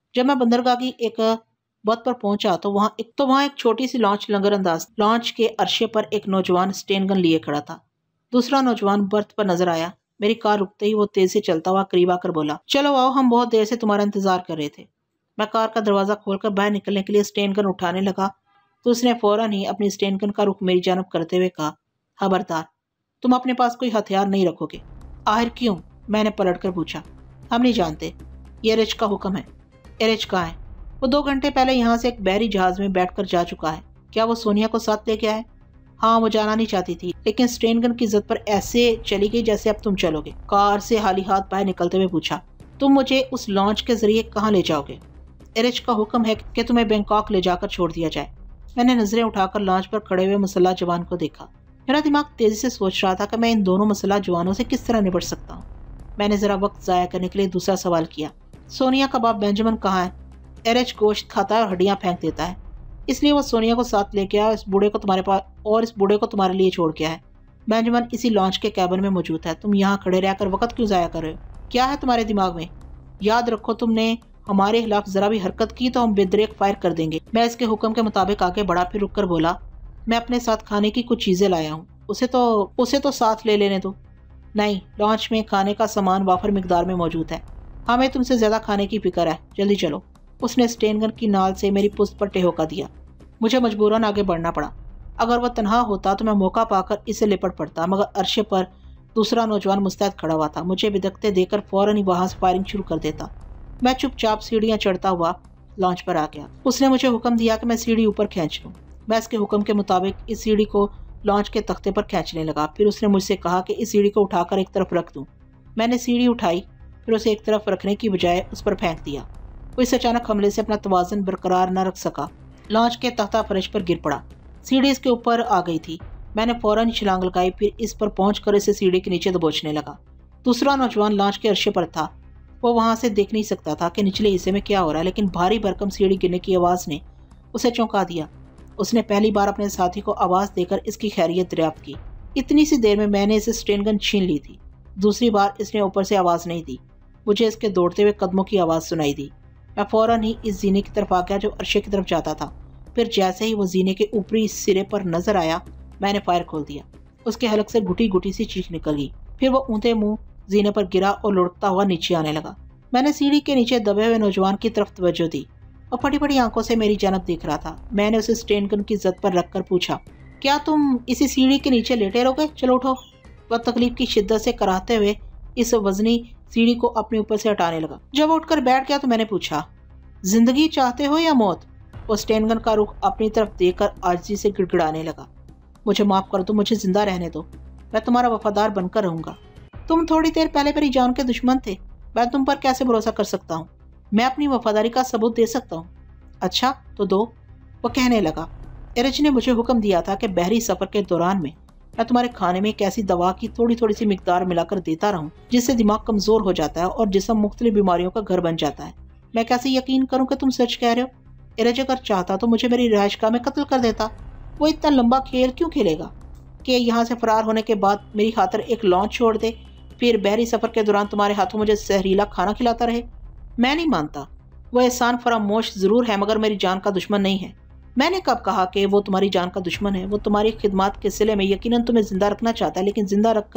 جب میں بندرگاہ کی ایک بت پر پہنچا تو وہاں ایک چھوٹی سی لانچ لنگر انداز تھی۔ لانچ کے عرصے پر ایک نوجوان سٹین گن لیے کھڑا تھا۔ دوسرا نوجوان برت پر نظر آیا۔ میری کار رکتے ہی وہ تیز سے چلتا ہوا قریب آ کر بولا، چلو آؤ، ہم بہت دیر سے تمہارا انتظار کر رہے تھے۔ میں کار کا دروازہ کھول کر باہر نکلنے کے لیے سٹین گن اٹھانے لگا تو اس نے فوراً ہی اپنی سٹین گن کا رخ میری جانب کرتے ہوئے کہا، خبردار، تم اپنے پاس کوئی ہتھیار نہیں رکھو گے۔ آخر کیوں؟ میں نے پلٹ کر پوچھا۔ ہم نہیں جانتے، یہ ایرج کا حکم ہے۔ ایرج کہاں ہے؟ وہ 2 گھنٹے پہلے یہاں سے ایک بحری جہاز میں بیٹھ کر جا چکا ہے۔ کیا وہ سونیا کو ساتھ لے گیا ہے؟ ہاں، وہ جانا نہیں چاہتی تھی، لیکن سٹین گن کی ضد پر ایسے چلی گئی جیسے اب تم چلو گے۔ کار سے حالی ہاتھ باہر نکلتے ہوئے پوچھا، تم مجھے اس لانچ کے ذریعے کہاں لے جاؤ گے؟ ایرج کا حکم ہے کہ تمہیں بینکاک لے جا کر چھوڑ دیا جائے۔ میں نے نظریں اٹھا کر لانچ پر کھڑے ہوئے مسلح جوان کو دیکھا۔ میرا دماغ تیزی سے سوچ رہا تھا کہ میں ان دونوں مسلح جوانوں سے کس طرح نپٹ سکتا ہوں۔ میں نے ذرا وقت ضائع کرنے کے لیے دوسرا سوال کیا، سونیا کا باپ بینجامن کہاں ہے؟ ایرج گوشت کھاتا ہے اور ہڈیاں پھینک دیتا ہے، اس لیے وہ سونیا کو ساتھ لے گیا اور اس بوڑھے کو تمہارے لیے چھوڑ گیا ہے۔ بینجامن اسی لانچ کے کیبن میں موجود ہے۔ تم یہاں کھڑے رہ کر وقت کیوں ضائع کر رہے ہو؟ کیا ہے تمہارے دماغ میں؟ یاد رکھو، تم نے ہمارے خلاف ذرا بھی حرکت کی تو ہم بے دریغ فائر کر دیں گے۔ میں اس کے حکم کے مطابق آگے بڑھا، پھر رک کر بولا، میں اپنے ساتھ کھانے کی کچھ چیزیں لایا ہوں، اسے تو ساتھ لے لینے دو۔ نہیں، لانچ میں کھانے کا سامان وافر مقدار میں موجود ہے، ہمیں تم سے زیادہ کھانے کی فکر ہے، جلدی چلو۔ اس نے سٹین گن کی نال سے میری پشت پر ٹہوکا دیا۔ مجھے مجبوراً آگے بڑھنا پڑا۔ اگر وہ تنہا ہوتا تو میں موقع پا کر اسے لپٹ پڑتا، مگر عرصے پر دوسرا نوجوان مستعد کھڑا ہوا تھا۔ مجھے بدکتے دیکھ کر فوراً ہی وہاں سے فائرنگ شروع کر دیتا۔ میں چپ چاپ سیڑھیاں چڑھتا ہوا لانچ پر آ گیا۔ اس نے مجھے حکم دیا کہ میں سیڑھی اوپر کھینچ لوں۔ میں اس کے حکم کے مطابق اس سیڑھی کو لانچ کے تختے پر کھینچنے لگا۔ پھر اس نے مجھ سے کہا کہ اس سیڑھی کو اٹھا کر ایک طرف رکھ دوں۔ میں نے سیڑھی اٹھائی، پھر اسے ایک طرف رکھنے کی بجائے اس پر پھینک دیا۔ وہ اس اچانک حملے سے اپنا توازن برقرار نہ رکھ سکا، لانچ کے تختہ فرش پر گر پڑا۔ سیڑھی اس کے اوپر آ گئی تھی۔ میں نے فوراً چھلانگ لگائی، پھر اس پر پہنچ کر اسے سیڑھی کے نیچے دبوچنے لگا۔ دوسرا نوجوان لانچ کے عرصے پر تھا۔ وہ وہاں سے دیکھ نہیں سکتا تھا کہ نچلے حصے میں کیا ہو رہا ہے، لیکن بھاری بھرکم سیڑھی گرنے کی آواز نے اسے چونکا دیا۔ اس نے پہلی بار اپنے ساتھی کو آواز دے کر اس کی خیریت دریافت کی۔ اتنی سی دیر میں نے اسے سٹین گن چھین لی تھی۔ دوسری بار اس نے اوپر سے آواز نہیں دی۔ مجھے اس کے دوڑتے ہوئے قدموں کی آواز سنائی دی۔ میں فوراً ہی اس زینے کی طرف آ گیا جو عرصے کی طرف جاتا تھا۔ پھر جیسے ہی وہ زینے کے اوپری سرے پر نظر آیا، میں نے فائر کھول دیا۔ اس کے حلق سے گھٹی گھٹی سی چیخ نکل گئی۔ پھر وہ اونتے منہ زینے پر گرا اور لڑکتا ہوا نیچے آنے لگا۔ میں نے سیڑھی کے نیچے دبے ہوئے نوجوان کی طرف توجہ دی۔ اور پھٹی پھٹی آنکھوں سے میری جانب دیکھ رہا تھا۔ میں نے اسے سٹین گن کی زد پر رکھ کر پوچھا، کیا تم اسی سیڑھی کے نیچے لیٹے رہو گے؟ چلو اٹھو۔ وہ تکلیف کی شدت سے کراہتے ہوئے اس وزنی سیڑھی کو اپنے اوپر سے ہٹانے لگا۔ جب اٹھ کر بیٹھ گیا تو میں نے پوچھا، زندگی چاہتے ہو یا موت؟ وہ سٹین گن کا رخ اپنی طرف دیکھ کر عاجزی سے گڑگڑانے لگا، مجھے معاف کر دو، مجھے زندہ رہنے دو، میں تمہارا وفادار بن کر رہوں گا۔ تم تھوڑی دیر پہلے میری جان کے دشمن تھے، میں تم پر کیسے بھروسہ کر سکتا ہوں؟ میں اپنی وفاداری کا ثبوت دے سکتا ہوں۔ اچھا تو دو، وہ کہنے لگا۔ ایرج نے مجھے حکم دیا تھا کہ بحری سفر کے دوران میں تمہارے کھانے میں ایک ایسی دوا کی تھوڑی تھوڑی سی مقدار ملا کر دیتا رہوں جس سے دماغ کمزور ہو جاتا ہے اور جسم مختلف بیماریوں کا گھر بن جاتا ہے۔ میں کیسے یقین کروں کہ تم سچ کہہ رہے ہو؟ ایرج اگر چاہتا تو مجھے میری رہائش گاہ میں قتل کر دیتا۔ وہ اتنا لمبا کھیل کیوں کھیلے گا کہ یہاں سے فرار ہونے کے بعد میری خاطر ایک لانچ چھوڑ دے، پھر بحری سفر کے دوران تمہارے ہاتھوں مجھے زہریلا کھانا کھلاتا رہے؟ میں نہیں مانتا۔ وہ احسان فراموش ضرور ہے مگر میری جان کا دشمن نہیں ہے۔ میں نے کب کہا کہ وہ تمہاری جان کا دشمن ہے؟ وہ تمہاری خدمات کے صلے میں یقیناً تمہیں زندہ رکھنا چاہتا ہے، لیکن زندہ رکھ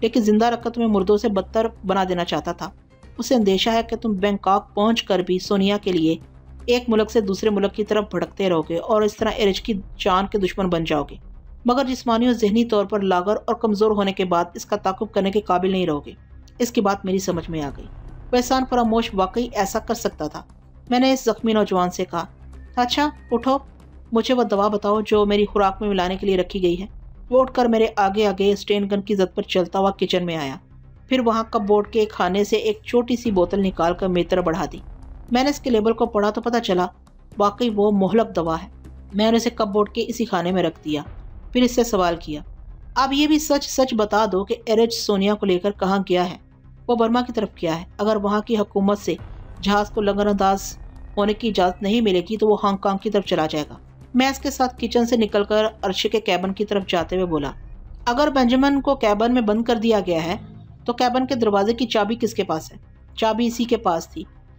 کر تمہیں مردوں سے بدتر بنا دینا چاہتا تھا۔ اسے اندیشہ ہے کہ تم بینکاک پہنچ کر بھی سونیا کے لیے ایک ملک سے دوسرے ملک کی طرف بھٹکتے رہو گے اور اس طرح ایرج کی جان کے دشمن بن جاؤ گے، مگر جسمانی اور ذہنی طور پر لاغر اور کمزور ہونے کے بعد اس کا تعاقب کرنے کے قابل نہیں رہو گے۔ اس کی بات میری سمجھ میں آ گئی۔ وہ احسان فراموش واقعی ایسا کر سکتا تھا۔ میں نے اس زخمی نوجوان سے کہا، اچھا اٹھو، مجھے وہ دوا بتاؤ جو میری خوراک میں ملانے کے لیے رکھی گئی ہے۔ وہ اٹھ کر میرے آگے آگے سٹین گن کی زد پر چلتا ہوا کچن میں آیا، پھر وہاں کپ بورڈ کے کھانے سے ایک چھوٹی سی بوتل نکال کر میری طرف بڑھا دی۔ میں نے اس کے لیبل کو پڑھا تو پتہ چلا واقعی وہ مہلک دوا ہے۔ میں نے اسے کپ بورڈ کے اسی کھانے میں رکھ دیا، پھر اس سے سوال کیا، اب یہ بھی سچ سچ بتا دو کہ ایرج سونیا کو لے کر کہاں گیا ہے؟ وہ برما کی طرف گیا ہے۔ اگر وہاں کی حکومت سے جہاز کو لنگر انداز ہونے کی اجازت نہیں ملے گی تو وہ ہانگ کانگ کی طرف چلا جائے گا۔ میں اس کے ساتھ کچن سے نکل کر عرشے کے کیبن کی طرف جاتے ہوئے بولا، اگر بینجامن کو کیبن میں بند کر دیا گیا ہے تو کیبن کے دروازے کی چابی کس کے پاس ہے؟ چابی اسی کے پاس تھی۔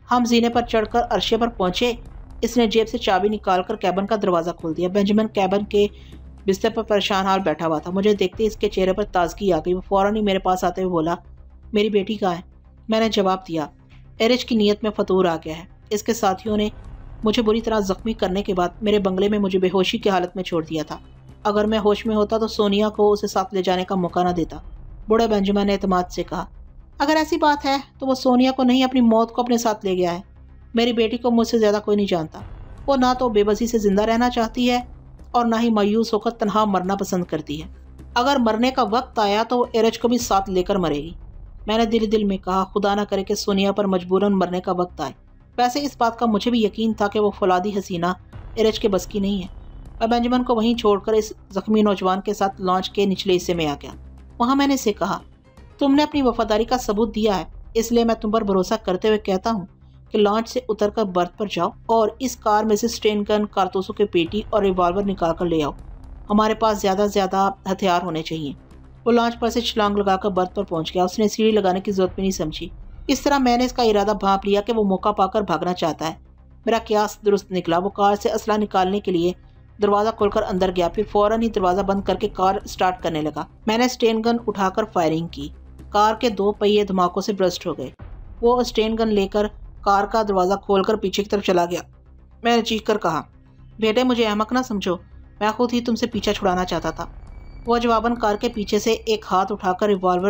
ہم زینے پر چڑھ کر عرشے پر پہنچے۔ اس نے جیب سے چابی نکال کر کیبن کا دروازہ کھول دیا۔ بینجامن کیبن کے بستر پر پریشان حال بیٹھا ہوا تھا۔ مجھے دیکھتے ہی اس کے چہرے پر تازگی آ گئی۔ وہ فوراً ہی میرے پاس آتے ہوئے بولا، میری بیٹی کہاں ہے؟ میں نے جواب دیا، ایرج کی نیت میں فطور آ گیا ہے۔ اس کے ساتھیوں نے مجھے بری طرح زخمی کرنے کے بعد میرے بنگلے میں مجھے بے ہوشی کی حالت میں چھوڑ دیا تھا۔ اگر میں ہوش میں ہوتا تو سونیا کو اسے ساتھ لے جانے کا موقع نہ دیتا۔ بوڑھے بینجامن نے اعتماد سے کہا، اگر ایسی بات ہے تو وہ سونیا کو نہیں، اپنی موت کو اپنے ساتھ لے گیا ہے۔ میری بیٹی کو مجھ سے زیادہ کوئی نہیں جانتا۔ وہ نہ تو بے بسی سے زندہ رہنا چاہتی ہے اور نہ ہی مایوس ہو کر تنہا مرنا پسند کرتی ہے۔ اگر مرنے کا وقت آیا تو وہ ایرج کو بھی ساتھ لے کر مرے گی۔ میں نے دل میں کہا، خدا نہ کرے کہ سونیا پر مجبوراً مرنے کا وقت آئے۔ ویسے اس بات کا مجھے بھی یقین تھا کہ وہ فولادی حسینہ ایرج کے بس کی نہیں ہے۔ میں بینجامن کو وہیں چھوڑ کر اس زخمی نوجوان کے ساتھ لانچ کے نچلے حصے میں آ گیا۔ وہاں میں نے اسے کہا، تم نے اپنی وفاداری کا ثبوت دیا ہے، اس لیے میں تم پر بھروسہ کرتے ہوئے کہتا ہوں کہ لانچ سے اتر کر برتھ پر جاؤ اور اس کار میں سے اسٹین گن، کارتوسوں کی پیٹی اور ریوالور نکال کر لے آؤ۔ ہمارے پاس زیادہ سے زیادہ ہتھیار ہونے چاہیے۔ وہ لانچ پر سے چھلانگ لگا کر برتھ پر پہنچ گیا۔ اس نے سیڑھی لگانے کی ضرورت بھی نہیں سمجھی۔ اس طرح میں نے اس کا ارادہ بھانپ لیا کہ وہ موقع پا کر بھاگنا چاہتا ہے۔ میرا قیاس درست نکلا۔ وہ کار سے اسلحہ نکالنے کے لیے دروازہ کھول کر اندر گیا، پھر فوراً ہی دروازہ بند کر کے کار سٹارٹ کرنے لگا۔ میں نے اسٹین گن اٹھا کر فائرنگ کی۔ کار کے 2 پہیے دھماکوں سے برسٹ ہو گئے۔ وہ اسٹین گن لے کر کار کا دروازہ کھول کر پیچھے کی طرف چلا گیا۔ میں نے چیخ کر کہا، بیٹے مجھے احمق نہ سمجھو، میں خود ہی تم سے پیچھا چھڑانا چاہتا تھا۔ وہ جواباً کار کے پیچھے سے ایک ہاتھ اٹھا کر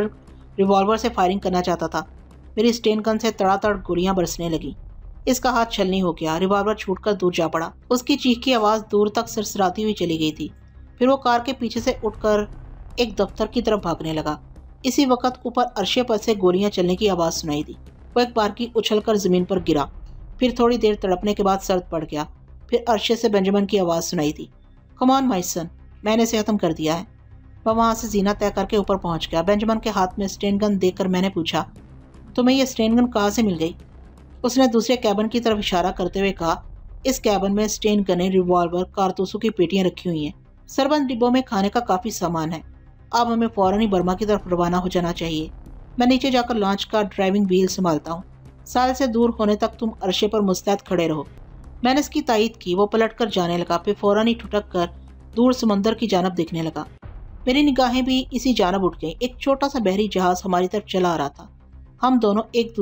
ریوالور سے فائرنگ کرنا چاہتا تھا۔ میری اسٹین گن سے تڑا تڑ گولیاں برسنے لگیں۔ اس کا ہاتھ چھلنی ہو گیا، ریوالور چھوٹ کر دور جا پڑا۔ اس کی چیخ کی آواز دور تک سرسراتی ہوئی چلی گئی تھی۔ پھر وہ کار کے پیچھے سے اٹھ کر ایک دفتر کی طرف بھاگنے لگا۔ اسی وقت اوپر عرشے پر سے گولیاں چلنے کی آواز سنائی دی۔ وہ ایک بار کی اچھل کر زمین پر گرا، پھر تھوڑی دیر تڑپنے کے بعد سرد پڑ گیا۔ پھر عرشے سے بینجامن کی آواز سنائی دی، کم آن مائی سن، میں نے اسے ختم کر دیا ہے۔ میں وہاں سے زینہ طے کر کے اوپر پہنچ گیا۔ بینجامن کے ہاتھ میں اسٹین گن دیکھ کر میں نے پوچھا، تمہیں یہ اسٹین گن کہاں سے مل گئی؟ اس نے دوسرے کیبن کی طرف اشارہ کرتے ہوئے کہا، اس کیبن میں اسٹین گنیں، ریوالور، کارتوسوں کی پیٹیاں رکھی ہوئی ہیں۔ سربند ڈبوں میں کھانے کا کافی سامان ہے۔ اب ہمیں فوراً ہی برما کی طرف روانہ ہو جانا چاہیے۔ میں نیچے جا کر لانچ کا ڈرائیونگ وہیل سنبھالتا ہوں۔ ساحل سے دور ہونے تک تم عرشے پر مستعد کھڑے رہو۔ میں نے اس کی تائید کی۔ وہ پلٹ کر جانے لگا، پھر فوراً ہی ٹھٹک کر دور سمندر کی جانب دیکھنے لگا۔ میری نگاہیں بھی اسی جانب اٹھ گئیں۔ ایک چھوٹا سا بحری جہاز ہماری طرف چلا آ رہا تھا۔ ہم دونوں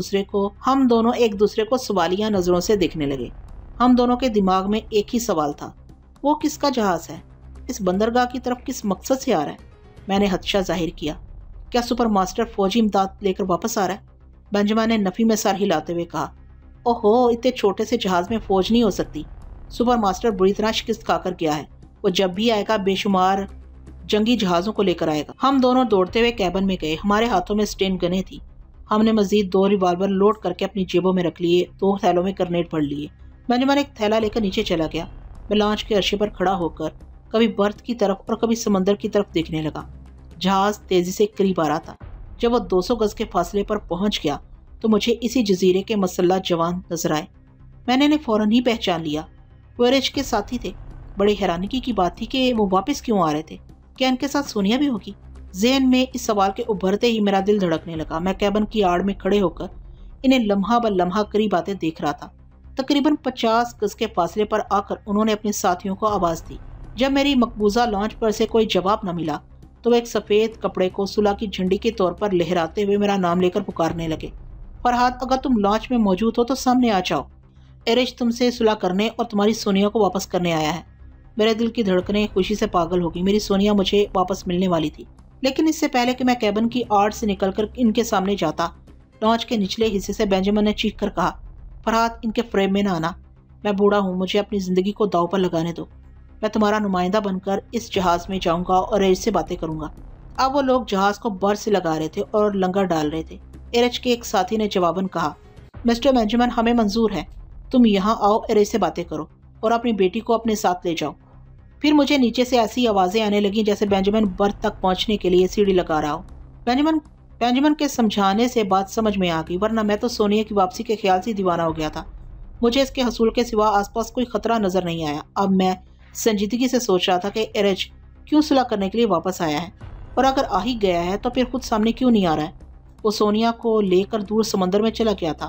ایک دوسرے کو سوالیہ نظروں سے دیکھنے لگے۔ ہم دونوں کے دماغ میں ایک ہی سوال تھا، وہ کس کا جہاز ہے؟ اس بندرگاہ کی طرف کس مقصد سے آ رہا ہے؟ میں نے خدشہ ظاہر کیا، کیا سپر ماسٹر فوجی امداد لے کر واپس آ رہا ہے؟ بینجامن نے نفی میں سر ہلاتے ہوئے کہا، اوہو، اتنے چھوٹے سے جہاز میں فوج نہیں ہو سکتی۔ سپر ماسٹر بری طرح شکست کھا کر گیا ہے۔ وہ جب بھی آئے گا بے شمار جنگی جہازوں کو لے کر آئے گا۔ ہم دونوں دوڑتے ہوئے کیبن میں گئے۔ ہمارے ہاتھوں میں اسٹین گنیں تھیں۔ ہم نے مزید 2 ریوالور لوڈ کر کے اپنی جیبوں میں رکھ لیے، 2 تھیلوں میں گرنیڈ بھر لیے۔ بینجامن ایک تھیلا لے کر نیچے چلا گیا۔ میں لانچ کے عرشے پر کھڑا ہو کر کبھی برت کی طرف اور کبھی سمندر کی طرف دیکھنے لگا۔ جہاز تیزی سے قریب آ رہا تھا۔ جب وہ 200 گز کے فاصلے پر پہنچ گیا تو مجھے اسی جزیرے کے مسلح جوان نظر آئے۔ میں نے انہیں فوراً ہی پہچان لیا۔ وہ ایرج کے ساتھی تھے۔ بڑی حیرانگی کی بات تھی کہ وہ واپس کیوں آ رہے تھے؟ کیا ان کے ساتھ سونیا بھی ہوگی؟ ذہن میں اس سوال کے ابھرتے ہی میرا دل دھڑکنے لگا۔ میں کیبن کی آڑ میں کھڑے ہو کر انہیں لمحہ بہ لمحہ قریب آتے دیکھ رہا تھا۔ تقریباً 50 گز کے فاصلے پر آ کر انہوں نے اپنے ساتھیوں کو آواز دی۔ جب میری مقبوضہ لانچ پر سے کوئی جواب نہ ملا تو وہ ایک سفید کپڑے کو صلح کی جھنڈی کے طور پر لہراتے ہوئے میرا نام لے کر پکارنے لگے، فرحاد، اگر تم لانچ میں موجود ہو تو سامنے آ جاؤ۔ ایرج تم سے صلح کرنے اور تمہاری سونیا کو واپس کرنے آیا ہے۔ میرے دل کی دھڑکنیں خوشی سے پاگل ہو گئی۔ میری سونیا مجھے واپس ملنے والی تھی، لیکن اس سے پہلے کہ میں کیبن کی آڑ سے نکل کر ان کے سامنے جاتا، لانچ کے نچلے حصے سے بینجامن نے چیخ کر کہا، فرحاد، ان کے فریب میں نہ آنا۔ میں بوڑھا ہوں، مجھے اپنی زندگی کو داؤ پر لگانے دو۔ میں تمہارا نمائندہ بن کر اس جہاز میں جاؤں گا اور ایرج سے باتیں کروں گا۔ اب وہ لوگ جہاز کو بر سے لگا رہے تھے اور لنگر ڈال رہے تھے۔ ایرج کے ایک ساتھی نے جواباً کہا، مسٹر بینجامن، ہمیں منظور ہے، تم یہاں آؤ، ایرج سے باتیں کرو اور اپنی بیٹی کو اپنے ساتھ لے جاؤ۔ پھر مجھے نیچے سے ایسی آوازیں آنے لگیں جیسے بینجامن برت تک پہنچنے کے لیے سیڑھی لگا رہا ہو۔ بینجامن کے سمجھانے سے بات سمجھ میں آ گئی، ورنہ میں تو سونیا کی واپسی کے خیال سے دیوانہ ہو گیا تھا۔ مجھے اس کے حصول کے سوا آس پاس کوئی خطرہ نظر نہیں آیا۔ اب میں سنجیدگی سے سوچ رہا تھا کہ ایرج کیوں صلح کرنے کے لیے واپس آیا ہے، اور اگر آ ہی گیا ہے تو پھر خود سامنے کیوں نہیں آ رہا ہے؟ وہ سونیا کو لے کر دور سمندر میں چلا گیا تھا،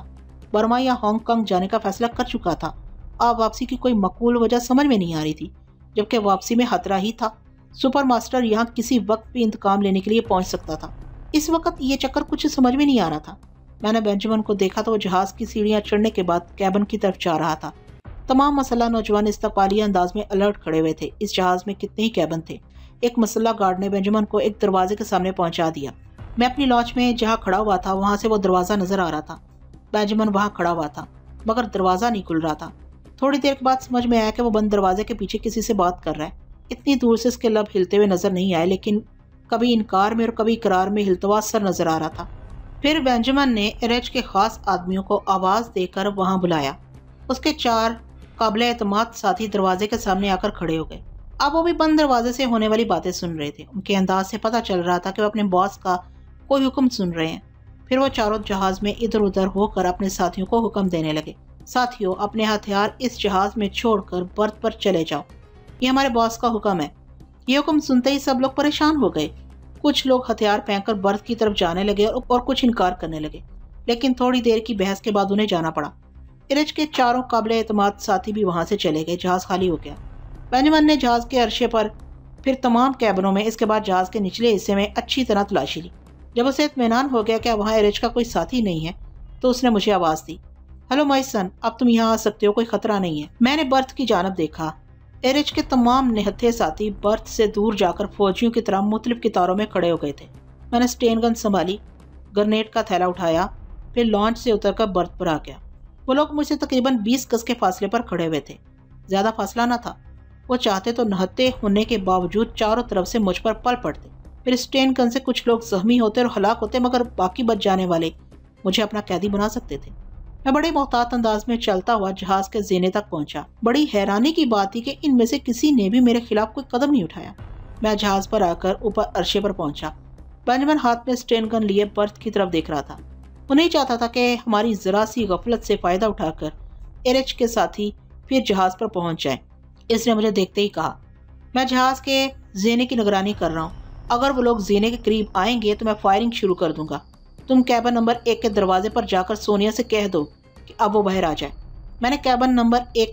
برما یا ہانگ کانگ جانے کا فیصلہ کر چکا تھا۔ اب واپسی کی کوئی معقول وجہ سمجھ میں نہیں آ رہی تھی، جبکہ واپسی میں خطرہ ہی تھا۔ سپر ماسٹر یہاں کسی وقت بھی انتقام لینے کے لیے پہنچ سکتا تھا۔ اس وقت یہ چکر کچھ سمجھ میں نہیں آ رہا تھا۔ میں نے بینجامن کو دیکھا تو وہ جہاز کی سیڑھیاں چڑھنے کے بعد کیبن کی طرف جا رہا تھا۔ تمام مسلح نوجوان استقبالیہ انداز میں الرٹ کھڑے ہوئے تھے۔ اس جہاز میں کتنے ہی کیبن تھے۔ ایک مسلح گارڈ نے بینجامن کو ایک دروازے کے سامنے پہنچا دیا۔ میں اپنی لانچ میں جہاں کھڑا ہوا تھا وہاں سے وہ دروازہ نظر آ رہا تھا۔ بینجامن وہاں کھڑا ہوا تھا مگر دروازہ نہیں کھل رہا تھا۔ تھوڑی دیر کے بعد سمجھ میں آیا کہ وہ بند دروازے کے پیچھے کسی سے بات کر رہا ہے۔ اتنی دور سے اس کے لب ہلتے ہوئے نظر نہیں آئے، لیکن کبھی انکار میں اور کبھی اقرار میں ہلتا ہوا سر نظر آ رہا تھا۔ پھر بینجامن نے ایرج کے خاص آدمیوں کو آواز دے کر وہاں بلایا۔ اس کے 4 قابل اعتماد ساتھی دروازے کے سامنے آ کر کھڑے ہو گئے۔ اب وہ بھی بند دروازے سے ہونے والی باتیں سن رہے تھے۔ ان کے انداز سے پتہ چل رہا تھا کہ وہ اپنے باس کا کوئی حکم سن رہے ہیں۔ پھر وہ چاروں جہاز میں ادھر ادھر ہو کر اپنے ساتھیوں کو حکم دینے لگے۔ ساتھیوں، اپنے ہتھیار اس جہاز میں چھوڑ کر برت پر چلے جاؤ، یہ ہمارے باس کا حکم ہے۔ یہ حکم سنتے ہی سب لوگ پریشان ہو گئے۔ کچھ لوگ ہتھیار پھینک کر برت کی طرف جانے لگے اور کچھ انکار کرنے لگے، لیکن تھوڑی دیر کی بحث کے بعد انہیں جانا پڑا۔ ایرج کے 4 قابل اعتماد ساتھی بھی وہاں سے چلے گئے۔ جہاز خالی ہو گیا۔ بینجامن نے جہاز کے عرصے پر، پھر تمام کیبنوں میں، اس کے بعد جہاز کے نچلے حصے میں اچھی طرح تلاشی لی۔ جب اسے اطمینان ہو گیا کہ وہاں ایرج کا کوئی ساتھی نہیں ہے تو اس نے مجھے آواز دی، ہیلو مائسن، اب تم یہاں آ سکتے ہو، کوئی خطرہ نہیں ہے۔ میں نے برت کی جانب دیکھا۔ ایرج کے تمام نہتھے ساتھی برت سے دور جا کر فوجیوں کی طرح مختلف قطاروں میں کھڑے ہو گئے تھے۔ میں نے سٹین گن سنبھالی، گرنیڈ کا تھیلا اٹھایا، پھر لانچ سے اتر کر برت پر آ گیا۔ وہ لوگ مجھ سے تقریباً 20 گز کے فاصلے پر کھڑے ہوئے تھے۔ زیادہ فاصلہ نہ تھا۔ وہ چاہتے تو نہتے ہونے کے باوجود چاروں طرف سے مجھ پر پل پڑتے۔ پھر سٹین گن سے کچھ لوگ زخمی ہوتے اور ہلاک ہوتے، مگر باقی بچ جانے والے مجھے اپنا قیدی بنا سکتے تھے۔ میں بڑے محتاط انداز میں چلتا ہوا جہاز کے زینے تک پہنچا۔ بڑی حیرانی کی بات تھی کہ ان میں سے کسی نے بھی میرے خلاف کوئی قدم نہیں اٹھایا۔ میں جہاز پر آ کر اوپر عرصے پر پہنچا۔ بینجامن ہاتھ میں سٹین گن لیے برت کی طرف دیکھ رہا تھا۔ وہ نہیں چاہتا تھا کہ ہماری ذرا سی غفلت سے فائدہ اٹھا کر ایرج کے ساتھی پھر جہاز پر پہنچ جائیں۔ اس نے مجھے دیکھتے ہی کہا، میں جہاز کے زینے کی نگرانی کر رہا ہوں۔ اگر وہ لوگ زینے کے قریب آئیں گے تو میں فائرنگ شروع کر دوں گا۔ تم کیبن نمبر 1 کے دروازے پر جا کر سونیا سے کہہ دو کہ اب وہ باہر آ جائے۔ میں نے کیبن نمبر 1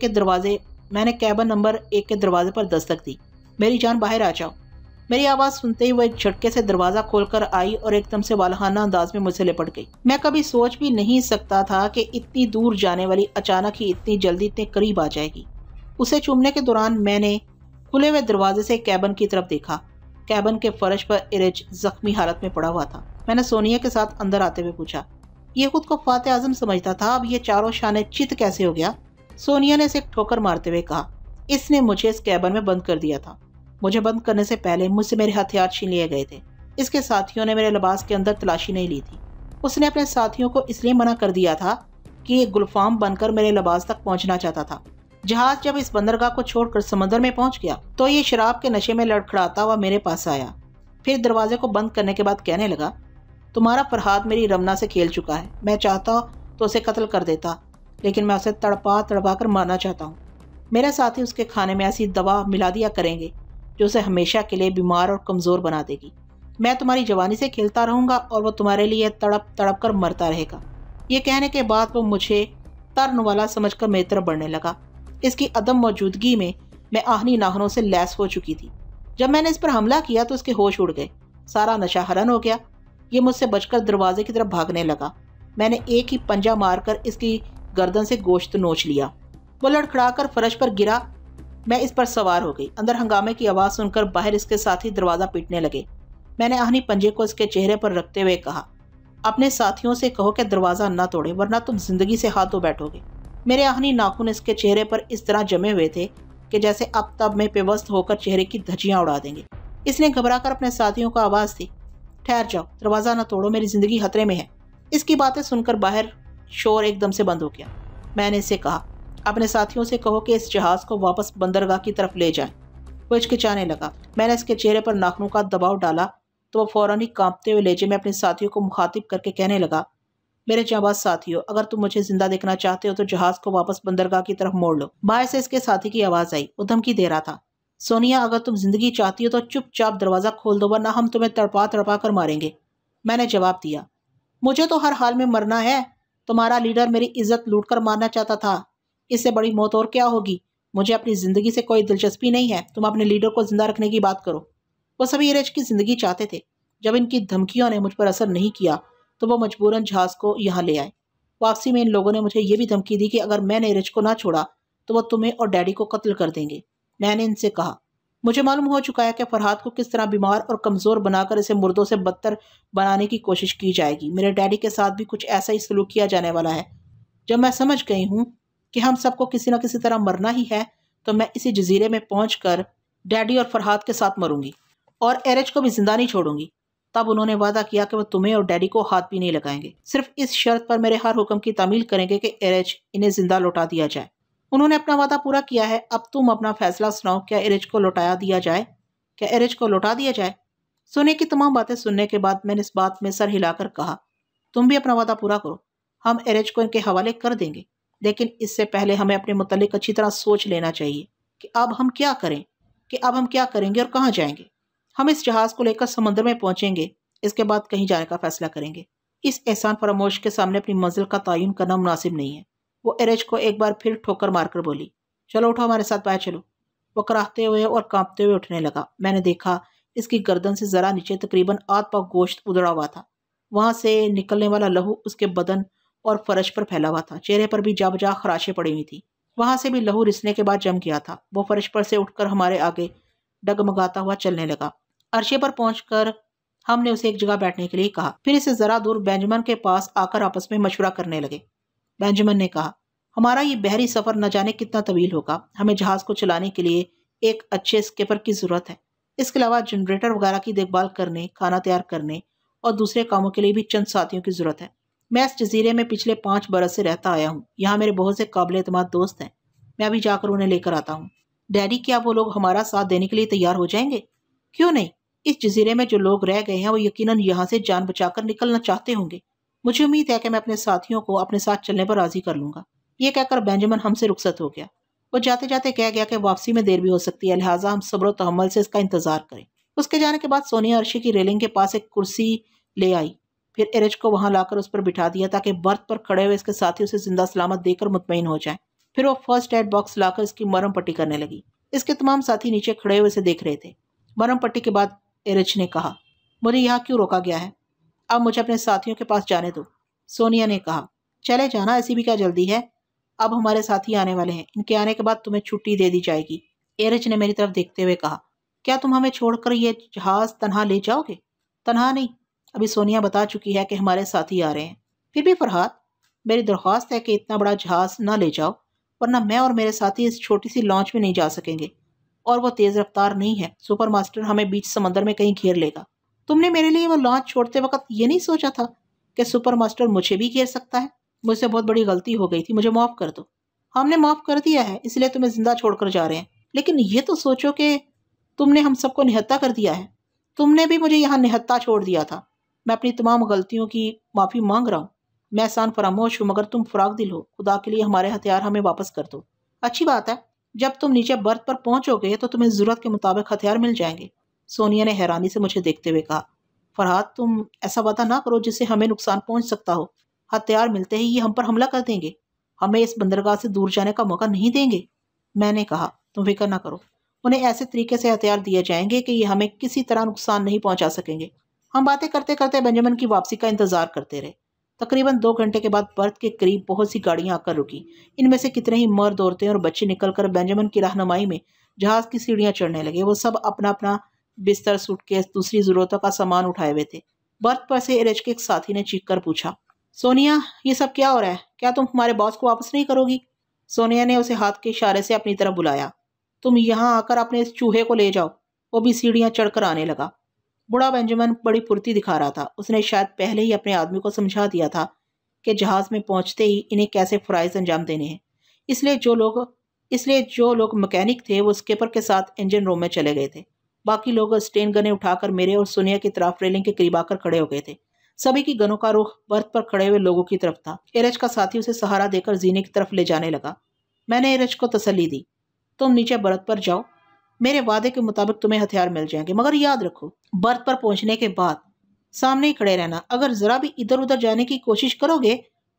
کے دروازے پر دستک دی۔ میری جان، باہر آ جاؤ۔ میری آواز سنتے ہی وہ ایک جھٹکے سے دروازہ کھول کر آئی اور ایک دم سے والہانہ انداز میں مجھ سے لپٹ گئی۔ میں کبھی سوچ بھی نہیں سکتا تھا کہ اتنی دور جانے والی اچانک ہی اتنی جلدی اتنے قریب آ جائے گی۔ اسے چومنے کے دوران میں نے کھلے ہوئے دروازے سے کیبن کی طرف دیکھا۔ کیبن کے فرش پر ایرج زخمی حالت میں پڑا ہوا تھا۔ میں نے سونیا کے ساتھ اندر آتے ہوئے پوچھا، یہ خود کو فاتح اعظم سمجھتا تھا، اب یہ چاروں شانے چت کیسے ہو گیا؟ سونیا نے اسے ٹھوکر مارتے ہوئے کہا، اس نے مجھے اس کیبن میں بند کر دیا تھا۔ مجھے بند کرنے سے پہلے مجھ سے میرے ہتھیار چھین لیے گئے تھے۔ اس کے ساتھیوں نے میرے لباس کے اندر تلاشی نہیں لی تھی۔ اس نے اپنے ساتھیوں کو اس لیے منع کر دیا تھا کہ یہ گلفام بن کر میرے لباس تک پہنچنا چاہتا تھا۔ جہاز جب اس بندرگاہ کو چھوڑ کر سمندر میں پہنچ گیا تو یہ شراب کے نشے میں لڑکھڑاتا ہوا میرے پاس آیا۔ پھر دروازے کو بند کرنے کے بعد کہنے لگا، تمہارا فرہاد میری رمنا سے کھیل چکا ہے۔ میں چاہتا تو اسے قتل کر دیتا، لیکن میں اسے تڑپا کر مارنا چاہتا ہوں۔ میرے ساتھی اس کے کھانے میں ایسی دوا ملا دیا کریں گے جو اسے ہمیشہ کے لیے بیمار اور کمزور بنا دے گی۔ میں تمہاری جوانی سے کھیلتا رہوں گا اور وہ تمہارے لیے تڑپ تڑپ کر مرتا رہے گا۔ یہ کہنے کے بعد وہ مجھے ترن والا سمجھ کر میری طرف بڑھنے لگا۔ اس کی عدم موجودگی میں آہنی ناخنوں سے لیس ہو چکی تھی۔ جب میں نے اس پر حملہ کیا تو اس کے ہوش اڑ گئے، سارا نشہ حرن ہو گیا۔ یہ مجھ سے بچ کر دروازے کی طرف بھاگنے لگا۔ میں نے ایک ہی پنجہ مار کر اس کی گردن سے گوشت نوچ لیا۔ وہ لڑکھڑا کر فرش پر گرا۔ میں اس پر سوار ہو گئی۔ اندر ہنگامے کی آواز سن کر باہر اس کے ساتھی دروازہ پیٹنے لگے۔ میں نے آہنی پنجے کو اس کے چہرے پر رکھتے ہوئے کہا، اپنے ساتھیوں سے کہو کہ دروازہ نہ توڑے ورنہ تم زندگی سے ہاتھ دھو بیٹھو گے۔ میرے آہنی ناخن اس کے چہرے پر اس طرح جمے ہوئے تھے کہ جیسے اب تب میں پیوست ہو کر چہرے کی دھجیاں اڑا دیں گے۔ اس نے گھبرا کر اپنے ساتھیوں کو آواز دی، ٹھہر جاؤ، دروازہ نہ توڑو، میری زندگی خطرے میں ہے۔ اس کی باتیں سن کر باہر شور ایک دم سے بند ہو گیا۔ میں نے اسے کہا، اپنے ساتھیوں سے کہو کہ اس جہاز کو واپس بندرگاہ کی طرف لے جائیں۔ وہ ہچکچانے لگا۔ میں نے اس کے چہرے پر ناخنوں کا دباؤ ڈالا تو وہ فوراً ہی کانپتے ہوئے لہجے میں اپنے ساتھیوں کو مخاطب کر کے کہنے لگا، میرے جانباز ساتھیوں، اگر تم مجھے زندہ دیکھنا چاہتے ہو تو جہاز کو واپس بندرگاہ کی طرف موڑ لو۔ باہر سے اس کے ساتھی کی آواز آئی۔ وہ دھمکی دے رہا تھا، سونیا، اگر تم زندگی چاہتی ہو تو چپ چاپ دروازہ کھول دو ورنہ ہم تمہیں تڑپا کر ماریں گے۔ میں نے جواب دیا، مجھے تو ہر حال میں مرنا ہے، तुम्हारा लीडर मेरी इज्जत लूट कर मारना चाहता था, इससे बड़ी मौत और क्या होगी। मुझे अपनी जिंदगी से कोई दिलचस्पी नहीं है, तुम अपने लीडर को जिंदा रखने की बात करो। वो सभी एरेज की जिंदगी चाहते थे। जब इनकी धमकियों ने मुझ पर असर नहीं किया तो वो मजबूरन जहाज को यहाँ ले आए। वापसी में इन लोगों ने मुझे ये भी धमकी दी कि अगर मैंने एरेज को ना छोड़ा तो वो तुम्हें और डैडी को कत्ल कर देंगे। मैंने इनसे कहा, मुझे मालूम हो चुका है कि फरहाद को किस तरह बीमार और कमजोर बनाकर इसे मुर्दों से बदतर बनाने की कोशिश की जाएगी। मेरे डैडी के साथ भी कुछ ऐसा ही सलूक किया जाने वाला है। जब मैं समझ गई हूँ कि हम सबको किसी न किसी तरह मरना ही है तो मैं इसी जजीरे में पहुंचकर डैडी और फरहाद के साथ मरूंगी और एरेज को भी जिंदा नहीं छोड़ूंगी। तब उन्होंने वादा किया कि वो तुम्हें और डैडी को हाथ भी नहीं लगाएंगे, सिर्फ इस शर्त पर मेरे हर हुक्म की तामील करेंगे कि एरेज इन्हें जिंदा लौटा दिया जाए। उन्होंने अपना वादा पूरा किया है। अब तुम अपना फैसला सुनाओ, क्या एरेज को लौटा दिया जाए? क्या एरेज को लौटा दिया जाए? सोने की तमाम बातें सुनने के बाद मैंने इस बात में सर हिलाकर कहा, तुम भी अपना वादा पूरा करो, हम एरेज को इनके हवाले कर देंगे, लेकिन इससे पहले हमें अपने मुतालिक अच्छी तरह सोच लेना चाहिए कि अब हम क्या करेंगे और कहाँ जाएंगे। हम इस जहाज को लेकर समंदर में पहुंचेंगे, इसके बाद कहीं जाने का फैसला करेंगे। इस एहसान फरामोश के सामने अपनी मंजिल का तयन करना मुनासिब नहीं है। वो एरेज को एक बार फिर ठोकर मारकर बोली, चलो उठो, हमारे साथ बाहर चलो। वो कराहते हुए और कांपते हुए उठने लगा। मैंने देखा इसकी गर्दन से जरा नीचे तकरीबन आध पाव गोश्त उधड़ा हुआ था। वहां से निकलने वाला लहू उसके बदन और फर्श पर फैला हुआ था। चेहरे पर भी जा बजा खराशें पड़ी हुई थी। वहां से भी लहू रिसने के बाद जम गया था। वो फर्श पर से उठकर हमारे आगे डगमगाता हुआ चलने लगा। अर्शे पर पहुंचकर हमने उसे एक जगह बैठने के लिए कहा। फिर इसे जरा दूर बेंजामिन के पास आकर आपस में मशवरा करने लगे। बेंजामिन ने कहा, हमारा ये बहरी सफर न जाने कितना तवील होगा। हमें जहाज को चलाने के लिए एक अच्छे स्किपर की जरूरत है। इसके अलावा जनरेटर वगैरह की देखभाल करने, खाना तैयार करने और दूसरे कामों के लिए भी चंद साथियों की जरूरत है। मैं इस जजीरे में पिछले 5 बरस से रहता आया हूँ। यहाँ मेरे बहुत से काबिल एतमाद दोस्त हैं। मैं अभी जाकर उन्हें लेकर आता हूँ। डैडी, क्या वो लोग हमारा साथ देने के लिए तैयार हो जाएंगे? क्यों नहीं। इस जजीरे में जो लोग रह गए हैं वो यकीनन यहाँ से जान बचाकर निकलना चाहते होंगे। मुझे उम्मीद है कि मैं अपने साथियों को अपने साथ चलने पर राजी कर लूंगा। ये कहकर बेंजामिन हमसे रुखसत हो गया। वो जाते जाते कह गया कि वापसी में देर भी हो सकती है, लिहाजा हम सब्र और तहम्मुल से इसका इंतजार करें। उसके जाने के बाद सोनिया अर्शी की रेलिंग के पास एक कुर्सी ले आई। फिर एरेज को वहां लाकर उस पर बिठा दिया ताकि बर्थ पर खड़े हुए इसके साथी उसे जिंदा सलामत देकर मुतमईन हो जाए। फिर वो फर्स्ट एड बॉक्स लाकर इसकी मरहम पट्टी करने लगी। इसके तमाम साथी नीचे खड़े हुए इसे देख रहे थे। मरहम पट्टी के बाद एरेज ने कहा, मुझे यहाँ क्यों रोका गया है? अब मुझे अपने साथियों के पास जाने दो। सोनिया ने कहा, चले जाना, ऐसी भी क्या जल्दी है। अब हमारे साथी आने वाले हैं, इनके आने के बाद तुम्हें छुट्टी दे दी जाएगी। एरेज ने मेरी तरफ देखते हुए कहा, क्या तुम हमें छोड़कर ये जहाज तनहा ले जाओगे? तनहा नहीं, अभी सोनिया बता चुकी है कि हमारे साथी आ रहे हैं। फिर भी फरहाद, मेरी दरख्वास्त है कि इतना बड़ा जहाज ना ले जाओ, वरना मैं और मेरे साथी इस छोटी सी लॉन्च में नहीं जा सकेंगे। और वो तेज रफ्तार नहीं है, सुपर मास्टर हमें बीच समंदर में कहीं घेर लेगा। तुमने मेरे लिए वो लॉन्च छोड़ते वक्त ये नहीं सोचा था कि सुपर मास्टर मुझे भी घेर सकता है? मुझसे बहुत बड़ी गलती हो गई थी, मुझे माफ कर दो। हमने माफ कर दिया है, इसलिए तुम्हें जिंदा छोड़कर जा रहे हैं। लेकिन ये तो सोचो कि तुमने हम सबको निहत्ता कर दिया है। तुमने भी मुझे यहाँ निहत्ता छोड़ दिया था। मैं अपनी तमाम गलतियों की माफी मांग रहा हूँ। मैं एहसान फरामोश हूँ, मगर तुम फराग दिल हो। खुदा के लिए हमारे हथियार हमें वापस कर दो। अच्छी बात है, जब तुम नीचे बर्थ पर पहुंचोगे तो तुम्हें जरूरत के मुताबिक हथियार मिल जाएंगे। सोनिया ने हैरानी से मुझे देखते हुए कहा, फरहाद, तुम ऐसा वादा ना करो जिससे हमें नुकसान पहुंच सकता हो। हथियार मिलते ही ये हम पर हमला कर देंगे, हमें इस बंदरगाह से दूर जाने का मौका नहीं देंगे। मैंने कहा, तुम फिक्र ना करो, उन्हें ऐसे तरीके से हथियार दिए जाएंगे कि ये हमें किसी तरह नुकसान नहीं पहुंचा सकेंगे। हम बातें करते करते बेंजामिन की वापसी का इंतजार करते रहे। तकरीबन 2 घंटे के बाद बर्थ के करीब बहुत सी गाड़ियां आकर रुकी। इनमें से कितने ही मर्द, औरतें और बच्चे निकलकर बेंजामिन की रहनुमाई में जहाज की सीढ़ियां चढ़ने लगे। वो सब अपना अपना बिस्तर, सूटकेस, दूसरी जरूरतों का सामान उठाए हुए थे। बर्थ पर से एरेज के एक साथी ने चीख कर पूछा, सोनिया, ये सब क्या हो रहा है? क्या तुम हमारे बॉस को वापस नहीं करोगी? सोनिया ने उसे हाथ के इशारे से अपनी तरफ बुलाया। तुम यहाँ आकर अपने इस चूहे को ले जाओ। वो भी सीढ़ियां चढ़कर आने लगा। बूढ़ा बेंजामिन बड़ी फुर्ती दिखा रहा था। उसने शायद पहले ही अपने आदमी को समझा दिया था कि जहाज में पहुंचते ही इन्हें कैसे फराइज अंजाम देने हैं। इसलिए जो लोग मैकेनिक थे वो स्किपर के साथ इंजन रूम में चले गए थे। बाकी लोग स्टेन गने उठाकर मेरे और सोनिया की तरफ रेलिंग के करीब आकर खड़े हो गए थे। सभी की गनों का रुख बर्थ पर खड़े हुए लोगों की तरफ था। एरेज का साथी उसे सहारा देकर जीने की तरफ ले जाने लगा। मैंने एरेज को तसल्ली दी, तुम नीचे बर्थ पर जाओ, मेरे वादे के मुताबिक तुम्हें हथियार मिल जाएंगे, मगर याद रखो, बर्थ पर पहुंचने के बाद सामने ही खड़े रहना। अगर जरा भी इधर उधर जाने की कोशिश करोगे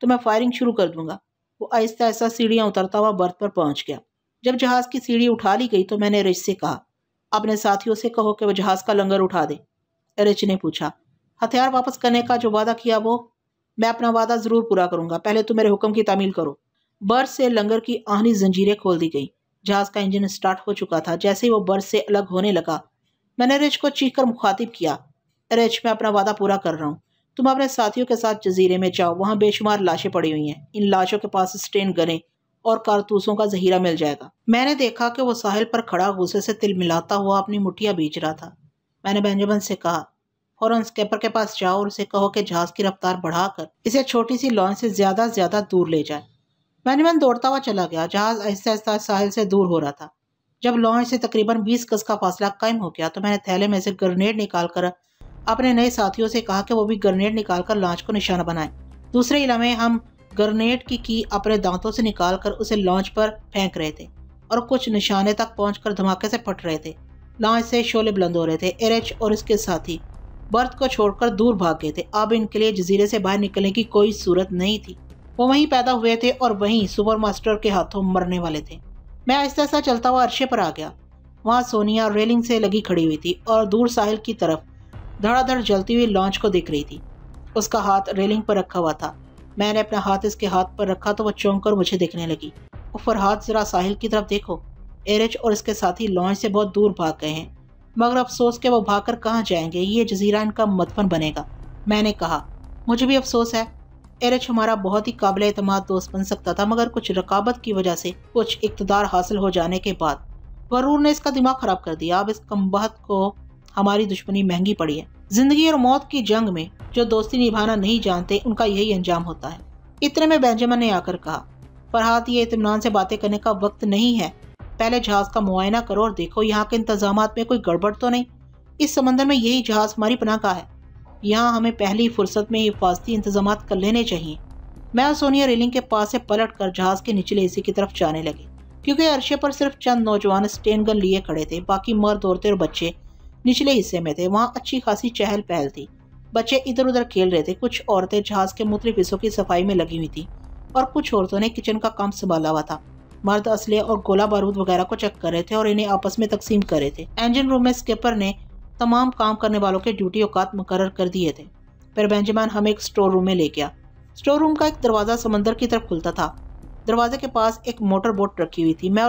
تو میں فائرنگ شروع کر دوں گا۔ وہ آہستہ آہستہ سیڑھیاں اترتا ہوا برت پر پہنچ گیا۔ جب جہاز کی سیڑھی اٹھا لی گئی تو میں نے رچ سے کہا، اپنے ساتھیوں سے کہو کہ وہ جہاز کا لنگر اٹھا دے۔ رچ نے پوچھا، ہتھیار واپس کرنے کا جو وعدہ کیا وہ؟ میں اپنا وعدہ ضرور پورا کروں گا، پہلے تو میرے حکم کی تعمیل کرو۔ برت سے لنگر کی آہنی زنجیریں کھول دی گئی۔ جہاز کا انجن سٹارٹ ہو چکا تھا۔ جیسے ہی وہ برت سے الگ ہونے لگا میں نے رچ کو چیخ کر مخاطب کیا، رچ، میں اپنا وعدہ پورا کر رہا ہوں، تم اپنے ساتھیوں کے ساتھ جزیرے میں جاؤ، وہاں بے شمار لاشیں پڑی ہوئی ہیں، ان لاشوں کے پاس اسٹین گنیں اور کارتوسوں کا ذخیرہ مل جائے گا۔ میں نے دیکھا کہ وہ ساحل پر کھڑا غصے سے تل ملاتا ہوا اپنی مٹھیاں بیچ رہا تھا۔ میں نے بینجامن سے کہا، فوراً اسکیپر کے پاس جاؤ اور اسے کہو کہ جہاز کی رفتار بڑھا کر اسے چھوٹی سی لانچ سے زیادہ دور لے جائے۔ بینجامن دوڑتا ہوا چلا گیا۔ جہاز آہستہ آہستہ ساحل سے دور ہو رہا تھا۔ جب لانچ سے تقریباً 20 گز کا فاصلہ قائم ہو گیا تو میں نے تھیلے میں سے گرنیڈ نکال کر اپنے نئے ساتھیوں سے کہا کہ وہ بھی گرنیڈ نکال کر لانچ کو نشانہ بنائیں۔ دوسرے ہی لمحے ہم گرنیڈ کی اپنے دانتوں سے نکال کر اسے لانچ پر پھینک رہے تھے اور کچھ نشانے تک پہنچ کر دھماکے سے پھٹ رہے تھے۔ لانچ سے شعلے بلند ہو رہے تھے۔ ایرچ اور اس کے ساتھی برت کو چھوڑ کر دور بھاگ گئے تھے۔ اب ان کے لیے جزیرے سے باہر نکلنے کی کوئی صورت نہیں تھی۔ وہ وہیں پیدا ہوئے تھے اور وہیں سپر ماسٹر کے ہاتھوں مرنے والے تھے۔ میں آہستہ آہستہ چلتا ہوا عرشے پر آ گیا۔ وہاں سونیا ریلنگ سے لگی کھڑی ہوئی تھی اور دور ساحل کی طرف دھڑا دھڑ جلتی ہوئی لانچ کو دیکھ رہی تھی۔ اس کا ہاتھ ریلنگ پر رکھا ہوا تھا۔ میں نے اپنا ہاتھ اس کے ہاتھ پر رکھا تو وہ چونک کر مجھے دیکھنے لگی۔ فرحات، ذرا ساحل کی طرف دیکھو، ایرچ اور اس کے ساتھی لانچ سے بہت دور بھاگ گئے ہیں، مگر افسوس کہ وہ بھاگ کر کہاں جائیں گے، یہ جزیرہ ان کا مدفن بنے گا۔ میں نے کہا، مجھے بھی افسوس ہے۔ ایرچ ہمارا بہت ہی قابل اعتماد دوست بن سکتا تھا، مگر کچھ رقابت کی وجہ سے، کچھ اقتدار حاصل ہو جانے کے بعد غرور نے اس کا دماغ خراب کر دیا۔ اب اس کمبخت کو ہماری دشمنی مہنگی پڑی ہے۔ زندگی اور موت کی جنگ میں جو دوستی نبھانا نہیں جانتے ان کا یہی انجام ہوتا ہے۔ اتنے میں بینجامن نے آ کر کہا، فرحات، یہ اطمینان سے باتیں کرنے کا وقت نہیں ہے، پہلے جہاز کا معائنہ کرو اور دیکھو یہاں کے انتظامات میں کوئی گڑبڑ تو نہیں۔ اس سمندر میں یہی جہاز ہماری پناہ گاہ ہے، یہاں ہمیں پہلی فرصت میں حفاظتی انتظامات کر لینے چاہیے۔ میں اور سونیا ریلنگ کے پاس سے پلٹ کر جہاز کے نچلے حصے کی طرف جانے لگے، کیونکہ عرشے پر صرف چند نوجوان اسٹین گن لیے کھڑے تھے، باقی مرد، عورتیں اور بچے نچلے حصے میں تھے۔ وہاں اچھی خاصی چہل پہل تھی، بچے ادھر ادھر کھیل رہے تھے، کچھ عورتیں جہاز کے مختلف حصوں کی صفائی میں لگی ہوئی تھی اور کچھ عورتوں نے کچن کا کام سنبھالا ہوا تھا۔ مرد اسلحے اور گولہ بارود وغیرہ کو چیک کر رہے تھے اور انہیں آپس میں تقسیم کر رہے تھے۔ انجن روم میں اسکپر نے تمام کام کرنے والوں کے ڈیوٹی اوقات مقرر کر دیے تھے۔ پھر بینجامن ہمیں ایک سٹور روم میں لے گیا۔ سٹور روم کا ایک دروازہ سمندر کی طرف کھلتا تھا۔ دروازے کے پاس ایک موٹر بوٹ رکھی ہوئی تھی۔ میں اور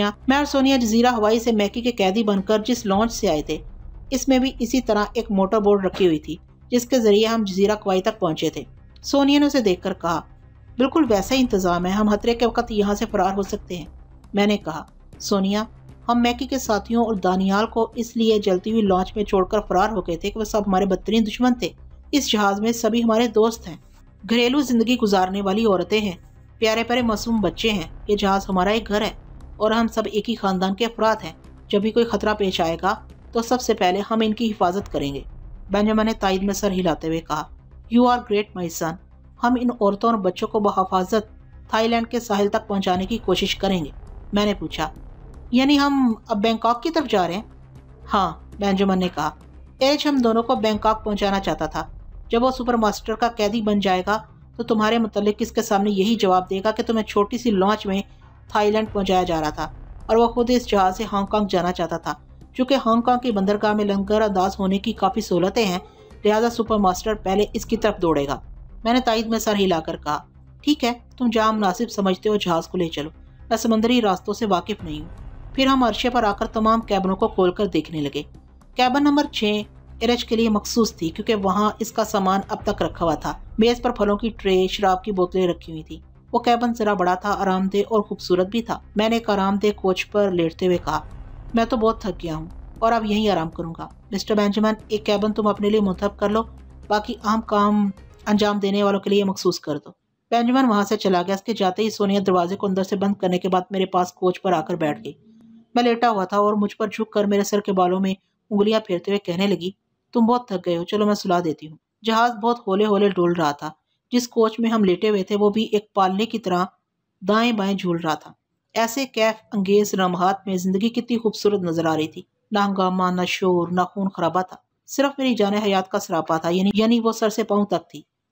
سونیا جزیرہ ہوائی سے میکی کے قیدی بن کر جس لانچ سے آئے تھے، اس میں بھی اسی طرح ایک موٹر بوٹ رکھی ہوئی تھی جس کے ذریعے ہم جزیرہ کوائی تک پہنچے تھے۔ سونیا نے اسے دیکھ کر کہا، بالکل ویسا ہی انتظام ہے، ہم خطرے کے وقت یہاں سے فرار ہو سکتے ہیں۔ میں نے کہا، سونیا، ہم میکی کے ساتھیوں اور دانیال کو اس لیے جلتی ہوئی لانچ میں چھوڑ کر فرار ہو گئے تھے کہ وہ سب ہمارے بدترین دشمن تھے۔ اس جہاز میں سبھی ہمارے دوست ہیں، گھریلو زندگی گزارنے والی عورتیں ہیں، پیارے پیارے معصوم بچے ہیں۔ یہ جہاز ہمارا ایک گھر ہے اور ہم سب ایک ہی خاندان کے افراد ہیں۔ جب بھی کوئی خطرہ پیش آئے گا تو سب سے پہلے ہم ان کی حفاظت کریں گے۔ بینجامن نے تائید میں سر ہلاتے ہوئے کہا، you are great my son. ہم ان عورتوں اور بچوں کو بحفاظت تھائی لینڈ کے ساحل تک پہنچانے کی کوشش کریں گے۔ میں نے پوچھا، یعنی ہم اب بینکاک کی طرف جا رہے ہیں؟ ہاں، بینجامن نے کہا، ایرچ ہم دونوں کو بینکاک پہنچانا چاہتا تھا۔ جب وہ سپر ماسٹر کا قیدی بن جائے گا تو تمہارے متعلق اس کے سامنے یہی جواب دے گا کہ تمہیں چھوٹی سی لانچ میں تھائی لینڈ پہنچایا جا رہا تھا اور وہ خود اس جہاز سے ہانگ کانگ جانا چاہتا تھا۔ چونکہ ہانگ کانگ کی بندرگاہ میں لنگر انداز ہونے کی کافی سہولتیں ہیں، لہٰذا سپر ماسٹر پہلے اس کی طرف دوڑے گا۔ میں نے تائید میں سر ہلا کر کہا، ٹھیک ہے، تم جہاں مناسب سمجھتے ہو جہاز کو لے چلو، میں سمندری راستوں سے واقف نہیں ہوں۔ پھر ہم عرشے پر آ کر تمام کیبنوں کو کھول کر دیکھنے لگے۔ کیبن نمبر 6 ایرچ کے لیے مخصوص تھی کیونکہ وہاں اس کا سامان اب تک رکھا ہوا تھا۔ میز پر پھلوں کی ٹرے، شراب کی بوتلیں رکھی ہوئی تھی۔ وہ کیبن ذرا بڑا تھا، آرام دہ اور خوبصورت بھی تھا۔ میں نے ایک آرام دہ کوچ پر لیٹتے ہوئے کہا، میں تو بہت تھک گیا ہوں اور اب یہیں آرام کروں گا۔ مسٹر بینجامن، ایک کیبن تم اپنے لیے منتخب کر لو، باقی اہم کام انجام دینے والوں کے لیے مخصوص کر دو۔ بینجامن وہاں سے چلا گیا۔ اس کے جاتے ہی سونیا دروازے کو اندر سے بند کرنے کے بعد میرے پاس کوچ پر آ کر بیٹھ گئی۔ میں لیٹا ہوا تھا اور مجھ پر جھک کر میرے سر کے بالوں میں انگلیاں پھیرتے ہوئے کہنے لگی، تم بہت تھک گئے ہو، چلو میں سلا دیتی ہوں۔ جہاز بہت ہولے ہولے ڈول رہا تھا۔ جس کوچ میں ہم لیٹے ہوئے تھے وہ بھی ایک پالنے کی طرح دائیں بائیں جھول رہا تھا۔ ایسے کیف انگیز لمحات میں زندگی کتنی خوبصورت نظر آ رہی تھی۔ نہ ہنگامہ، نہ شور، نہ خون خرابہ تھا، صرف میری جان حیات کا سراپا تھا، یعنی وہ سر سے پاؤں تک تھی۔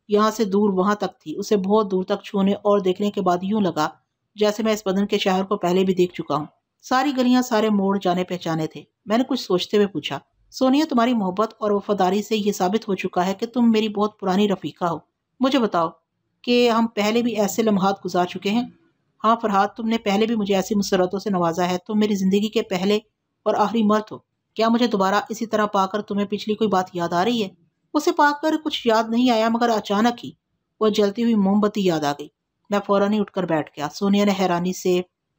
यहाँ से दूर वहां तक थी। उसे बहुत दूर तक छूने और देखने के बाद यूं लगा जैसे मैं इस बदन के शहर को पहले भी देख चुका हूँ। सारी गलियां, सारे मोड़ जाने पहचाने थे। मैंने कुछ सोचते हुए पूछा, सोनिया, तुम्हारी मोहब्बत और वफादारी से ये साबित हो चुका है कि तुम मेरी बहुत पुरानी रफीका हो। मुझे बताओ कि हम पहले भी ऐसे लम्हात गुजार चुके हैं? हाँ फरहाद, तुमने पहले भी मुझे ऐसी मुसरतों से नवाजा है। तुम मेरी जिंदगी के पहले और आखिरी मर्द हो। क्या मुझे दोबारा इसी तरह पाकर तुम्हें पिछली कोई बात याद आ रही है? उसे पाकर कुछ याद नहीं आया, मगर अचानक ही वह जलती हुई मोमबत्ती याद आ गई। मैं फौरन ही उठकर बैठ गया। सोनिया ने हैरानी से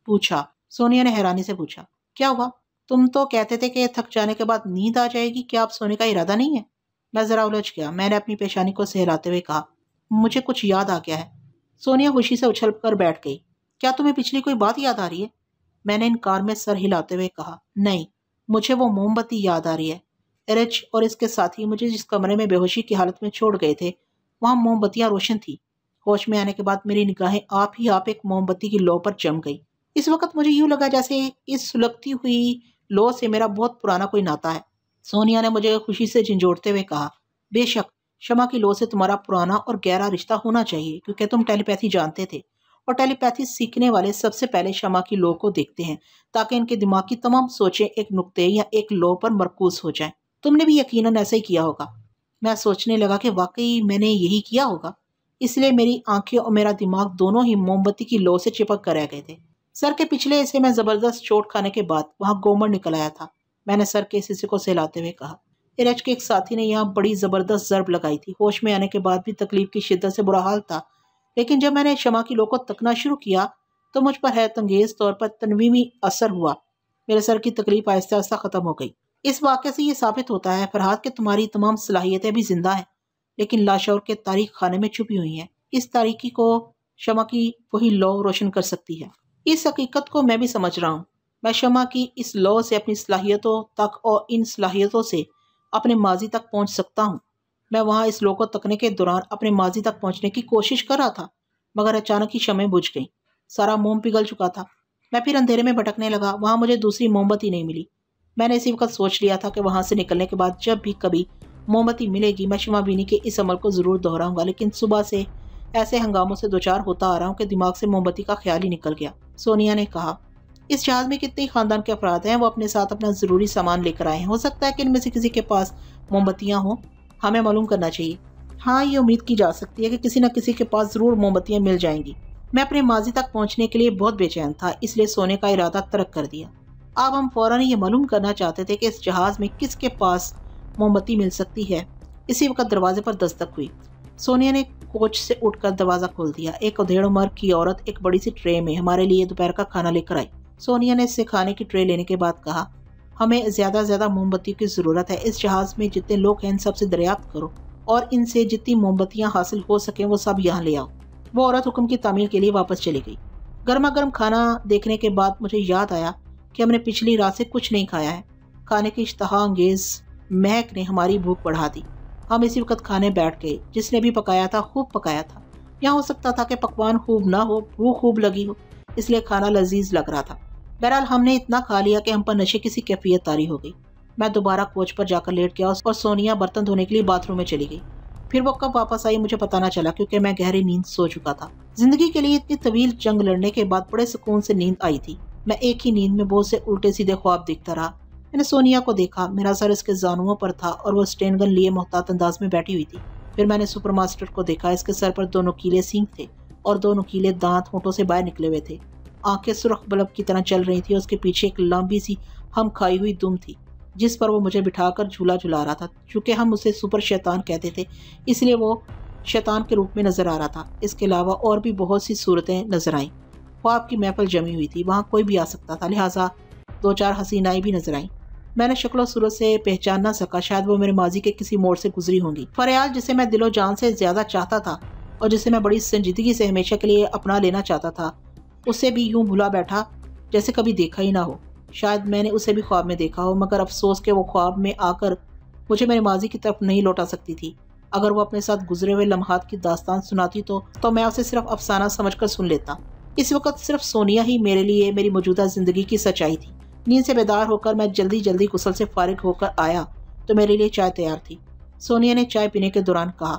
पूछा, क्या हुआ? तुम तो कहते थे कि थक जाने के बाद नींद आ जाएगी। क्या आप सोने का इरादा नहीं है? मैं जरा उलझ गया। मैंने अपनी पेशानी को सहलाते हुए कहा, मुझे कुछ याद आ गया है। सोनिया खुशी से उछल कर बैठ गई। क्या तुम्हें पिछली कोई बात याद आ रही है? मैंने इनकार में सर हिलाते हुए कहा, नहीं, मुझे वो मोमबत्ती याद आ रही है। रिच और इसके साथी मुझे जिस कमरे में बेहोशी की हालत में छोड़ गए थे, वहां मोमबत्तियां रोशन थी। होश में आने के बाद मेरी निगाहें आप एक मोमबत्ती की लौ पर जम गई। इस वक्त मुझे यूं लगा जैसे इस सुलगती हुई लौ से मेरा बहुत पुराना कोई नाता है। सोनिया ने मुझे खुशी से झंझोड़ते हुए कहा, बेशक, शमा की लौ से तुम्हारा पुराना और गहरा रिश्ता होना चाहिए, क्योंकि तुम टेलीपैथी जानते थे और टेलीपैथी सीखने वाले सबसे पहले शमा की लौ को देखते हैं ताकि इनके दिमाग की तमाम सोचें एक नुक्ते या एक लौ पर मरकूज हो जाएं। तुमने भी यकीनन ऐसा ही किया होगा। मैं सोचने लगा कि वाकई मैंने यही किया होगा, इसलिए मेरी आंखें और मेरा दिमाग दोनों ही मोमबत्ती की लौ से चिपक कर रह गए थे। सर के पिछले हिस्से में जबरदस्त चोट खाने के बाद वहां गोमर निकल आया था। मैंने सर के इस हिस्से को सहलाते हुए कहा। इरज के एक साथी ने यहाँ बड़ी जबरदस्त जर्ब लगाई थी। होश में आने के बाद भी तकलीफ की शिद्दत से बुरा हाल था, लेकिन जब मैंने शमा की लौ को तकना शुरू किया तो मुझ पर हैरत अंगेज तौर पर तनवीमी असर हुआ। मेरे सर की तकलीफ आहिस्ता आहिस्ता खत्म हो गई। इस वाक़े से ये साबित होता है फरहाद कि तुम्हारी तमाम सलाहियतें भी जिंदा हैं, लेकिन लाशौर के तारीख खाने में छुपी हुई हैं। इस तारीकी को शमा की वही लौ रोशन कर सकती है। इस हकीकत को मैं भी समझ रहा हूँ। मैं शमा की इस लौ से अपनी सलाहियतों तक और इन सलाहियतों से अपने माजी तक पहुँच सकता हूँ। मैं वहाँ इस लौ को तकने के दौरान अपने माजी तक पहुँचने की कोशिश कर रहा था, मगर अचानक ही शमें बुझ गईं। सारा मोम पिघल चुका था। मैं फिर अंधेरे में भटकने लगा। वहाँ मुझे दूसरी मोमबत्ती नहीं मिली। मैंने इसी वक्त सोच लिया था कि वहाँ से निकलने के बाद जब भी कभी मोमबत्ती मिलेगी मैं शमा बीनी के इस अमल को ज़रूर दोहराऊंगा, लेकिन सुबह से ऐसे हंगामों से दो चार होता आ रहा हूँ कि दिमाग से मोमबत्ती का ख्याल ही निकल गया। सोनिया ने कहा, इस जहाज में कितने खानदान के अफराद हैं? वो अपने साथ अपना ज़रूरी सामान लेकर आए हैं। हो सकता है कि इनमें से किसी के पास मोमबत्तियाँ हों। हमें मालूम करना चाहिए। हाँ, ये उम्मीद की जा सकती है कि किसी न किसी के पास ज़रूर मोमबत्तियाँ मिल जाएंगी। मैं अपने माजी तक पहुँचने के लिए बहुत बेचैन था, इसलिए सोने का इरादा तर्क कर दिया। अब हम फौरन ये मालूम करना चाहते थे कि इस जहाज में किसके पास मोमबत्ती मिल सकती है। इसी वक्त दरवाजे पर दस्तक हुई। सोनिया ने कोच से उठकर दरवाजा खोल दिया। एक उधेड़ उम्र की औरत एक बड़ी सी ट्रे में हमारे लिए दोपहर का खाना लेकर आई। सोनिया ने इससे खाने की ट्रे लेने के बाद कहा, हमें ज्यादा से ज्यादा मोमबत्ती की जरूरत है। इस जहाज में जितने लोग हैं इन सबसे दरियाफ्त करो और इनसे जितनी मोमबत्तियां हासिल हो सके वो सब यहाँ ले आओ। वो औरत हुक्म की तामील के लिए वापस चली गई। गर्मा गर्म खाना देखने के बाद मुझे याद आया कि हमने पिछली रात से कुछ नहीं खाया है। खाने की इश्तहा अंगेज महक ने हमारी भूख बढ़ा दी। हम इसी वक्त खाने बैठ गए। जिसने भी पकाया था खूब पकाया था। यहाँ हो सकता था कि पकवान खूब ना हो, भूख खूब लगी हो, इसलिए खाना लजीज लग रहा था। बहरहाल हमने इतना खा लिया कि हम पर नशे की सी कैफियत तारी हो गई। मैं दोबारा कोच पर जाकर लेट गया और सोनिया बर्तन धोने के लिए बाथरूम में चली गई। फिर वो कब वापस आई मुझे पता न चला, क्योंकि मैं गहरी नींद सो चुका था। जिंदगी के लिए इतनी तवील जंग लड़ने के बाद बड़े सुकून से नींद आई थी। मैं एक ही नींद में बहुत से उल्टे सीधे ख्वाब देखता रहा। मैंने सोनिया को देखा। मेरा सर इसके जानुओं पर था और वो स्टेन गन लिए मोहतात अंदाज में बैठी हुई थी। फिर मैंने सुपर मास्टर को देखा। इसके सर पर 2 नुकीले सींग थे और 2 नुकीले दांत होंठों से बाहर निकले हुए थे। आंखें सुर्ख बल्ब की तरह चल रही थी और उसके पीछे एक लंबी सी हम खाई हुई दुम थी, जिस पर वो मुझे बिठाकर झूला झुला रहा था। चूंकि हम उसे सुपर शैतान कहते थे, इसलिए वो शैतान के रूप में नजर आ रहा था। इसके अलावा और भी बहुत सी सूरतें नजर आईं। ख्वाब की महफिल जमी हुई थी। वहाँ कोई भी आ सकता था, लिहाजा 2-4 हसीनाएं भी नजर आईं। मैंने शक्ल सूरत से पहचान ना सका। शायद वो मेरे माजी के किसी मोड़ से गुजरी होंगी। फरियाल, जिसे मैं दिलो जान से ज्यादा चाहता था और जिसे मैं बड़ी संजीदगी से हमेशा के लिए अपना लेना चाहता था, उसे भी यूं भुला बैठा जैसे कभी देखा ही ना हो। शायद मैंने उसे भी ख्वाब में देखा हो, मगर अफसोस के वो ख्वाब में आकर मुझे मेरे माजी की तरफ नहीं लौटा सकती थी। अगर वो अपने साथ गुजरे हुए लम्हात की दास्तान सुनाती तो मैं उसे सिर्फ अफसाना समझकर सुन लेता। इस वक्त सिर्फ सोनिया ही मेरे लिए मेरी मौजूदा जिंदगी की सच्चाई थी। नींद से बेदार होकर मैं जल्दी जल्दी गुस्ल से फारिग होकर आया तो मेरे लिए चाय तैयार थी। सोनिया ने चाय पीने के दौरान कहा,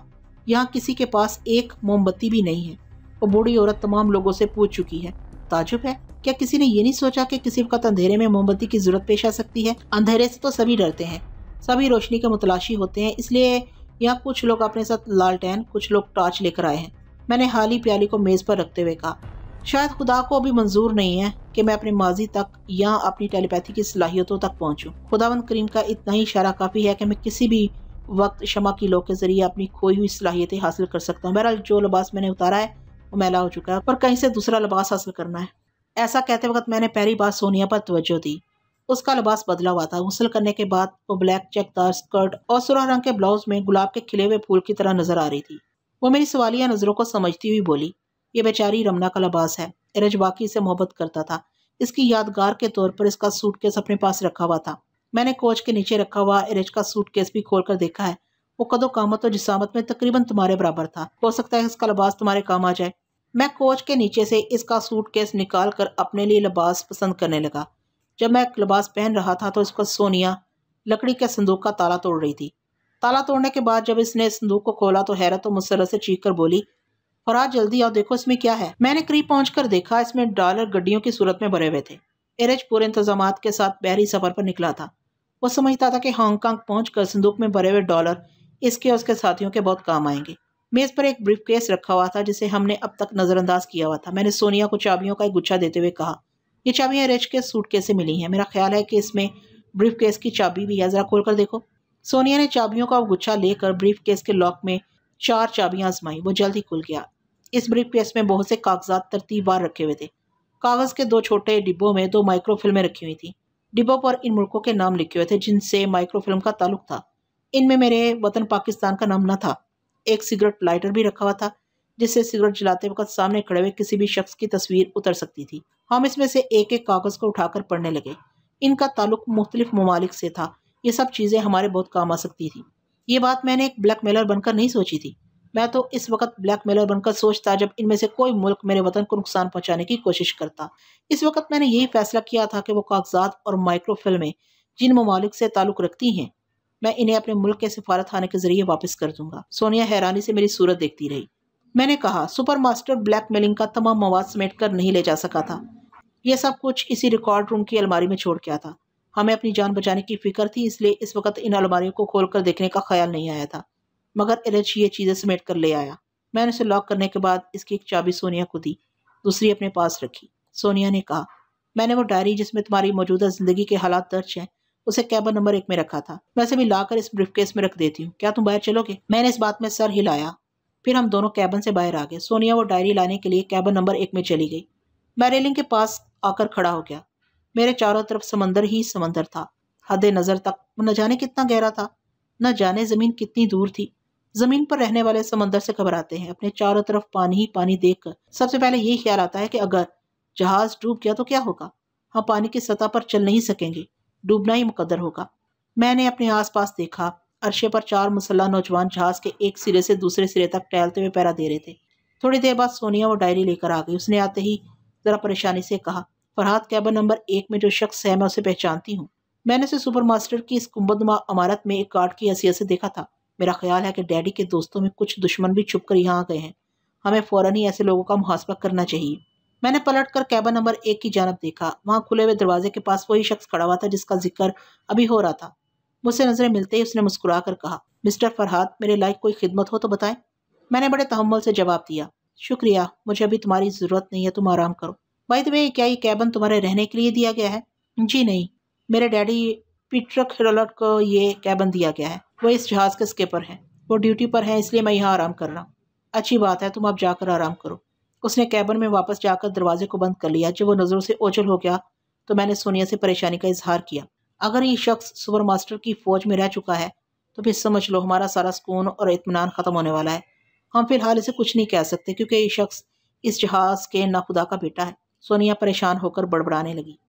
यहाँ किसी के पास एक मोमबत्ती भी नहीं है। वो बूढ़ी औरत तमाम लोगों से पूछ चुकी है। ताजुब है, क्या किसी ने ये नहीं सोचा कि किसी वक्त अंधेरे में मोमबत्ती की जरूरत पेश आ सकती है? अंधेरे से तो सभी डरते हैं, सभी रोशनी के मुतलाशी होते हैं, इसलिए यहाँ कुछ लोग अपने साथ लालटेन, कुछ लोग टॉर्च लेकर आए हैं। मैंने हाली प्याली को मेज पर रखते हुए कहा, शायद खुदा को भी मंजूर नहीं है कि मैं अपने माजी तक या अपनी टेलीपैथी की सलाहियतों तक पहुंचूं। खुदावंद करीम का इतना ही इशारा काफी है कि मैं किसी भी वक्त शमा की लो के जरिए अपनी खोई हुई सलाहियतें हासिल कर सकता हूँ। बहरहाल जो लिबास मैंने उतारा है वो मैला हो चुका है, पर कहीं से दूसरा लिबास हासिल करना है। ऐसा कहते वक्त मैंने पहली बार सोनिया पर तवज्जो दी। उसका लिबास बदला हुआ था। गुस्ल करने के बाद वो ब्लैक चेकदार स्कर्ट और सुरह रंग के ब्लाउज में गुलाब के खिले हुए फूल की तरह नजर आ रही थी। वो मेरी सवालिया नजरों को समझती हुई बोली, ये बेचारी रमना का लिबास है। इरज वाकई से मोहब्बत करता था। इसकी यादगार के तौर पर इसका सूटकेस अपने पास रखा हुआ था। मैंने कोच के नीचे रखा हुआ इरज का सूटकेस भी खोल कर देखा है। वो कदो कामत और जिसामत में तकरीबन तुम्हारे बराबर था। हो सकता है इसका लिबास तुम्हारे काम आ जाए। मैं कोच के नीचे से इसका सूटकेस निकाल कर अपने लिए लिबास पसंद करने लगा। जब मैं लिबास पहन रहा था तो इसको सोनिया लकड़ी के संदूक का ताला तोड़ रही थी। ताला तोड़ने के बाद जब इसने संदूक को खोला तो हैरत और मुसर्रत से चीख कर बोली, फराज जल्दी आओ, देखो इसमें क्या है। मैंने करीब पहुंचकर देखा, इसमें डॉलर गड्डियों की सूरत में भरे हुए थे। इरज पूरे इंतजामात के साथ बहरी सफर पर निकला था। वो समझता था कि हांगकांग पहुंचकर संदूक में भरे हुए डॉलर इसके और उसके साथियों के बहुत काम आएंगे। मेज पर एक ब्रीफकेस रखा हुआ था जिसे हमने अब तक नजरअंदाज किया हुआ था। मैंने सोनिया को चाबियों का एक गुच्छा देते हुए कहा, ये चाबियां इरज के सूटकेस से मिली हैं। मेरा ख्याल है कि इसमें ब्रीफकेस की चाबी भी है, जरा खोल कर देखो। सोनिया ने चाबियों का गुच्छा लेकर ब्रीफकेस के लॉक में 4 चाबियां आजमाई। वो जल्द ही खुल गया। इस ब्रीफकेस में बहुत से कागजात तरतीबवार रखे हुए थे। कागज के 2 छोटे डिब्बों में 2 माइक्रोफिल्में रखी हुई थी। डिब्बों पर इन मुल्कों के नाम लिखे हुए थे जिनसे माइक्रोफिल्म का ताल्लुक था। इनमें मेरे वतन पाकिस्तान का नाम न था। एक सिगरेट लाइटर भी रखा हुआ था जिससे सिगरेट जलाते वक्त सामने खड़े हुए किसी भी शख्स की तस्वीर उतर सकती थी। हम इसमें से एक एक कागज को उठाकर पढ़ने लगे। इनका ताल्लुक मुख्तलिफ ममालिक से था। ये सब चीजें हमारे बहुत काम आ सकती थी। ये बात मैंने एक ब्लैकमेलर बनकर नहीं सोची थी। मैं तो इस वक्त ब्लैकमेलर बनकर सोचता जब इनमें से कोई मुल्क मेरे वतन को नुकसान पहुंचाने की कोशिश करता। इस वक्त मैंने यही फैसला किया था कि वो कागजात और माइक्रोफिल्में जिन ममालिक से ताल्लुक रखती हैं, मैं इन्हें अपने मुल्क के सिफारत खाने के जरिए वापस कर दूंगा। सोनिया हैरानी से मेरी सूरत देखती रही। मैंने कहा, सुपर मास्टर ब्लैकमेलिंग का तमाम मवाद समेट कर नहीं ले जा सका था। यह सब कुछ इसी रिकॉर्ड रूम की अलमारी में छोड़ गया था। हमें अपनी जान बचाने की फिक्र थी, इसलिए इस वक्त इन अलमारियों को खोलकर देखने का ख्याल नहीं आया था। मगर इरज ये चीजें समेट कर ले आया। मैंने उसे लॉक करने के बाद इसकी एक चाबी सोनिया को दी, दूसरी अपने पास रखी। सोनिया ने कहा, मैंने वो डायरी जिसमें तुम्हारी मौजूदा जिंदगी के हालात दर्ज हैं उसे कैबिन नंबर 1 में रखा था। मैं उसे भी लाकर इस ब्रीफकेस में रख देती हूँ। क्या तुम बाहर चलोगे? मैंने इस बात में सर हिलाया। फिर हम दोनों कैबिन से बाहर आ गए। सोनिया वो डायरी लाने के लिए कैबिन नंबर 1 में चली गई। मैं रेलिंग के पास आकर खड़ा हो गया। मेरे चारों तरफ समंदर ही समंदर था। हद नजर तक न जाने कितना गहरा था, न जाने जमीन कितनी दूर थी। जमीन पर रहने वाले समंदर से घबराते हैं। अपने चारों तरफ पानी ही पानी देखकर सबसे पहले यही ख्याल आता है कि अगर जहाज डूब गया तो क्या होगा? हम पानी की सतह पर चल नहीं सकेंगे, डूबना ही मुकद्दर होगा। मैंने अपने आसपास देखा। अरशे पर 4 मुसल्लह नौजवान जहाज के एक सिरे से दूसरे सिरे तक टहलते हुए पहरा दे रहे थे। थोड़ी देर बाद सोनिया वो डायरी लेकर आ गई। उसने आते ही जरा परेशानी से कहा, फरहाद, कैबिन नंबर 1 में जो शख्स है मैं उसे पहचानती हूँ। मैंने उसे सुपर मास्टर की इस गुंबदनुमा इमारत में एक गार्ड की हैसियत से देखा था। मेरा ख्याल है कि डैडी के दोस्तों में कुछ दुश्मन भी छुप कर यहाँ आ गए हैं। हमें फौरन ही ऐसे लोगों का मुहासबा करना चाहिए। मैंने पलट कर कैबिन नंबर 1 की जानब देखा। वहां खुले हुए दरवाजे के पास वही शख्स खड़ा हुआ था जिसका जिक्र अभी हो रहा था। मुझसे नजरें मिलते ही उसने मुस्कुरा कर कहा, मिस्टर फरहाद, मेरे लायक कोई खिदमत हो तो बताएं। मैंने बड़े तहम्मुल से जवाब दिया, शुक्रिया, मुझे अभी तुम्हारी जरूरत नहीं है, तुम आराम करो। बाय द वे, क्या ये कैबिन तुम्हारे रहने के लिए दिया गया है? जी नहीं, मेरे डैडी पीटर हेरोल्ड को ये कैबिन दिया गया है। वो इस जहाज के स्किपर हैं। वो ड्यूटी पर हैं, इसलिए मैं यहाँ आराम कर रहा हूँ। अच्छी बात है, तुम अब जाकर आराम करो। उसने कैबिन में वापस जाकर दरवाजे को बंद कर लिया। जब वो नजरों से ओझल हो गया तो मैंने सोनिया से परेशानी का इजहार किया। अगर ये शख्स सुपर मास्टर की फौज में रह चुका है तो फिर समझ लो हमारा सारा सुकून और इत्मीनान खत्म होने वाला है। हम फिलहाल इसे कुछ नहीं कह सकते क्योंकि ये शख्स इस जहाज के नाखुदा का बेटा है। सोनिया परेशान होकर बड़बड़ाने लगी।